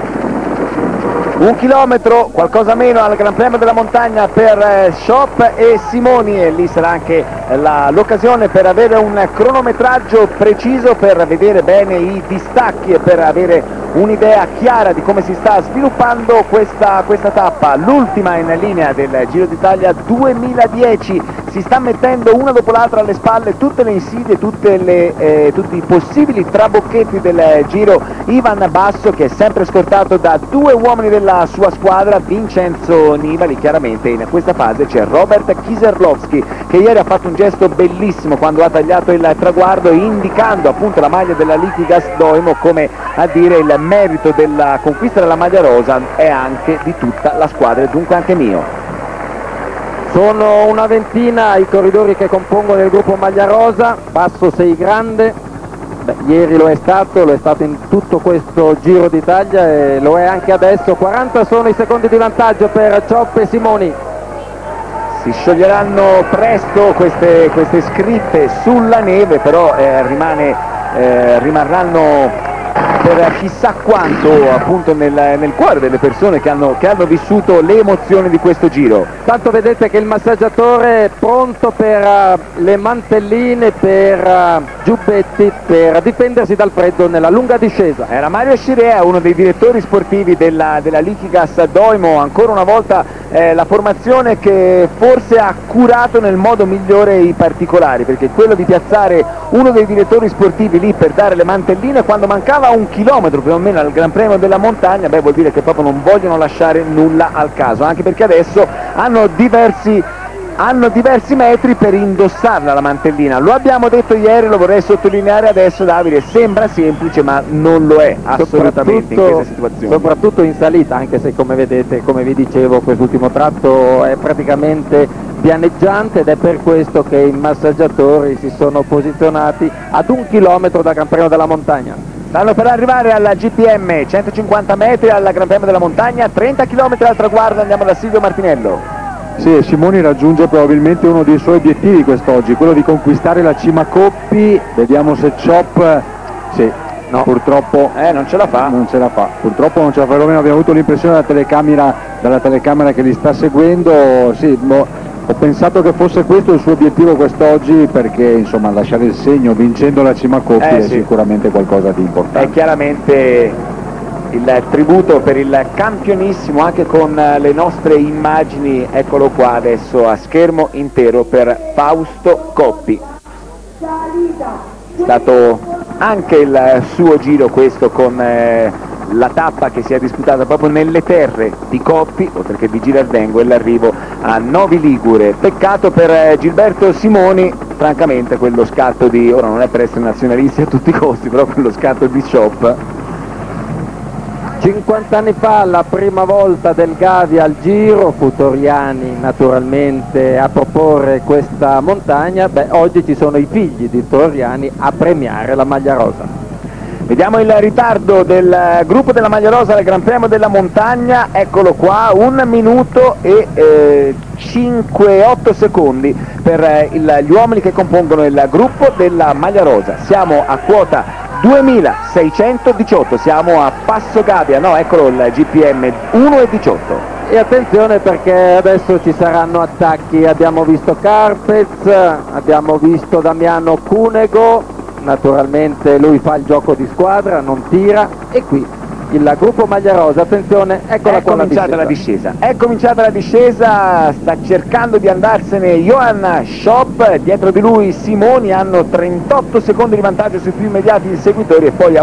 1 chilometro, qualcosa meno al Gran Premio della Montagna per Schopp e Simoni, e lì sarà anche l'occasione per avere un cronometraggio preciso, per vedere bene i distacchi e per avere un'idea chiara di come si sta sviluppando questa tappa, l'ultima in linea del Giro d'Italia 2010. Si sta mettendo una dopo l'altra alle spalle tutte le insidie, tutti i possibili trabocchetti del Giro. Ivan Basso, che è sempre scortato da 2 uomini della sua squadra, Vincenzo Nibali. Chiaramente in questa fase c'è Robert Kieserlowski, che ieri ha fatto un gesto bellissimo quando ha tagliato il traguardo, indicando appunto la maglia della Liquigas Doimo, come a dire il merito della conquista della maglia rosa è anche di tutta la squadra e dunque anche mio. Sono una ventina i corridori che compongono il gruppo maglia rosa. Basso sei grande, ieri lo è stato in tutto questo Giro d'Italia e lo è anche adesso. 40 sono i secondi di vantaggio per Schopp e Simoni. Si scioglieranno presto queste scritte sulla neve, però rimarranno per chissà quanto appunto nel cuore delle persone che hanno vissuto le emozioni di questo Giro. Tanto vedete che il massaggiatore è pronto per le mantelline, per giubbetti, per difendersi dal freddo nella lunga discesa. Era Mario Scirea, uno dei direttori sportivi della Liquigas Doimo, ancora una volta la formazione che forse ha curato nel modo migliore i particolari, perché quello di piazzare uno dei direttori sportivi lì per dare le mantelline quando mancava 1 chilometro più o meno al Gran Premio della Montagna, vuol dire che proprio non vogliono lasciare nulla al caso, anche perché adesso hanno diversi metri per indossarla la mantellina. Lo abbiamo detto ieri, lo vorrei sottolineare adesso, Davide, sembra semplice ma non lo è assolutamente in questa situazione. Soprattutto in salita, anche se come vedete, come vi dicevo, quest'ultimo tratto è praticamente pianeggiante ed è per questo che i massaggiatori si sono posizionati ad 1 chilometro dal Gran Premio della Montagna. Stanno per arrivare alla GPM, 150 metri al Gran Premio della Montagna, 30 km al traguardo. Andiamo da Silvio Martinello. Sì, Simoni raggiunge probabilmente uno dei suoi obiettivi quest'oggi, quello di conquistare la cima Coppi. Vediamo se Schopp, sì, no, purtroppo non ce la fa. Purtroppo non ce la fa, almeno abbiamo avuto l'impressione dalla telecamera che li sta seguendo. Sì, ho pensato che fosse questo il suo obiettivo quest'oggi, perché insomma lasciare il segno vincendo la cima Coppi è sicuramente qualcosa di importante. È chiaramente il tributo per il campionissimo, anche con le nostre immagini, eccolo qua adesso a schermo intero, per Fausto Coppi. È stato anche il suo giro questo, con la tappa che si è disputata proprio nelle terre di Coppi, oltre che di Girardengo, e l'arrivo a Novi Ligure. Peccato per Gilberto Simoni, francamente quello scatto di, ora non è per essere nazionalisti a tutti i costi, però quello scatto di Schopp. 50 anni fa, la prima volta del Gavia al Giro, fu Toriani naturalmente a proporre questa montagna. Oggi ci sono i figli di Toriani a premiare la maglia rosa. Vediamo il ritardo del gruppo della maglia rosa al Gran Premio della Montagna, eccolo qua, 1 minuto e 5-8 secondi per gli uomini che compongono il gruppo della maglia rosa. Siamo a quota 2618, siamo a Passo Gavia, no, eccolo il GPM 1,18. E attenzione perché adesso ci saranno attacchi, abbiamo visto Carpez, abbiamo visto Damiano Cunego, naturalmente lui fa il gioco di squadra, non tira, e qui il gruppo maglia rosa, attenzione, eccola qua cominciata la discesa. È cominciata la discesa, sta cercando di andarsene Johan Schopp, dietro di lui Simoni, hanno 38 secondi di vantaggio sui più immediati inseguitori e poi a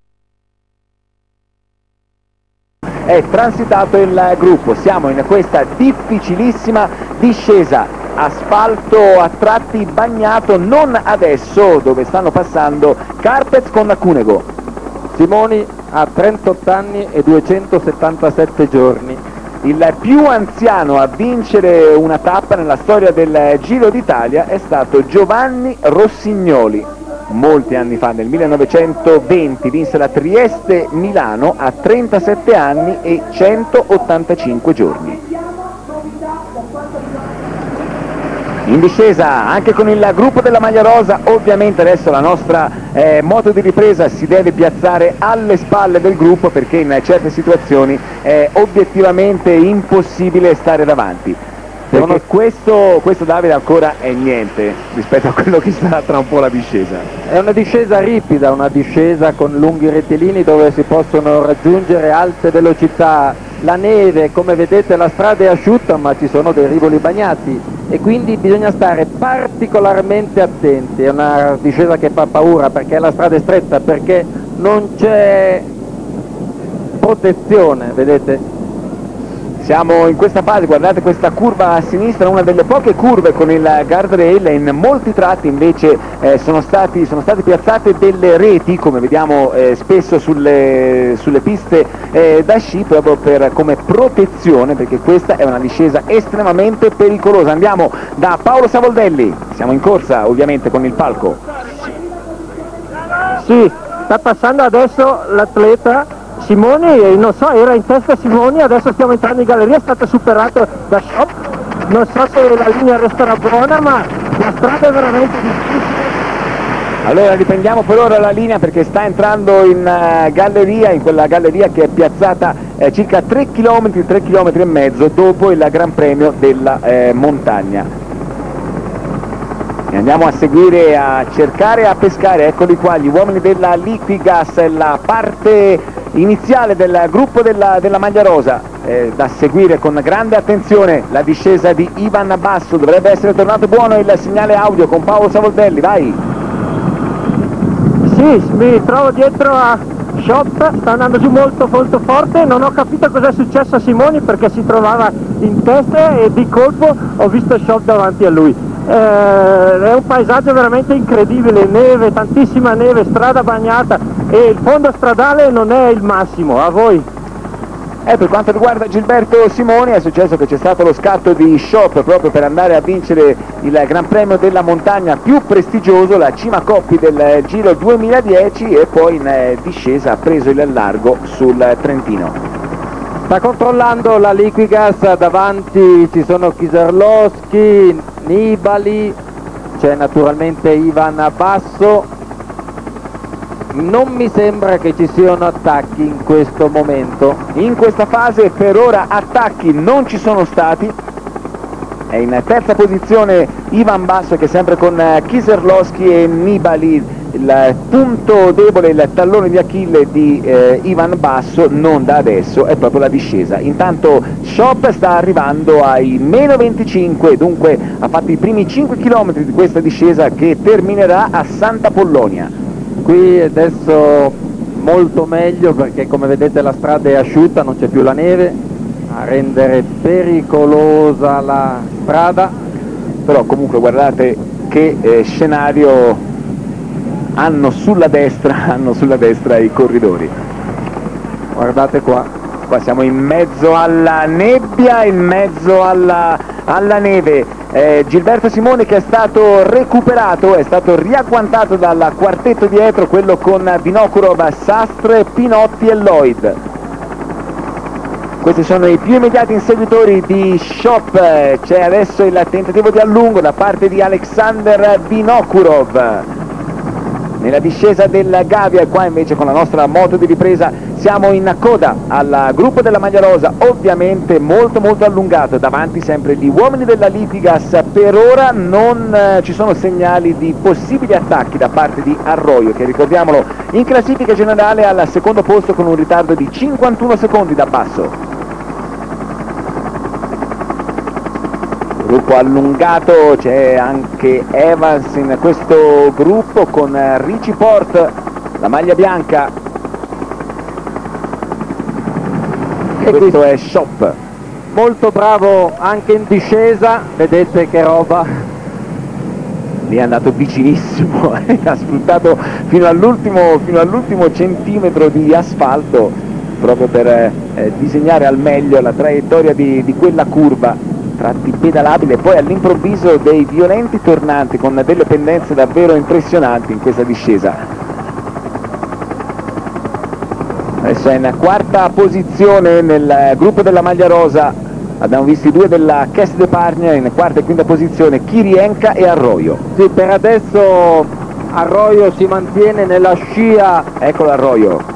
è transitato il gruppo. Siamo in questa difficilissima discesa, asfalto a tratti bagnato, non adesso dove stanno passando Carpez con Cunego. Simoni ha 38 anni e 277 giorni. Il più anziano a vincere una tappa nella storia del Giro d'Italia è stato Giovanni Rossignoli. Molti anni fa, nel 1920, vinse la Trieste-Milano a 37 anni e 185 giorni. In discesa anche con il gruppo della maglia rosa, ovviamente adesso la nostra moto di ripresa si deve piazzare alle spalle del gruppo perché in certe situazioni è obiettivamente impossibile stare davanti. Perché questo Davide ancora è niente rispetto a quello che sarà tra un po' la discesa. È una discesa ripida, una discesa con lunghi rettilini dove si possono raggiungere alte velocità. La neve, come vedete, la strada è asciutta ma ci sono dei rivoli bagnati e quindi bisogna stare particolarmente attenti. È una discesa che fa paura perché la strada è stretta, perché non c'è protezione, vedete? Siamo in questa fase, guardate questa curva a sinistra, una delle poche curve con il guardrail, in molti tratti invece sono state piazzate delle reti, come vediamo spesso sulle piste da sci, proprio come protezione, perché questa è una discesa estremamente pericolosa. Andiamo da Paolo Savoldelli, siamo in corsa ovviamente con il palco. Sì, sta passando adesso l'atleta Simoni, non so, era in testa Simoni, adesso stiamo entrando in galleria, è stato superato da Schopp, non so se la linea resterà buona, ma la strada è veramente difficile. Allora riprendiamo per ora la linea perché sta entrando in galleria, in quella galleria che è piazzata circa 3 km e mezzo dopo il Gran Premio della montagna. E andiamo a seguire, a cercare, a pescare, eccoli qua gli uomini della Liquigas, la parte iniziale del gruppo della maglia rosa, da seguire con grande attenzione la discesa di Ivan Basso. Dovrebbe essere tornato buono il segnale audio con Paolo Savoldelli, vai! Sì, mi trovo dietro a Schopp, sta andando giù molto forte, non ho capito cosa è successo a Simoni perché si trovava in testa e di colpo ho visto Schopp davanti a lui. È un paesaggio veramente incredibile, neve, tantissima neve, strada bagnata e il fondo stradale non è il massimo. A voi? Per quanto riguarda Gilberto Simoni è successo che c'è stato lo scatto di Schopp proprio per andare a vincere il Gran Premio della montagna più prestigioso, la Cima Coppi del Giro 2010, e poi in discesa ha preso il largo sul Trentino. Sta controllando la Liquigas, davanti ci sono Kieserlowski, Nibali, c'è naturalmente Ivan Basso. Non mi sembra che ci siano attacchi in questo momento. In questa fase per ora attacchi non ci sono stati. È in terza posizione Ivan Basso che sempre con Kieserlowski e Nibali. Il punto debole, il tallone di Achille di Ivan Basso non da adesso è proprio la discesa. Intanto Schopp sta arrivando ai meno 25, dunque ha fatto i primi 5 km di questa discesa che terminerà a Santa Pollonia. Qui adesso molto meglio perché come vedete la strada è asciutta, non c'è più la neve a rendere pericolosa la strada, però comunque guardate che scenario hanno sulla destra i corridori. Guardate qua siamo in mezzo alla nebbia, in mezzo alla neve. Gilberto Simoni che è stato recuperato, è stato riagguantato dal quartetto dietro, quello con Vinokurov, Sastre, Pinotti e Lloyd. Questi sono i più immediati inseguitori di Schopp. C'è adesso il tentativo di allungo da parte di Alexander Vinokurov nella discesa del Gavia, e qua invece con la nostra moto di ripresa Siamo in coda al gruppo della maglia rosa, ovviamente molto allungato, davanti sempre gli uomini della Liquigas. Per ora non ci sono segnali di possibili attacchi da parte di Arroyo, che ricordiamolo in classifica generale al secondo posto con un ritardo di 51 secondi da Basso. Gruppo allungato, c'è anche Evans in questo gruppo con Richie Port, la maglia bianca. E questo è Shop. Molto bravo anche in discesa, vedete che roba. Lì è andato vicinissimo, ha sfruttato fino all'ultimo centimetro di asfalto proprio per disegnare al meglio la traiettoria di quella curva, tratti pedalabile, e poi all'improvviso dei violenti tornanti con delle pendenze davvero impressionanti in questa discesa. Adesso è in quarta posizione nel gruppo della maglia rosa, abbiamo visto i due della Caisse d'Epargne in quarta e quinta posizione, Kirienka e Arroyo. Sì, per adesso Arroyo si mantiene nella scia. Eccolo Arroyo.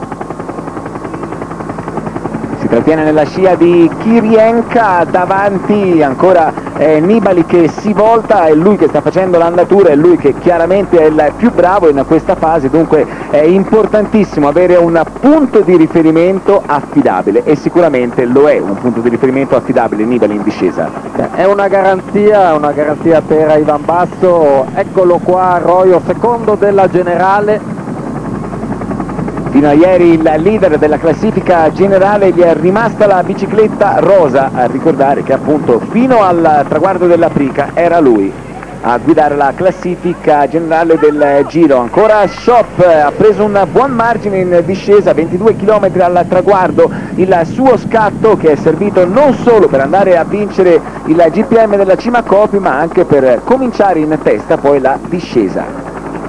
Si trattiene nella scia di Kirienka, davanti ancora Nibali che si volta, è lui che sta facendo l'andatura, è lui che chiaramente è il più bravo in questa fase, dunque è importantissimo avere un punto di riferimento affidabile, e sicuramente lo è un punto di riferimento affidabile Nibali in discesa. È una garanzia per Ivan Basso. Eccolo qua Arroyo, secondo della generale. Fino a ieri il leader della classifica generale, gli è rimasta la bicicletta rosa, a ricordare che appunto fino al traguardo dell'Aprica era lui a guidare la classifica generale del Giro. Ancora Shop ha preso un buon margine in discesa, 22 km al traguardo, il suo scatto che è servito non solo per andare a vincere il GPM della Cima Coppi, ma anche per cominciare in testa poi la discesa.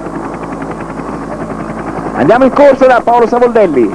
Andiamo in corsa da Paolo Savoldelli.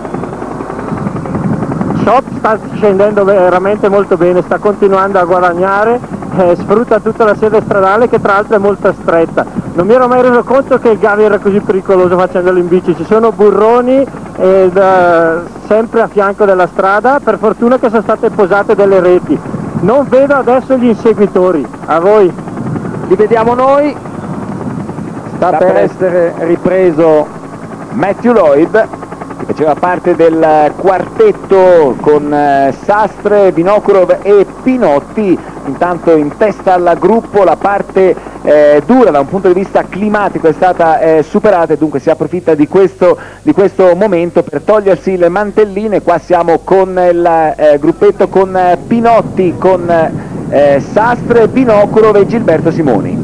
Shop sta scendendo veramente molto bene, sta continuando a guadagnare, sfrutta tutta la sede stradale che tra l'altro è molto stretta. Non mi ero mai reso conto che il Gavi era così pericoloso facendolo in bici, ci sono burroni sempre a fianco della strada, per fortuna che sono state posate delle reti. Non vedo adesso gli inseguitori, a voi. Li vediamo noi, sta per essere ripreso Matthew Lloyd, che faceva parte del quartetto con Sastre, Vinokurov e Pinotti. Intanto in testa al gruppo la parte dura da un punto di vista climatico è stata superata, e dunque si approfitta di questo momento per togliersi le mantelline. Qua siamo con il gruppetto con Pinotti, con Sastre, Vinokurov e Gilberto Simoni.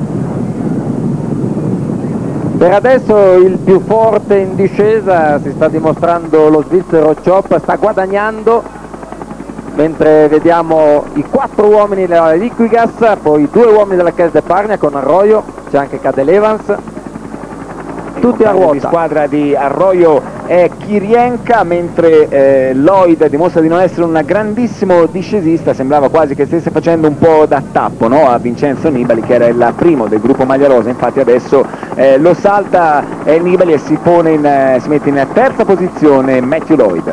Per adesso il più forte in discesa si sta dimostrando lo svizzero Chop, sta guadagnando, mentre vediamo i 4 uomini della Liquigas, poi 2 uomini della Caisse d'Epargne con Arroyo, c'è anche Cadel Evans, tutti a ruota. Di squadra di Arroyo è Kirienka, mentre Lloyd dimostra di non essere un grandissimo discesista, sembrava quasi che stesse facendo un po' da tappo, no? A Vincenzo Nibali, che era il primo del gruppo maglia rosa. Infatti adesso lo salta Nibali e si mette in terza posizione Matthew Lloyd.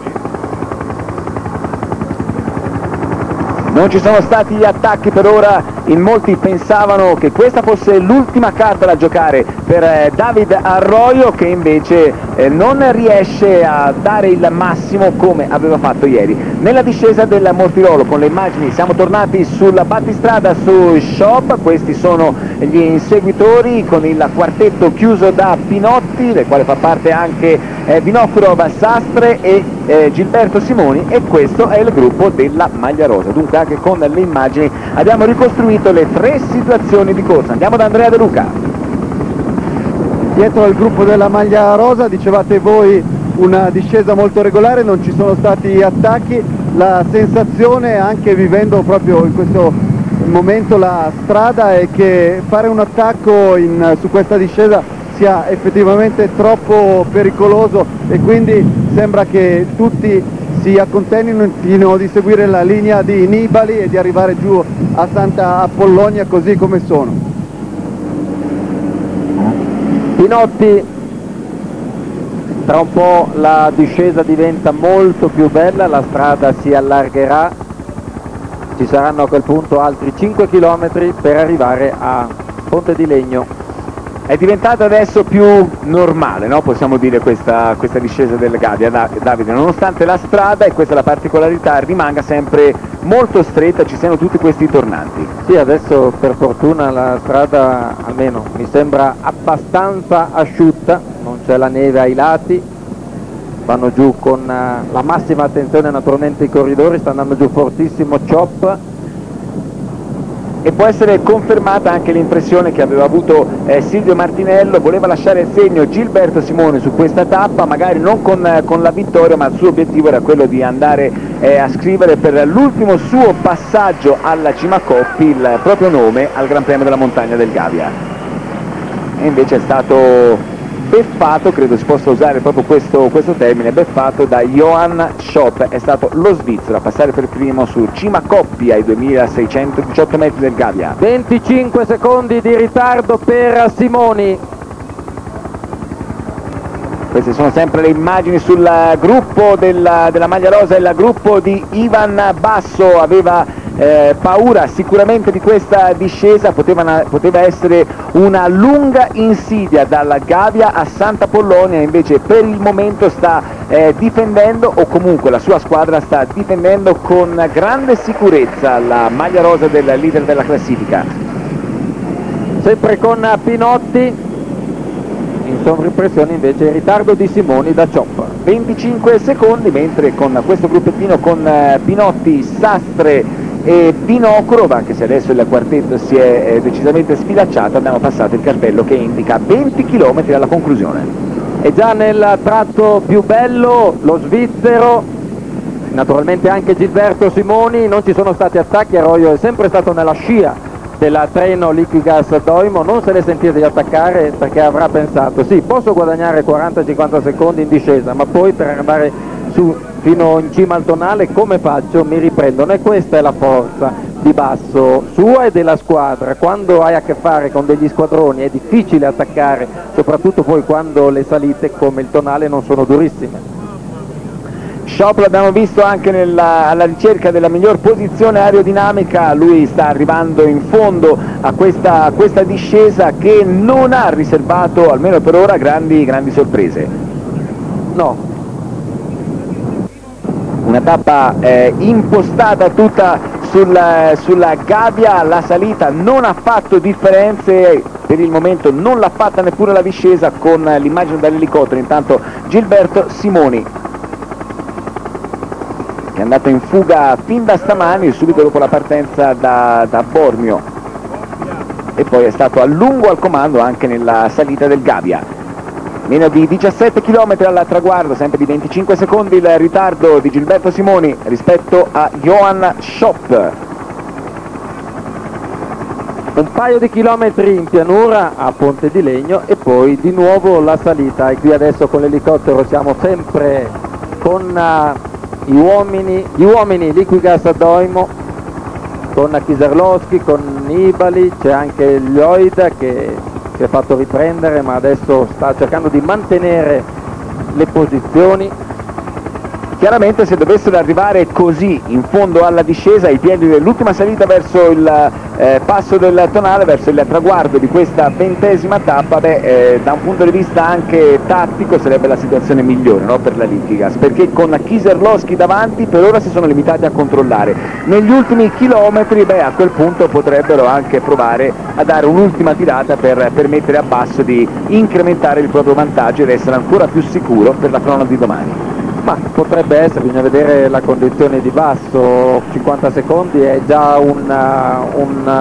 Non ci sono stati attacchi per ora, in molti pensavano che questa fosse l'ultima carta da giocare per David Arroyo, che invece non riesce a dare il massimo come aveva fatto ieri. Nella discesa del Mortirolo, con le immagini, siamo tornati sulla battistrada su Shop, questi sono gli inseguitori con il quartetto chiuso da Pinotti, del quale fa parte anche Vinokurov, Sastre e Gilberto Simoni, e questo è il gruppo della maglia rosa. Dunque anche con le immagini abbiamo ricostruito le 3 situazioni di corsa. Andiamo da Andrea De Luca. Dietro al gruppo della maglia rosa, dicevate voi, una discesa molto regolare, non ci sono stati attacchi. La sensazione, anche vivendo proprio in questo momento la strada, è che fare un attacco su questa discesa sia effettivamente troppo pericoloso, e quindi sembra che tutti si accontentino di seguire la linea di Nibali e di arrivare giù a Santa Apollonia così come sono. Pinotti tra un po' la discesa diventa molto più bella, la strada si allargherà, ci saranno a quel punto altri 5 km per arrivare a Ponte di Legno. È diventata adesso più normale, no? Possiamo dire, questa discesa del Gavia, Davide, nonostante la strada, e questa è la particolarità, rimanga sempre molto stretta, ci siano tutti questi tornanti. Sì, adesso per fortuna la strada almeno mi sembra abbastanza asciutta, non c'è la neve ai lati, vanno giù con la massima attenzione naturalmente i corridori, sta andando giù fortissimo Chop. E può essere confermata anche l'impressione che aveva avuto Silvio Martinello, voleva lasciare il segno Gilberto Simoni su questa tappa, magari non con la vittoria, ma il suo obiettivo era quello di andare a scrivere per l'ultimo suo passaggio alla Cima Coppi il proprio nome al Gran Premio della Montagna del Gavia. E invece è stato beffato, credo si possa usare proprio questo termine, beffato da Johann Schopp, è stato lo svizzero a passare per primo su Cima Coppi ai 2618 metri del Gavia. 25 secondi di ritardo per Simoni. Queste sono sempre le immagini sul gruppo della maglia rosa, il gruppo di Ivan Basso aveva paura sicuramente di questa discesa, poteva essere una lunga insidia dalla Gavia a Santa Pollonia, invece per il momento sta difendendo, o comunque la sua squadra sta difendendo con grande sicurezza la maglia rosa del leader della classifica. Sempre con Pinotti, in sovrimpressione invece il ritardo di Simoni da Chop. 25 secondi, mentre con questo gruppettino con Pinotti, Sastre e Binocolo, anche se adesso il quartetto si è decisamente sfilacciato, abbiamo passato il cartello che indica 20 km alla conclusione. E già nel tratto più bello lo svizzero, naturalmente anche Gilberto Simoni, non ci sono stati attacchi, Arroyo è sempre stato nella scia della Treno Liquigas Doimo, non se l'è sentito di attaccare perché avrà pensato sì, posso guadagnare 40-50 secondi in discesa, ma poi per arrivare su fino in cima al tonale come faccio? Mi riprendono, e questa è la forza di Basso sua e della squadra. Quando hai a che fare con degli squadroni è difficile attaccare, soprattutto poi quando le salite come il tonale non sono durissime. Schopp l'abbiamo visto anche alla ricerca della miglior posizione aerodinamica, lui sta arrivando in fondo a questa discesa che non ha riservato, almeno per ora, grandi sorprese. No. Una tappa impostata tutta sulla Gavia, la salita non ha fatto differenze, per il momento non l'ha fatta neppure la discesa con l'immagine dall'elicottero. Intanto Gilberto Simoni, è andato in fuga fin da stamani, subito dopo la partenza da Bormio, e poi è stato a lungo al comando anche nella salita del Gavia. Meno di 17 km al traguardo, sempre di 25 secondi il ritardo di Gilberto Simoni rispetto a Johann Schopp. Un paio di chilometri in pianura a Ponte di Legno e poi di nuovo la salita, e qui adesso con l'elicottero siamo sempre con gli uomini Liquigas Doimo, con Kiserlowski, con Nibali, c'è anche Lloyd che si è fatto riprendere ma adesso sta cercando di mantenere le posizioni. Chiaramente se dovessero arrivare così in fondo alla discesa, ai piedi dell'ultima salita verso il passo del tonale, verso il traguardo di questa 20ª tappa, da un punto di vista anche tattico sarebbe la situazione migliore, no, per la Liquigas, perché con Kiserlowski davanti per ora si sono limitati a controllare. Negli ultimi chilometri, a quel punto potrebbero anche provare a dare un'ultima tirata per permettere a Basso di incrementare il proprio vantaggio ed essere ancora più sicuro per la crono di domani. Ma potrebbe essere, bisogna vedere la condizione di Basso, 50 secondi è già un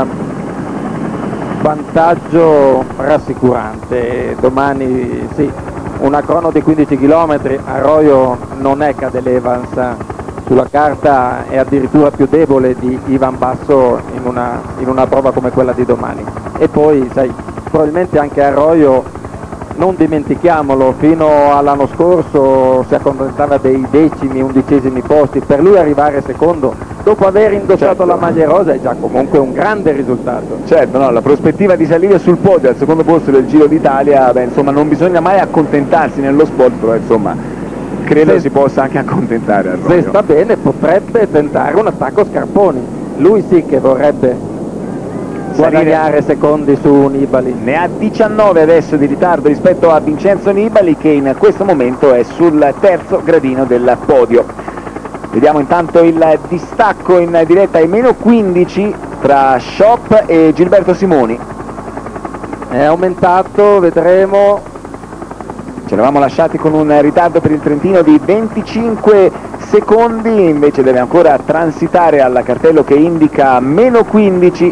vantaggio rassicurante. Domani sì, una crono di 15 km, Arroyo non è Cadel Evans, sulla carta è addirittura più debole di Ivan Basso in una prova come quella di domani. E poi sai, probabilmente anche Arroyo, non dimentichiamolo, fino all'anno scorso si accontentava dei decimi, undicesimi posti, per lui arrivare secondo dopo aver indossato la maglia rosa è già comunque un grande risultato. Certo, no, la prospettiva di salire sul podio al secondo posto del Giro d'Italia, beh, insomma, non bisogna mai accontentarsi nello sport, però insomma credo si possa anche accontentare al Se sta bene potrebbe tentare un attacco Scarponi, lui sì che vorrebbe guadagnare secondi su Nibali. Ne ha 19 adesso di ritardo rispetto a Vincenzo Nibali, che in questo momento è sul terzo gradino del podio. Vediamo intanto il distacco in diretta ai meno 15 tra Schopp e Gilberto Simoni. È aumentato, vedremo. Ci eravamo lasciati con un ritardo per il Trentino di 25 secondi, invece deve ancora transitare al cartello che indica meno 15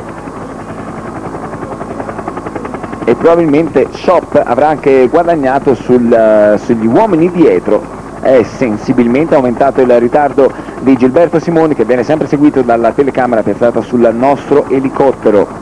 e probabilmente Schopp avrà anche guadagnato sugli uomini dietro. È sensibilmente aumentato il ritardo di Gilberto Simoni, che viene sempre seguito dalla telecamera piazzata sul nostro elicottero.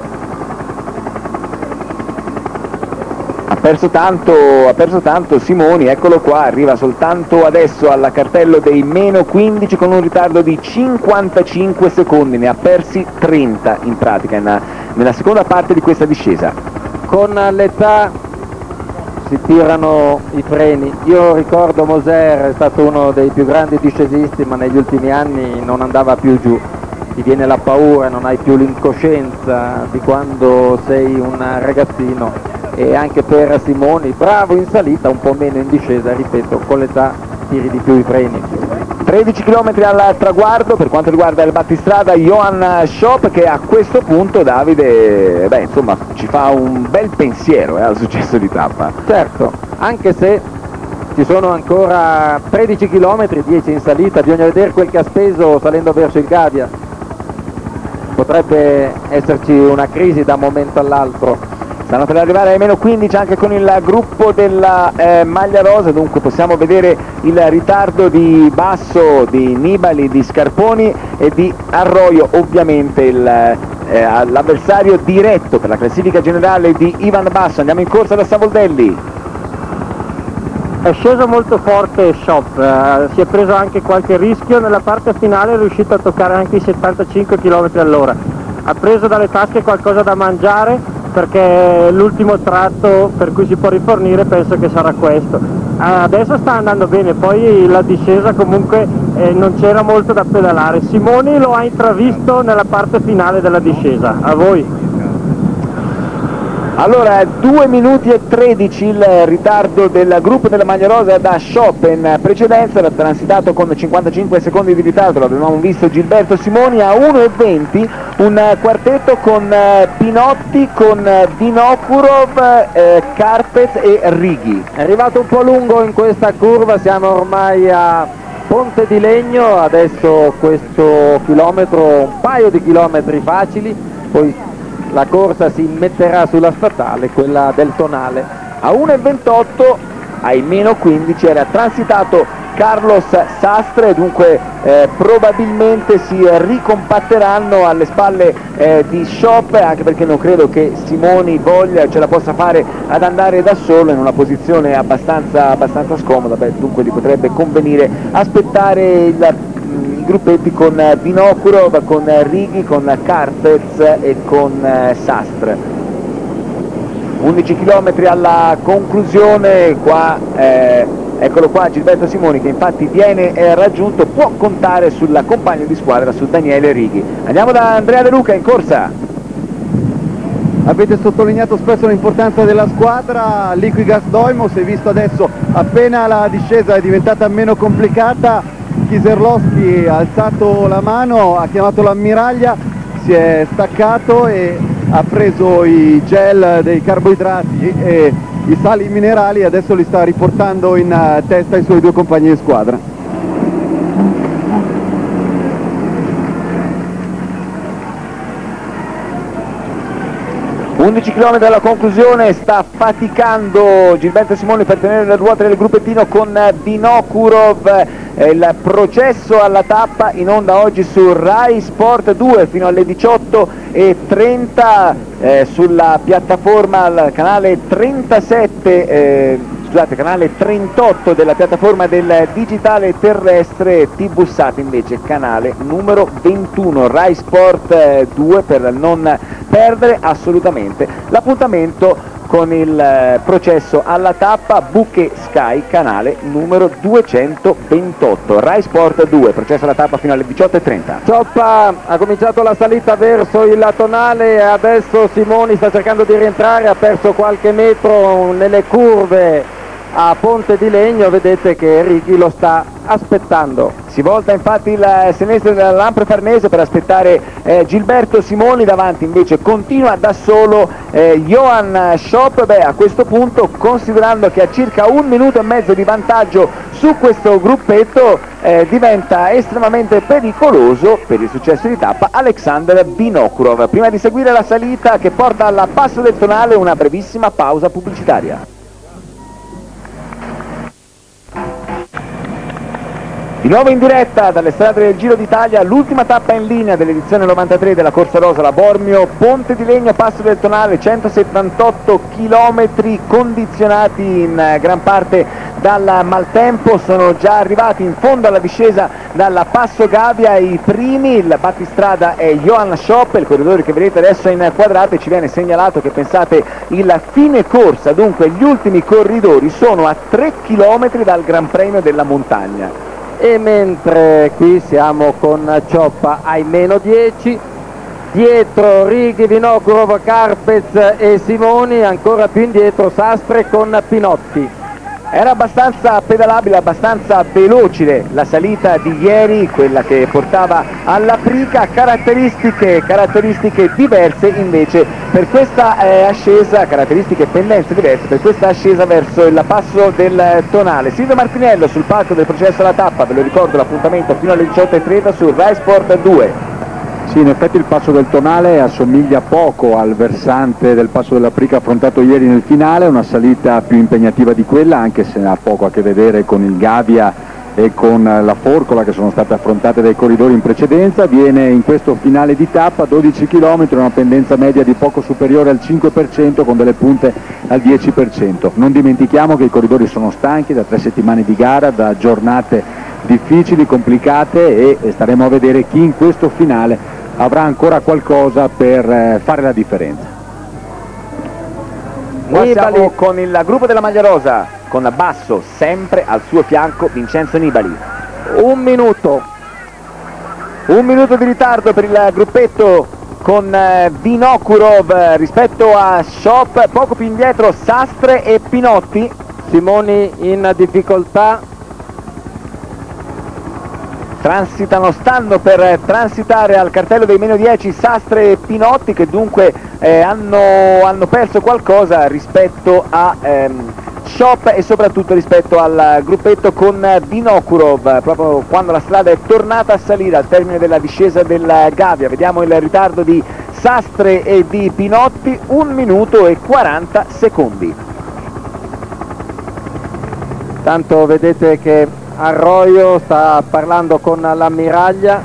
Ha perso tanto Simoni, eccolo qua, arriva soltanto adesso al cartello dei meno 15 con un ritardo di 55 secondi, ne ha persi 30 in pratica nella seconda parte di questa discesa. Con l'età si tirano i freni. Io ricordo Moser è stato uno dei più grandi discesisti, ma negli ultimi anni non andava più giù, ti viene la paura, non hai più l'incoscienza di quando sei un ragazzino. E anche per Simoni, bravo in salita, un po' meno in discesa, ripeto, con l'età tiri di più i freni. 13 km al traguardo per quanto riguarda il battistrada Johan Schopp, che a questo punto, Davide, beh, insomma, ci fa un bel pensiero al successo di tappa. Certo, anche se ci sono ancora 13 km, 10 in salita, bisogna vedere quel che ha speso salendo verso il Gavia. Potrebbe esserci una crisi da un momento all'altro. Stanno per arrivare ai meno 15 anche con il gruppo della maglia rosa, dunque possiamo vedere il ritardo di Basso, di Nibali, di Scarponi e di Arroyo, ovviamente l'avversario diretto per la classifica generale di Ivan Basso. Andiamo in corsa da Savoldelli. È sceso molto forte Schopp, si è preso anche qualche rischio, nella parte finale è riuscito a toccare anche i 75 km all'ora. Ha preso dalle tasche qualcosa da mangiare, perché l'ultimo tratto per cui si può rifornire penso che sarà questo. Adesso sta andando bene, poi la discesa comunque non c'era molto da pedalare. Simoni lo ha intravisto nella parte finale della discesa. A voi. Allora, 2 minuti e 13 il ritardo del gruppo della maglia rosa da Schopp. In precedenza era transitato con 55 secondi di ritardo, l'avevamo visto Gilberto Simoni. A 1,20 un quartetto con Pinotti, con Vinokurov, Karpez e Righi. È arrivato un po' lungo in questa curva, siamo ormai a Ponte di Legno, adesso questo chilometro, un paio di chilometri facili, poi la corsa si metterà sulla statale, quella del Tonale. A 1,28 ai meno 15 era transitato Carlos Sastre, dunque probabilmente si ricompatteranno alle spalle di Schopp, anche perché non credo che Simoni ce la possa fare ad andare da solo in una posizione abbastanza scomoda. Dunque gli potrebbe convenire aspettare i gruppetti con Vinokurov, con Righi, con Karpez e con Sastre. 11 km alla conclusione, qua eccolo qua Gilberto Simoni, che infatti viene raggiunto, può contare sul compagno di squadra, su Daniele Righi. Andiamo da Andrea De Luca in corsa. Avete sottolineato spesso l'importanza della squadra, Liquigas Doimo, si è visto adesso appena la discesa è diventata meno complicata, Kieserlowski ha alzato la mano, ha chiamato l'ammiraglia, si è staccato e ha preso i gel dei carboidrati e i sali minerali e adesso li sta riportando in testa ai suoi due compagni di squadra. ...11 km alla conclusione, sta faticando Gilberto Simoni per tenere le ruote del gruppettino con Vinokurov. Il processo alla tappa in onda oggi su Rai Sport 2 fino alle 18:30, sulla piattaforma al canale 37 scusate, canale 38 della piattaforma del digitale terrestre, TV Sat invece canale numero 21, Rai Sport 2 per non perdere assolutamente l'appuntamento con il processo alla tappa. Bouquet Sky canale numero 228, Rai Sport 2, processo alla tappa fino alle 18:30. Cioppa ha cominciato la salita verso il tonale e adesso Simoni sta cercando di rientrare, ha perso qualche metro nelle curve a Ponte di Legno, vedete che Righi lo sta aspettando. Si volta infatti il sinistro della Lampre Farnese per aspettare Gilberto Simoni, davanti invece continua da solo Johan Schopp. A questo punto, considerando che ha circa 1 minuto e mezzo di vantaggio su questo gruppetto, diventa estremamente pericoloso per il successo di tappa Alexander Vinokurov. Prima di seguire la salita che porta al passo del tonale, una brevissima pausa pubblicitaria. Di nuovo in diretta dalle strade del Giro d'Italia, l'ultima tappa in linea dell'edizione 93 della Corsa Rosa, la Bormio Ponte di Legno, passo del tonale, 178 km condizionati in gran parte dal maltempo. Sono già arrivati in fondo alla discesa dal Passo Gavia i primi, il battistrada è Johan Schopp, il corridore che vedete adesso inquadrato, e ci viene segnalato che, pensate, il fine corsa, dunque gli ultimi corridori sono a 3 km dal Gran Premio della Montagna. E mentre qui siamo con Cioppa ai meno 10, dietro Righi, Vinokurov, Carpez e Simoni, ancora più indietro Sastre con Pinotti. Era abbastanza pedalabile, abbastanza veloce la salita di ieri, quella che portava alla Prica, caratteristiche diverse invece per questa ascesa, caratteristiche e pendenze diverse per questa ascesa verso il passo del tonale. Silvio Martinello sul palco del processo alla tappa, ve lo ricordo l'appuntamento fino alle 18:30 su Rai Sport 2. Sì, in effetti il passo del tonale assomiglia poco al versante del passo della Prica affrontato ieri nel finale, una salita più impegnativa di quella, anche se ha poco a che vedere con il Gavia e con la Forcola che sono state affrontate dai corridori in precedenza. Viene in questo finale di tappa 12 km, una pendenza media di poco superiore al 5% con delle punte al 10%. Non dimentichiamo che i corridori sono stanchi da 3 settimane di gara, da giornate difficili, complicate, e staremo a vedere chi in questo finale avrà ancora qualcosa per fare la differenza. Qua siamo con il gruppo della maglia rosa, con Basso sempre al suo fianco Vincenzo Nibali. 1 minuto. 1 minuto di ritardo per il gruppetto con Vinokurov rispetto a Schopp, poco più indietro Sastre e Pinotti. Simoni in difficoltà. Stanno per transitare al cartello dei meno 10 Sastre e Pinotti, che dunque hanno perso qualcosa rispetto a Schopp e soprattutto rispetto al gruppetto con Vinokurov, proprio quando la strada è tornata a salire al termine della discesa del Gavia. Vediamo il ritardo di Sastre e di Pinotti, 1 minuto e 40 secondi. Tanto vedete che Arroyo sta parlando con l'ammiraglia.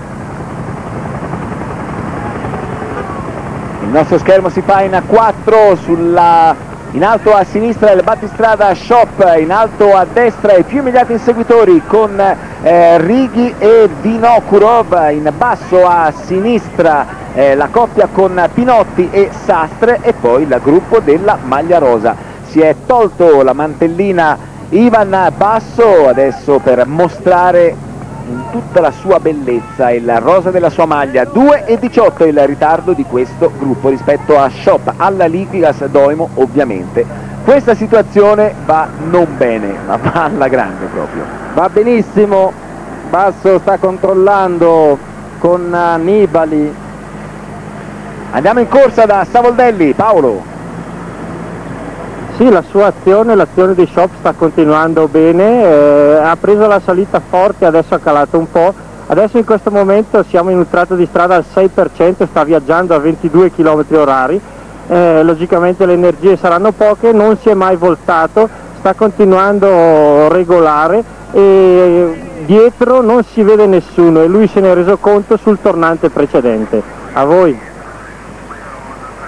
Il nostro schermo si fa in 4, in alto a sinistra il battistrada Schopp, in alto a destra i più immediati inseguitori con Righi e Vinokurov, in basso a sinistra la coppia con Pinotti e Sastre, e poi il gruppo della maglia rosa. Si è tolto la mantellina Ivan Basso adesso per mostrare in tutta la sua bellezza il rosa della sua maglia. 2:18 il ritardo di questo gruppo rispetto a Schopp, alla Liquigas Doimo ovviamente. Questa situazione va non bene, ma va alla grande proprio. Va benissimo, Basso sta controllando con Nibali. Andiamo in corsa da Savoldelli, Paolo. Sì, la sua azione, l'azione di Schopp sta continuando bene, ha preso la salita forte, adesso ha calato un po', adesso in questo momento siamo in un tratto di strada al 6%, sta viaggiando a 22 km orari, logicamente le energie saranno poche, non si è mai voltato, sta continuando regolare e dietro non si vede nessuno e lui se ne è reso conto sul tornante precedente. A voi.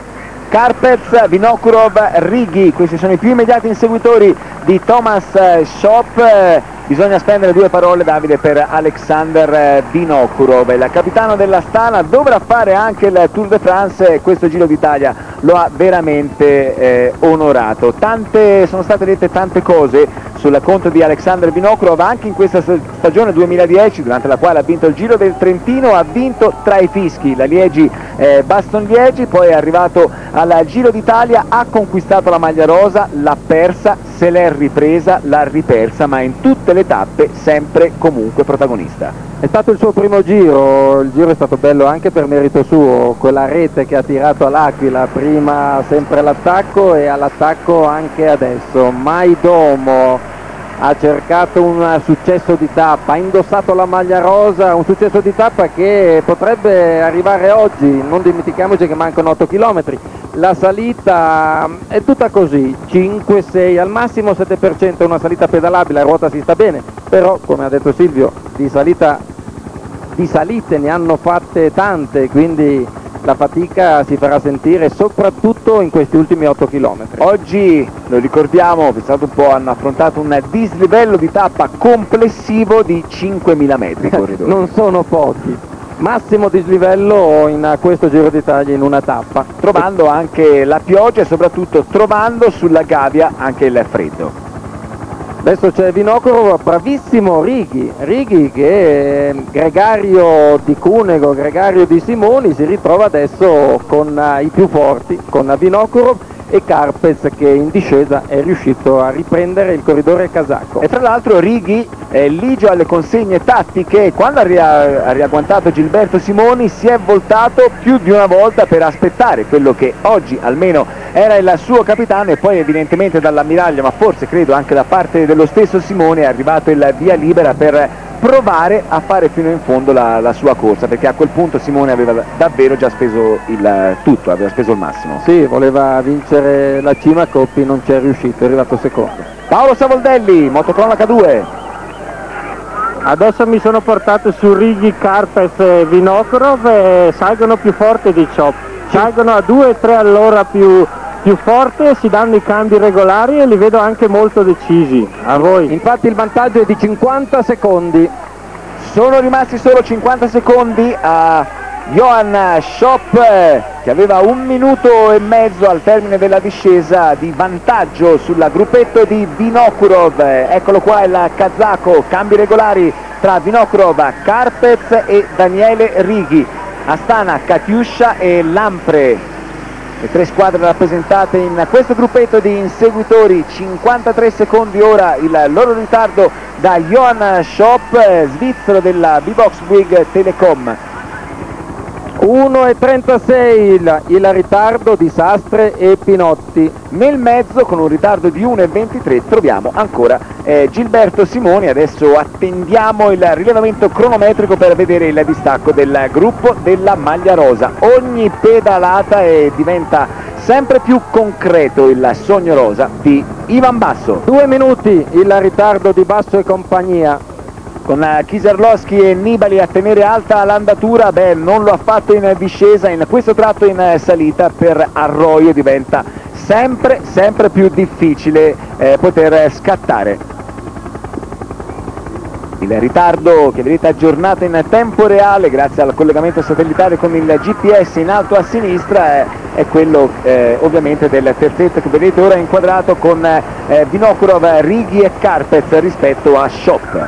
Karpez, Vinokurov, Righi, questi sono i più immediati inseguitori di Thomas Schopp. Bisogna spendere due parole, Davide, per Alexander Vinokurov, il capitano dell'Astana, dovrà fare anche il Tour de France e questo Giro d'Italia lo ha veramente onorato. Sono state dette tante cose sul conto di Alexander Vinokurov anche in questa stagione 2010, durante la quale ha vinto il Giro del Trentino, ha vinto tra i fischi la Liegi-Bastogne-Liegi, poi è arrivato al Giro d'Italia, ha conquistato la maglia rosa, l'ha persa, se l'è ripresa, l'ha ripersa, ma in tutte le tappe sempre comunque protagonista. È stato il suo primo giro, il giro è stato bello anche per merito suo, quella rete che ha tirato all'Aquila, prima sempre all'attacco e all'attacco anche adesso. Maidomo ha cercato un successo di tappa, ha indossato la maglia rosa, un successo di tappa che potrebbe arrivare oggi, non dimentichiamoci che mancano 8 km. La salita è tutta così, 5-6, al massimo 7%, una salita pedalabile, a ruota si sta bene, però come ha detto Silvio, di salite ne hanno fatte tante, quindi la fatica si farà sentire soprattutto in questi ultimi 8 km. Oggi, lo ricordiamo, pensate un po', hanno affrontato un dislivello di tappa complessivo di 5.000 metri. Non sono pochi. Massimo dislivello in questo Giro d'Italia in una tappa. Trovando anche la pioggia e soprattutto trovando sulla gabbia anche il freddo. Adesso c'è Vinokurov, bravissimo Righi che è gregario di Cunego, gregario di Simoni, si ritrova adesso con i più forti, con Vinokurov e Karpez che in discesa è riuscito a riprendere il corridore kazako. E tra l'altro Righi è ligio alle consegne tattiche, quando ha riagguantato Gilberto Simoni si è voltato più di una volta per aspettare quello che oggi almeno era il suo capitano, e poi evidentemente dall'ammiraglio, ma forse credo anche da parte dello stesso Simone, è arrivato il via libera per provare a fare fino in fondo la sua corsa, perché a quel punto Simone aveva davvero già speso il tutto, aveva speso il massimo. Sì, voleva vincere la cima a Coppi, non ci è riuscito, è arrivato secondo. Paolo Savoldelli, Motocronaca 2. Addosso mi sono portato su Righi, Karpez e Vinokurov e salgono più forte di Schopp, salgono a 2-3 all'ora più forte, si danno i cambi regolari e li vedo anche molto decisi. A voi. Infatti il vantaggio è di 50 secondi. Sono rimasti solo 50 secondi a Johan Schopp, che aveva 1 minuto e mezzo al termine della discesa di vantaggio sul gruppetto di Vinokurov. Eccolo qua il kazako, cambi regolari tra Vinokurov, Karpez e Daniele Righi. Astana, Katyusha e Lampre. Le tre squadre rappresentate in questo gruppetto di inseguitori, 53 secondi ora il loro ritardo da Johan Schopp, svizzero della B-Box Bouygues Telecom. 1,36 il ritardo di Sastre e Pinotti. Nel mezzo, con un ritardo di 1,23, troviamo ancora Gilberto Simoni. Adesso attendiamo il rilevamento cronometrico per vedere il distacco del gruppo della maglia rosa. Ogni pedalata diventa sempre più concreto il sogno rosa di Ivan Basso. 2 minuti il ritardo di Basso e compagnia. Con Kieserlowski e Nibali a tenere alta l'andatura, non lo ha fatto in discesa, in questo tratto in salita per Arroyo diventa sempre più difficile poter scattare. Il ritardo che vedete aggiornato in tempo reale grazie al collegamento satellitare con il GPS in alto a sinistra è quello ovviamente del terzetto che vedete ora inquadrato con Vinokurov, Righi e Karpez rispetto a Schopp.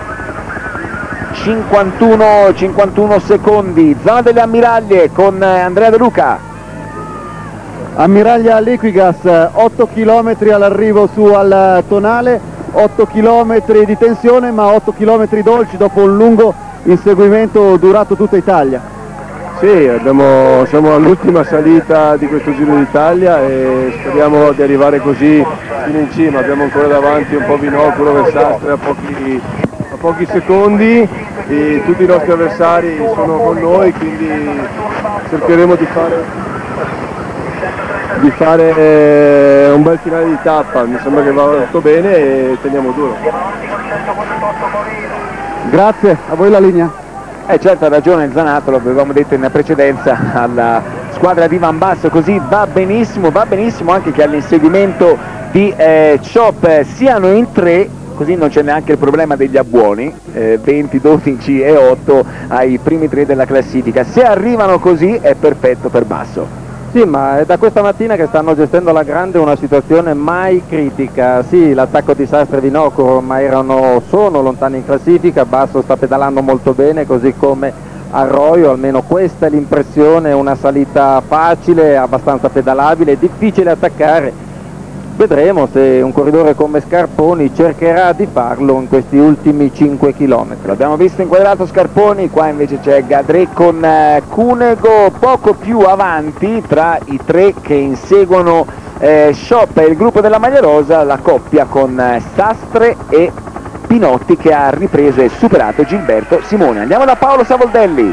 51 secondi, zona delle ammiraglie con Andrea De Luca. Ammiraglia Liquigas, 8 km all'arrivo su al Tonale, 8 km di tensione ma 8 km dolci dopo un lungo inseguimento durato tutta Italia. Sì, siamo all'ultima salita di questo Giro d'Italia e speriamo di arrivare così fino in cima. Abbiamo ancora davanti un po' Vinokurov e Sastre a pochi secondi e tutti i nostri avversari sono con noi, quindi cercheremo di fare un bel finale di tappa. Mi sembra che va tutto bene e teniamo duro. Grazie, a voi la linea. Certo, ha ragione Zanato, lo avevamo detto in precedenza, alla squadra di Van Basso, così va benissimo anche che all'inseguimento di Chop siano in 3, così non c'è neanche il problema degli abbuoni, 20, 12 e 8 ai primi 3 della classifica. Se arrivano così è perfetto per Basso. Sì, ma è da questa mattina che stanno gestendo alla grande una situazione mai critica. Sì, l'attacco di Sastre e Vinocuro, ma sono lontani in classifica. Basso sta pedalando molto bene, così come Arroyo, almeno questa è l'impressione, una salita facile, abbastanza pedalabile, difficile attaccare. Vedremo se un corridore come Scarponi cercherà di farlo in questi ultimi 5 km. L'abbiamo visto inquadrato Scarponi, qua invece c'è Gadré con Cunego poco più avanti tra i 3 che inseguono Chop e il gruppo della maglia rosa, la coppia con Sastre e Pinotti che ha ripreso e superato Gilberto Simoni. Andiamo da Paolo Savoldelli.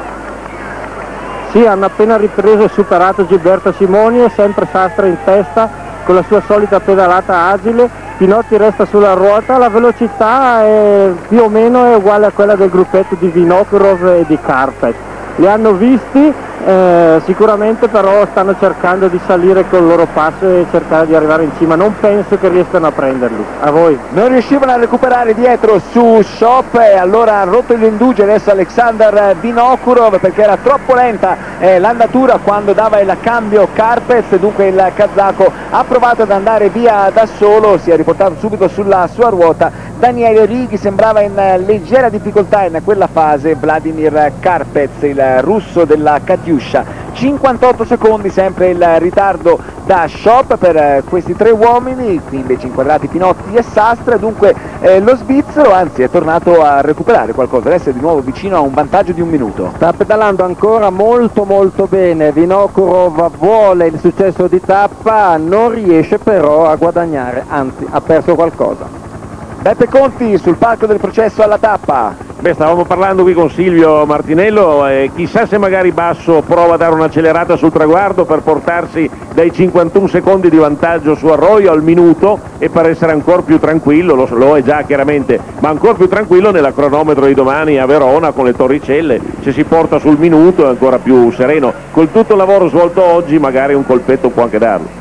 Sì, hanno appena ripreso e superato Gilberto Simoni e sempre Sastre in testa con la sua solita pedalata agile. Pinotti resta sulla ruota, la velocità è più o meno uguale a quella del gruppetto di Vinokurov e di Karpet. Li hanno visti, sicuramente però stanno cercando di salire col loro passo e cercare di arrivare in cima. Non penso che riescano a prenderli. A voi? Non riuscivano a recuperare dietro su Chop e allora ha rotto gli indugi adesso Alexander Vinokurov perché era troppo lenta l'andatura quando dava il cambio Karpet, dunque il kazako ha provato ad andare via da solo, si è riportato subito sulla sua ruota Daniele Righi, sembrava in leggera difficoltà in quella fase Vladimir Karpet, il russo della Katiuscia. 58 secondi sempre il ritardo da Chop per questi 3 uomini, qui invece inquadrati Pinotti e Sastre, dunque lo svizzero anzi è tornato a recuperare qualcosa, adesso è di nuovo vicino a un vantaggio di 1 minuto. Sta pedalando ancora molto bene, Vinokurov vuole il successo di tappa, non riesce però a guadagnare, anzi ha perso qualcosa. Beppe Conti sul palco del processo alla tappa. Beh, stavamo parlando qui con Silvio Martinello e chissà se magari Basso prova a dare un'accelerata sul traguardo per portarsi dai 51 secondi di vantaggio su Arroyo al minuto e per essere ancora più tranquillo, lo è già chiaramente, ma ancora più tranquillo nella cronometro di domani a Verona con le Torricelle. Se si porta sul minuto è ancora più sereno. Col tutto il lavoro svolto oggi magari un colpetto può anche darlo.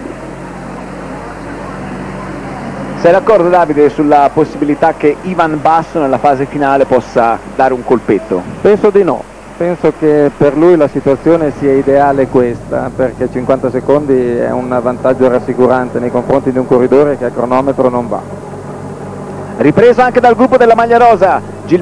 Sei d'accordo Davide sulla possibilità che Ivan Basso nella fase finale possa dare un colpetto? Penso di no, penso che per lui la situazione sia ideale questa, perché 50 secondi è un vantaggio rassicurante nei confronti di un corridore che a cronometro non va. Ripreso anche dal gruppo della maglia rosa,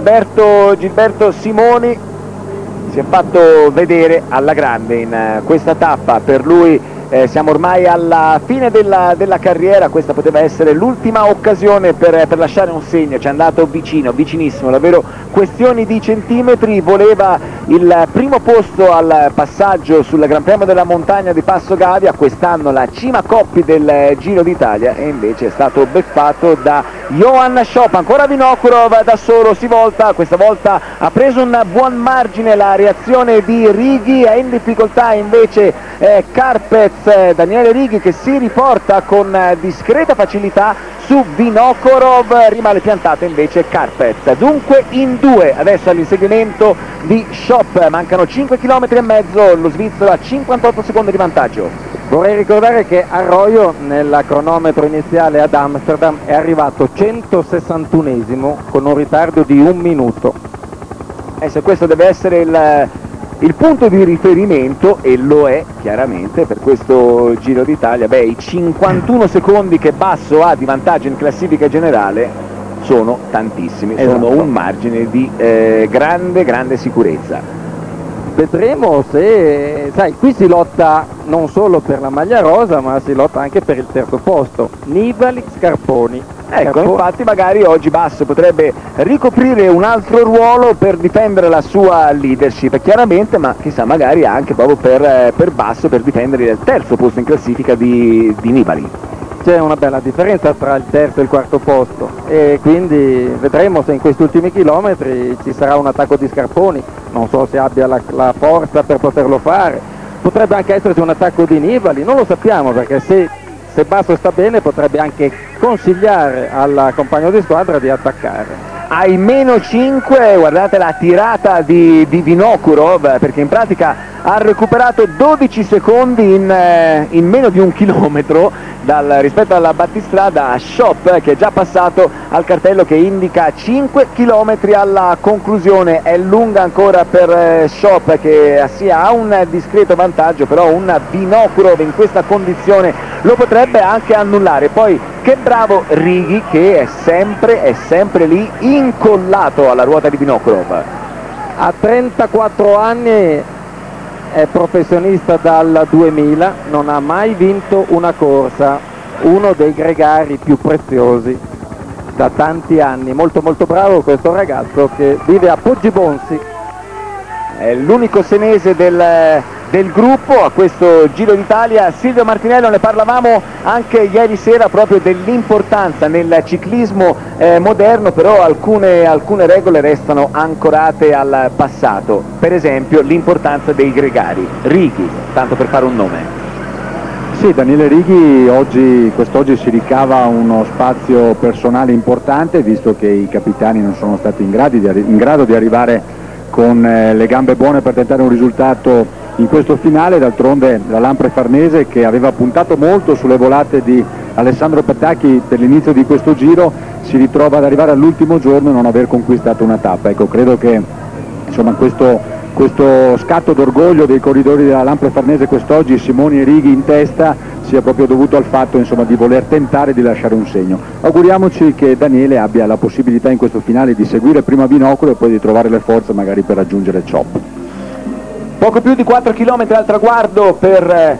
Gilberto Simoni si è fatto vedere alla grande in questa tappa, per lui siamo ormai alla fine della carriera, questa poteva essere l'ultima occasione per lasciare un segno, ci è andato vicinissimo, davvero questioni di centimetri, voleva il primo posto al passaggio sul Gran Premio della Montagna di Passo Gavia, quest'anno la cima coppi del Giro d'Italia e invece è stato beffato da Johan Chop. Ancora Vinokurov da solo, si volta, questa volta ha preso un buon margine la reazione di Righi, è in difficoltà invece Karpet, Daniele Righi che si riporta con discreta facilità su Vinokurov, rimane piantato invece Karpet. Dunque in 2 adesso all'inseguimento di Chop, mancano 5 km e mezzo, lo svizzero ha 58 secondi di vantaggio. Vorrei ricordare che Arroyo nella cronometro iniziale ad Amsterdam è arrivato 161esimo con un ritardo di 1 minuto. Se questo deve essere il punto di riferimento, e lo è chiaramente per questo Giro d'Italia, i 51 secondi che Basso ha di vantaggio in classifica generale sono tantissimi, sono un margine di grande sicurezza. Vedremo se, sai, qui si lotta non solo per la maglia rosa ma si lotta anche per il terzo posto, Nibali, Scarponi. Ecco, infatti magari oggi Basso potrebbe ricoprire un altro ruolo per difendere la sua leadership, chiaramente, ma chissà magari anche proprio per Basso per difendere il terzo posto in classifica di Nibali. C'è una bella differenza tra il terzo e il quarto posto e quindi vedremo se in questi ultimi chilometri ci sarà un attacco di Scarponi, non so se abbia la forza per poterlo fare, potrebbe anche esserci un attacco di Nibali, non lo sappiamo perché se Basso sta bene potrebbe anche consigliare al compagno di squadra di attaccare. Ai -5, guardate la tirata di Vinokurov, perché in pratica ha recuperato 12 secondi in meno di un chilometro rispetto alla battistrada Shop, che è già passato al cartello che indica 5 km alla conclusione. È lunga ancora per Shop, che ha un discreto vantaggio, però un Vinokurov in questa condizione lo potrebbe anche annullare. Poi che bravo Righi, che è sempre lì incollato alla ruota di Vinokurov. Ha 34 anni, è professionista dal 2000, non ha mai vinto una corsa, uno dei gregari più preziosi da tanti anni. Molto bravo questo ragazzo che vive a Poggibonsi. È l'unico senese del gruppo a questo Giro d'Italia. Silvio Martinello, ne parlavamo anche ieri sera proprio dell'importanza nel ciclismo moderno, però alcune regole restano ancorate al passato, per esempio l'importanza dei gregari. Righi, tanto per fare un nome. Sì, Daniele Righi quest'oggi si ricava uno spazio personale importante, visto che i capitani non sono stati in grado di arrivare con le gambe buone per tentare un risultato in questo finale. D'altronde la Lampre Farnese, che aveva puntato molto sulle volate di Alessandro Petacchi per l'inizio di questo giro, si ritrova ad arrivare all'ultimo giorno e non aver conquistato una tappa. Ecco, credo che insomma, questo scatto d'orgoglio dei corridori della Lampre Farnese quest'oggi, Simoni e Righi in testa, sia proprio dovuto al fatto insomma, di voler tentare di lasciare un segno. Auguriamoci che Daniele abbia la possibilità in questo finale di seguire prima Binocolo e poi di trovare le forze magari per raggiungere Chop. Poco più di 4 km al traguardo per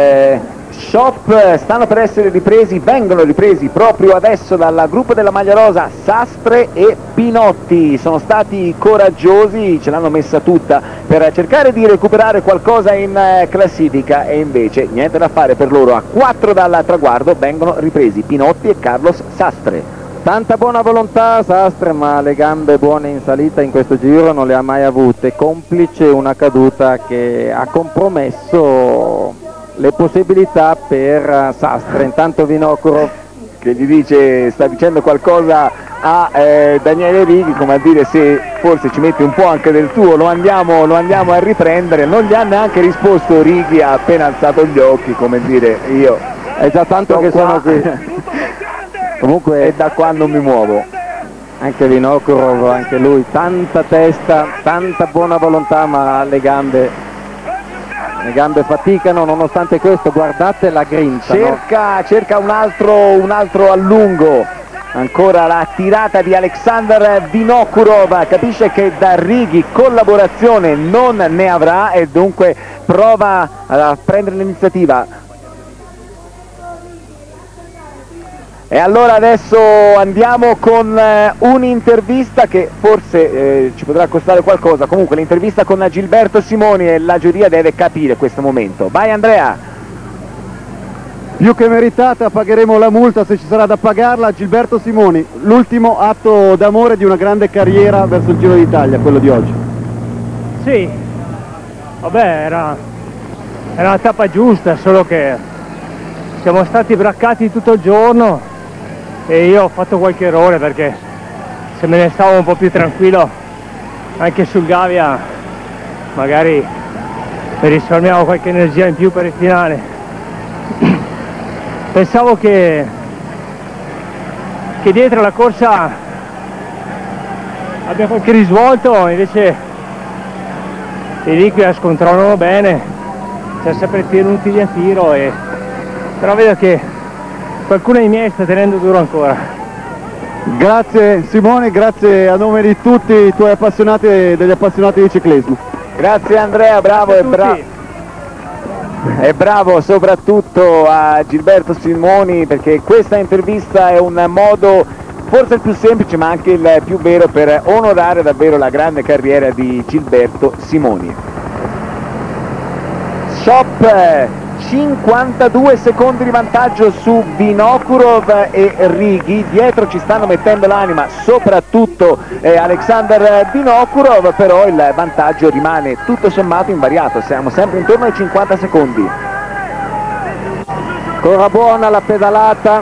Shop, stanno per essere vengono ripresi proprio adesso dal gruppo della maglia rosa Sastre e Pinotti. Sono stati coraggiosi, ce l'hanno messa tutta per cercare di recuperare qualcosa in classifica, e invece niente da fare per loro. A 4 dal traguardo vengono ripresi Pinotti e Carlos Sastre. Tanta buona volontà Sastre, ma le gambe buone in salita in questo giro non le ha mai avute, complice una caduta che ha compromesso le possibilità per Sastre. Intanto Vinokurov che gli dice, sta dicendo qualcosa a Daniele Righi, come a dire, se forse ci metti un po' anche del tuo lo andiamo a riprendere. Non gli ha neanche risposto Righi, ha appena alzato gli occhi, come dire, io è già tanto che sono qui. Comunque è da qua non mi muovo. Anche Vinokurov, anche lui, tanta testa, tanta buona volontà, ma le gambe faticano. Nonostante questo, guardate la grinta, cerca un altro allungo. Ancora la tirata di Alexander Vinokurov, capisce che da Righi collaborazione non ne avrà e dunque prova a prendere l'iniziativa. E allora adesso andiamo con un'intervista che forse ci potrà costare qualcosa. Comunque l'intervista con Gilberto Simoni, e la giuria deve capire questo momento. Vai Andrea! Più che meritata, pagheremo la multa se ci sarà da pagarla. Gilberto Simoni, l'ultimo atto d'amore di una grande carriera verso il Giro d'Italia, quello di oggi. Sì, vabbè, era la tappa giusta, solo che siamo stati braccati tutto il giorno e io ho fatto qualche errore, perché se me ne stavo un po' più tranquillo anche sul Gavia magari mi risparmiavo qualche energia in più per il finale. Pensavo che dietro la corsa abbia qualche risvolto, invece i liquidi scontrano bene, ci ha sempre tenuti a tiro, però vedo che qualcuno dei miei sta tenendo duro ancora. Grazie Simone, grazie a nome di tutti i tuoi appassionati e degli appassionati di ciclismo. Grazie Andrea, bravo e bravo soprattutto a Gilberto Simoni, perché questa intervista è un modo forse il più semplice ma anche il più vero per onorare davvero la grande carriera di Gilberto Simoni. Shop 52 secondi di vantaggio su Vinokurov e Righi, dietro ci stanno mettendo l'anima soprattutto Alexander Vinokurov, però il vantaggio rimane tutto sommato invariato, siamo sempre intorno ai 50 secondi. Ancora buona la pedalata,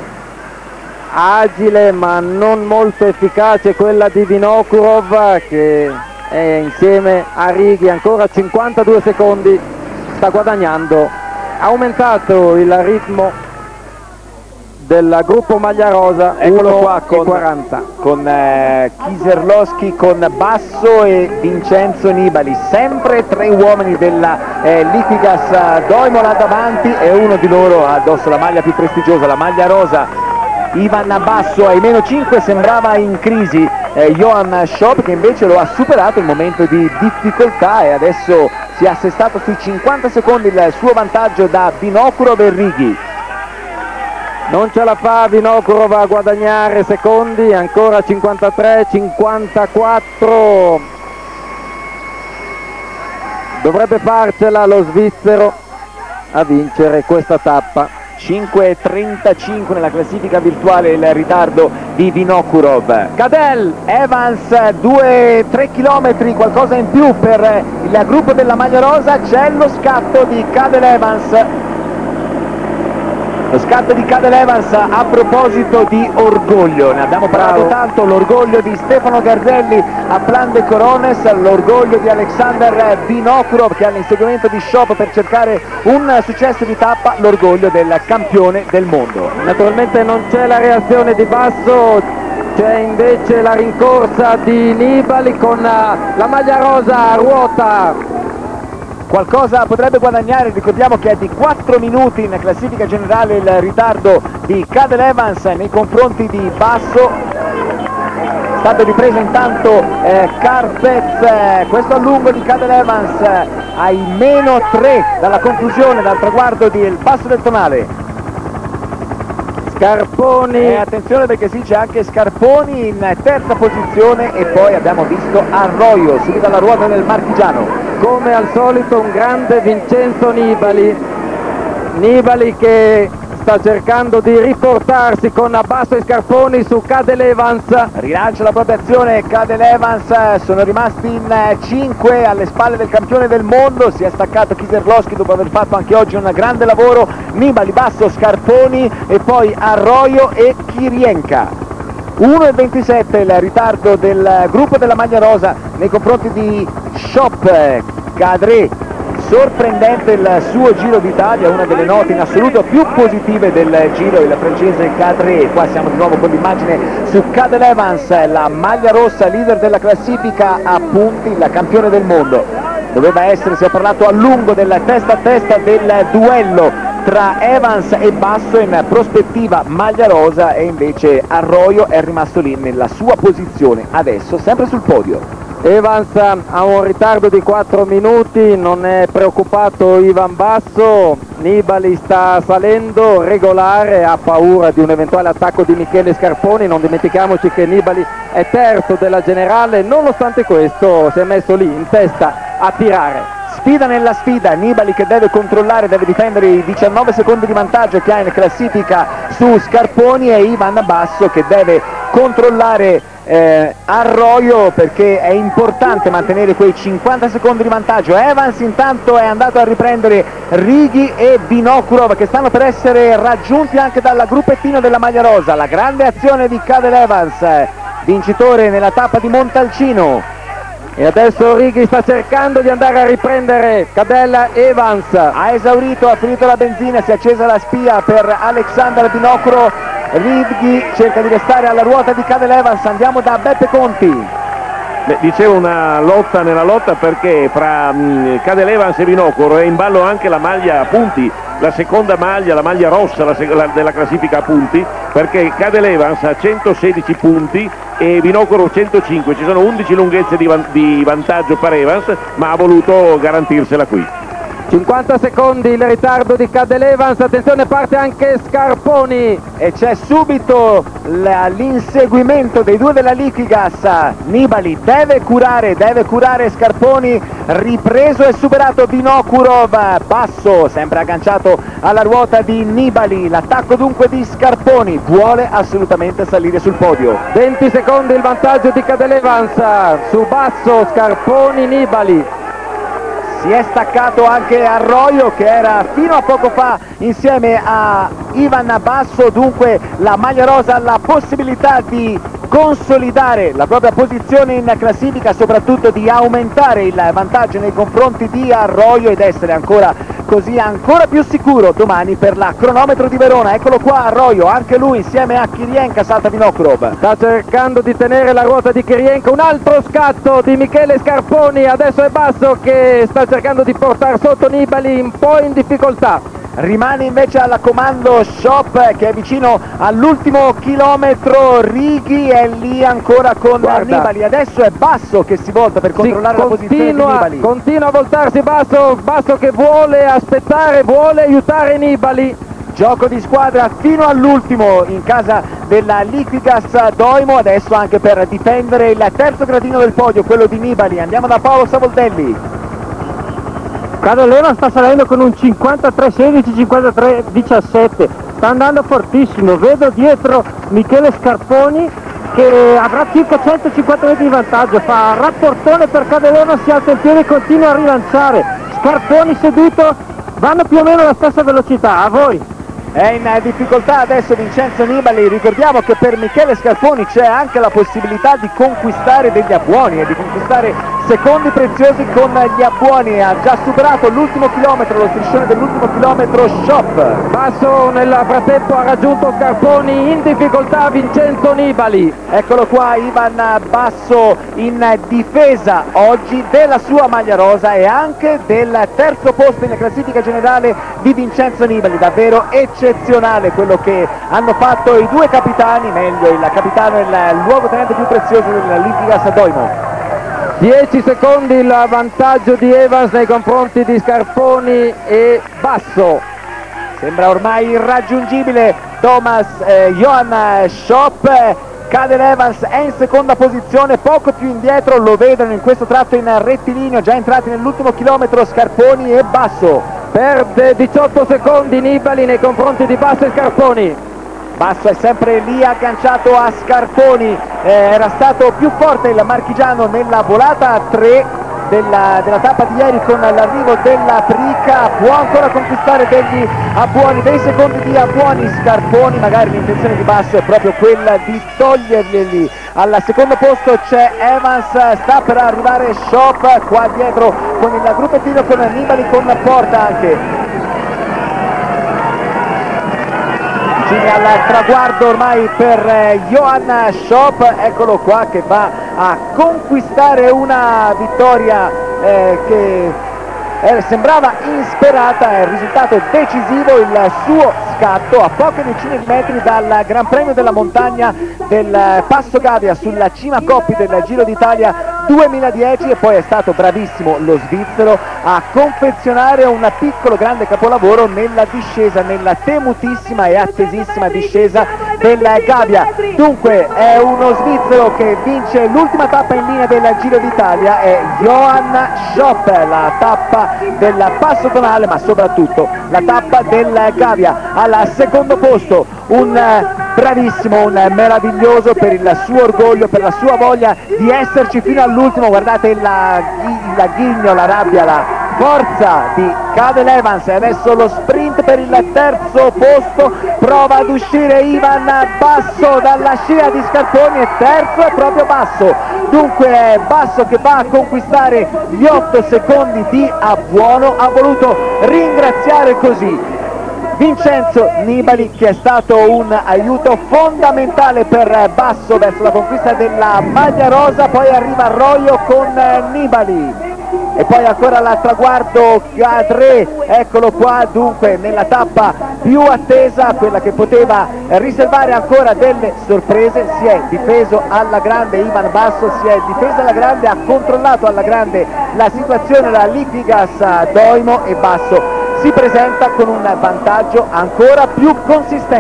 agile ma non molto efficace quella di Vinokurov, che e insieme a Righi ancora 52 secondi sta guadagnando. Ha aumentato il ritmo del gruppo maglia rosa, eccolo qua con 40 con Kieserlowski, con Basso e Vincenzo Nibali, sempre 3 uomini della Liquigas Doimola davanti, e uno di loro ha addosso la maglia più prestigiosa, la maglia rosa. Ivan Basso ai -5, sembrava in crisi Johan Schopp, che invece lo ha superato in momento di difficoltà e adesso si è assestato sui 50 secondi il suo vantaggio da Vinokurov e Righi. Non ce la fa Vinokurov a guadagnare secondi, ancora 53, 54. Dovrebbe farcela lo svizzero a vincere questa tappa. 5.35 nella classifica virtuale il ritardo di Vinokurov. Cadel, Evans 2-3 km, qualcosa in più per il gruppo della maglia rosa. C'è lo scatto di Cadel Evans. Lo scatto di Cadel Evans a proposito di orgoglio, ne abbiamo parlato tanto, l'orgoglio di Stefano Garzelli a Plan de Corones, l'orgoglio di Alexander Vinokurov che ha l'inseguimento di Schopp per cercare un successo di tappa, l'orgoglio del campione del mondo. Naturalmente non c'è la reazione di Basso, c'è invece la rincorsa di Nibali con la maglia rosa a ruota. Qualcosa potrebbe guadagnare, ricordiamo che è di 4 minuti in classifica generale il ritardo di Cadel Evans nei confronti di Basso. È stato ripreso intanto Carpez, questo allungo di Cadel Evans ai -3 dalla conclusione, dal traguardo del Passo del Tonale. Scarponi, attenzione perché sì, c'è anche Scarponi in terza posizione e poi abbiamo visto Arroyo subito alla ruota del marchigiano. Come al solito un grande Vincenzo Nibali che sta cercando di riportarsi con Basso e Scarponi su Cadel Evans. Rilancia la propria azione Cadel Evans, sono rimasti in 5 alle spalle del campione del mondo, si è staccato Kieserlowski dopo aver fatto anche oggi un grande lavoro. Nibali, Basso, Scarponi e poi Arroyo e Kirienka. 1,27 il ritardo del gruppo della maglia rosa nei confronti di Schopp. Cadre, sorprendente il suo Giro d'Italia, una delle note in assoluto più positive del Giro, il francese Cadre. Qua siamo di nuovo con l'immagine su Cadel Evans, la maglia rossa, leader della classifica a punti, il campione del mondo. Doveva essere, si è parlato a lungo del testa a testa del duello tra Evans e Basso in prospettiva maglia rosa, e invece Arroyo è rimasto lì nella sua posizione, adesso sempre sul podio. Evans ha un ritardo di 4 minuti, non è preoccupato Ivan Basso. Nibali sta salendo regolare, ha paura di un eventuale attacco di Michele Scarponi. Non dimentichiamoci che Nibali è terzo della generale, nonostante questo si è messo lì in testa a tirare. Sfida nella sfida, Nibali che deve controllare, deve difendere i 19 secondi di vantaggio che ha in classifica su Scarponi, e Ivan Basso che deve controllare Arroyo, perché è importante mantenere quei 50 secondi di vantaggio. Evans intanto è andato a riprendere Righi e Vinokurov che stanno per essere raggiunti anche dal gruppettino della maglia rosa. La grande azione di Cadel Evans, vincitore nella tappa di Montalcino. E adesso Righi sta cercando di andare a riprendere Cadel Evans. Ha esaurito, ha finito la benzina, si è accesa la spia per Alexander Vinokurov. Righi cerca di restare alla ruota di Cadel Evans. Andiamo da Beppe Conti. Dicevo una lotta nella lotta, perché fra Cadel Evans e Vinokurov è in ballo anche la maglia a punti, la seconda maglia, la maglia rossa della classifica a punti, perché Cadel Evans ha 116 punti e Vinokurov 105, ci sono 11 lunghezze di vantaggio per Evans, ma ha voluto garantirsela qui. 50 secondi il ritardo di Cadel Evans, attenzione, parte anche Scarponi e c'è subito l'inseguimento dei due della Liquigas. Nibali deve curare Scarponi, ripreso e superato Vinokurov. Basso sempre agganciato alla ruota di Nibali, l'attacco dunque di Scarponi, vuole assolutamente salire sul podio. 20 secondi il vantaggio di Cadel Evans su Basso, Scarponi, Nibali. Si è staccato anche Arroyo che era fino a poco fa insieme a Ivan Basso, dunque la maglia rosa ha la possibilità di consolidare la propria posizione in classifica, soprattutto di aumentare il vantaggio nei confronti di Arroyo ed essere ancora più sicuro domani per la cronometro di Verona. Eccolo qua Arroyo, anche lui insieme a Kirienka salta Vinokurov. Sta cercando di tenere la ruota di Kirienka, un altro scatto di Michele Scarponi, adesso è Basso che sta cercando di portare sotto Nibali un po' in difficoltà. Rimane invece al comando Shop che è vicino all'ultimo chilometro, Righi è lì ancora con Nibali, adesso è Basso che si volta per controllare la posizione di Nibali. Continua a voltarsi Basso che vuole aspettare, vuole aiutare Nibali. Gioco di squadra fino all'ultimo in casa della Liquigas Doimo, adesso anche per difendere il terzo gradino del podio, quello di Nibali. Andiamo da Paolo Savoldelli. Cadoleno sta salendo con un 53-16, 53-17, sta andando fortissimo, vedo dietro Michele Scarponi che avrà circa 150 metri di vantaggio, fa rapportone per Cadoleno, si alza in piedi e continua a rilanciare. Scarponi seduto, vanno più o meno alla stessa velocità, a voi. È in difficoltà adesso Vincenzo Nibali, ricordiamo che per Michele Scarponi c'è anche la possibilità di conquistare degli abbuoni e di conquistare secondi preziosi con gli abbuoni. Ha già superato l'ultimo chilometro, lo striscione dell'ultimo chilometro Shop. Basso nel frattempo ha raggiunto Scarponi, in difficoltà Vincenzo Nibali. Eccolo qua Ivan Basso in difesa oggi della sua maglia rosa e anche del terzo posto in classifica generale di Vincenzo Nibali. Davvero eccezionale quello che hanno fatto i due capitani, meglio il capitano e il luogotenente più prezioso della Liquigas Doimo. 10 secondi il vantaggio di Evans nei confronti di Scarponi e Basso. Sembra ormai irraggiungibile Johan Shop. Cadel Evans è in seconda posizione, poco più indietro lo vedono in questo tratto in rettilineo, già entrati nell'ultimo chilometro Scarponi e Basso. Perde 18 secondi Nibali nei confronti di Basso e Scarponi. Basso è sempre lì agganciato a Scarponi, era stato più forte il marchigiano nella volata a 3 della tappa di ieri con l'arrivo della Prica, può ancora conquistare degli abbuoni, dei secondi di abbuoni Scarponi, magari l'intenzione di Basso è proprio quella di toglierli lì. Al secondo posto c'è Evans, sta per arrivare Shop, qua dietro con il gruppettino con Nibali con Porta anche. Al traguardo ormai per Johan Shop, eccolo qua che va a conquistare una vittoria che sembrava insperata, è il risultato decisivo, il suo scatto a poche decine di metri dal Gran Premio della Montagna del Passo Gavia sulla cima Coppi del Giro d'Italia 2010 e poi è stato bravissimo lo svizzero a confezionare un piccolo grande capolavoro nella discesa, nella temutissima e attesissima discesa del Gavia. Dunque è uno svizzero che vince l'ultima tappa in linea del Giro d'Italia, è Johan Shop, la tappa del Passo Tonale ma soprattutto la tappa del Gavia. Al secondo posto un bravissimo, un meraviglioso per il suo orgoglio, per la sua voglia di esserci fino all'ultimo, guardate la ghigno, la rabbia, la forza di Cadel Evans e adesso lo sprint per il terzo posto, prova ad uscire Ivan Basso dalla scia di Scarponi e terzo è proprio Basso, dunque è Basso che va a conquistare gli 8 secondi di abbuono, ha voluto ringraziare così Vincenzo Nibali che è stato un aiuto fondamentale per Basso verso la conquista della maglia rosa, poi arriva Arroyo con Nibali e poi ancora al traguardo Gadre, eccolo qua dunque nella tappa più attesa, quella che poteva riservare ancora delle sorprese, si è difeso alla grande Ivan Basso, si è difeso alla grande, ha controllato alla grande la situazione la Liquigas Doimo e Basso si presenta con un vantaggio ancora più consistente.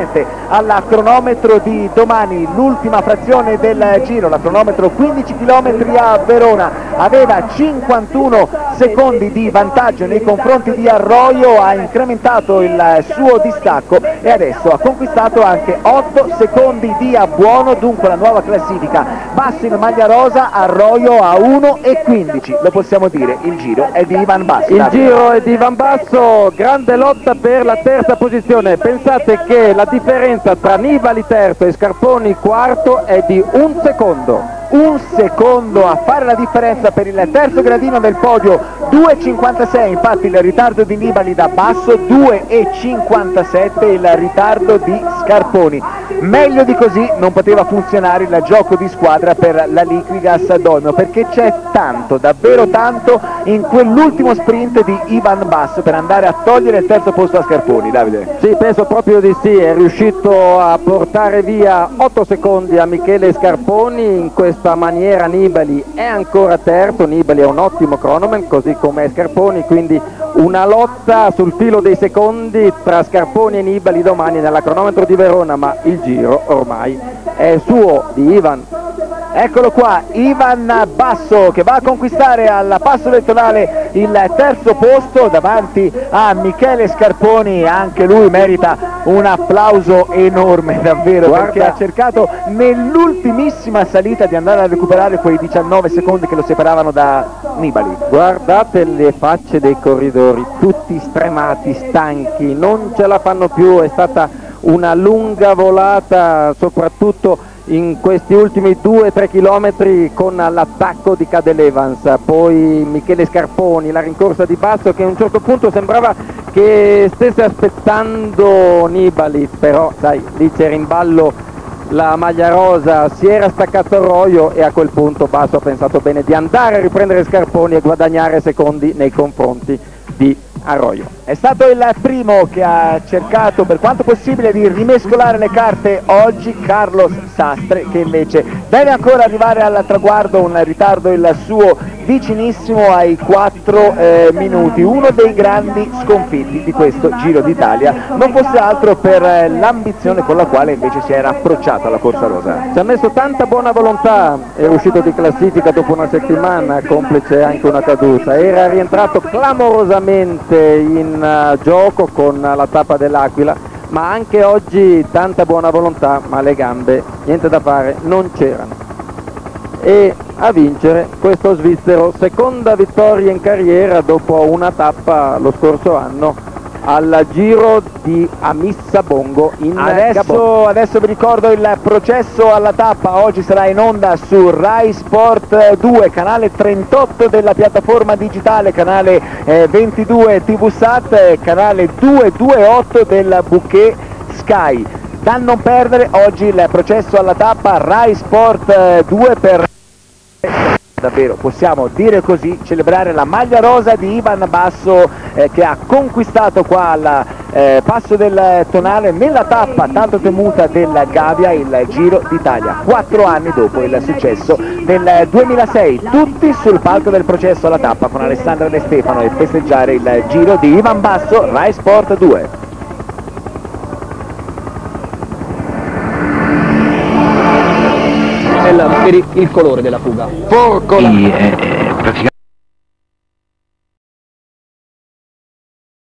al cronometro di domani. L'ultima frazione del giro, la cronometro 15 km a Verona, aveva 51 secondi di vantaggio nei confronti di Arroyo, ha incrementato il suo distacco e adesso ha conquistato anche 8 secondi di abbuono. Dunque la nuova classifica: Basso in maglia rosa, Arroyo a 1,15. Lo possiamo dire, il giro è di Ivan Basso. Il giro è di Ivan Basso, grande lotta per la terza posizione. Pensate che la differenza tra Nibali terzo e Scarponi quarto è di 1 secondo. Un secondo a fare la differenza per il terzo gradino del podio, 2,56 infatti il ritardo di Nibali da Basso, 2,57 il ritardo di Scarponi. Meglio di così non poteva funzionare il gioco di squadra per la Liquigas Dolmio, perché c'è tanto, davvero tanto in quell'ultimo sprint di Ivan Basso per andare a togliere il terzo posto a Scarponi. Davide? Sì, penso proprio di sì, è riuscito a portare via 8 secondi a Michele Scarponi. In questa maniera Nibali è ancora terzo, Nibali è un ottimo cronoman così come Scarponi, quindi una lotta sul filo dei secondi tra Scarponi e Nibali domani nella cronometro di Verona, ma il giro ormai è suo, di Ivan. Eccolo qua, Ivan Basso che va a conquistare al passo del tonale il terzo posto davanti a Michele Scarponi. Anche lui merita un applauso enorme davvero, perché ha cercato nell'ultimissima salita di andare a recuperare quei 19 secondi che lo separavano da Nibali. Guardate le facce dei corridori, tutti stremati, stanchi, non ce la fanno più. È stata una lunga volata, soprattutto in questi ultimi 2-3 chilometri con l'attacco di Cadel Evans, poi Michele Scarponi, la rincorsa di Basso che a un certo punto sembrava che stesse aspettando Nibali, però sai, lì c'era in ballo la maglia rosa, si era staccato Arroyo e a quel punto Basso ha pensato bene di andare a riprendere Scarponi e guadagnare secondi nei confronti di Arroyo. È stato il primo che ha cercato per quanto possibile di rimescolare le carte oggi Carlos Sastre, che invece deve ancora arrivare al traguardo, un ritardo il suo vicinissimo ai 4 minuti, uno dei grandi sconfitti di questo Giro d'Italia, non fosse altro per l'ambizione con la quale invece si era approcciato alla corsa rosa. Ci ha messo tanta buona volontà, era uscito di classifica dopo una settimana, complice anche una caduta, era rientrato clamorosamente in gioco con la tappa dell'Aquila, ma anche oggi tanta buona volontà, ma le gambe, niente da fare, non c'erano. E a vincere questo svizzero, seconda vittoria in carriera dopo una tappa lo scorso anno al Giro di Amissa Bongo in Gabon. Adesso vi ricordo il processo alla tappa, oggi sarà in onda su Rai Sport 2, canale 38 della piattaforma digitale, canale 22 TVSAT, canale 228 del bouquet Sky. Da non perdere oggi il processo alla tappa, Rai Sport 2 per... Davvero, possiamo dire così, celebrare la maglia rosa di Ivan Basso che ha conquistato qua al passo del Tonale nella tappa tanto temuta del Gavia, il Giro d'Italia, 4 anni dopo il successo del 2006, tutti sul palco del processo alla tappa con Alessandra De Stefano e festeggiare il Giro di Ivan Basso, Rai Sport 2. Per il colore della fuga. Forcola. Sì,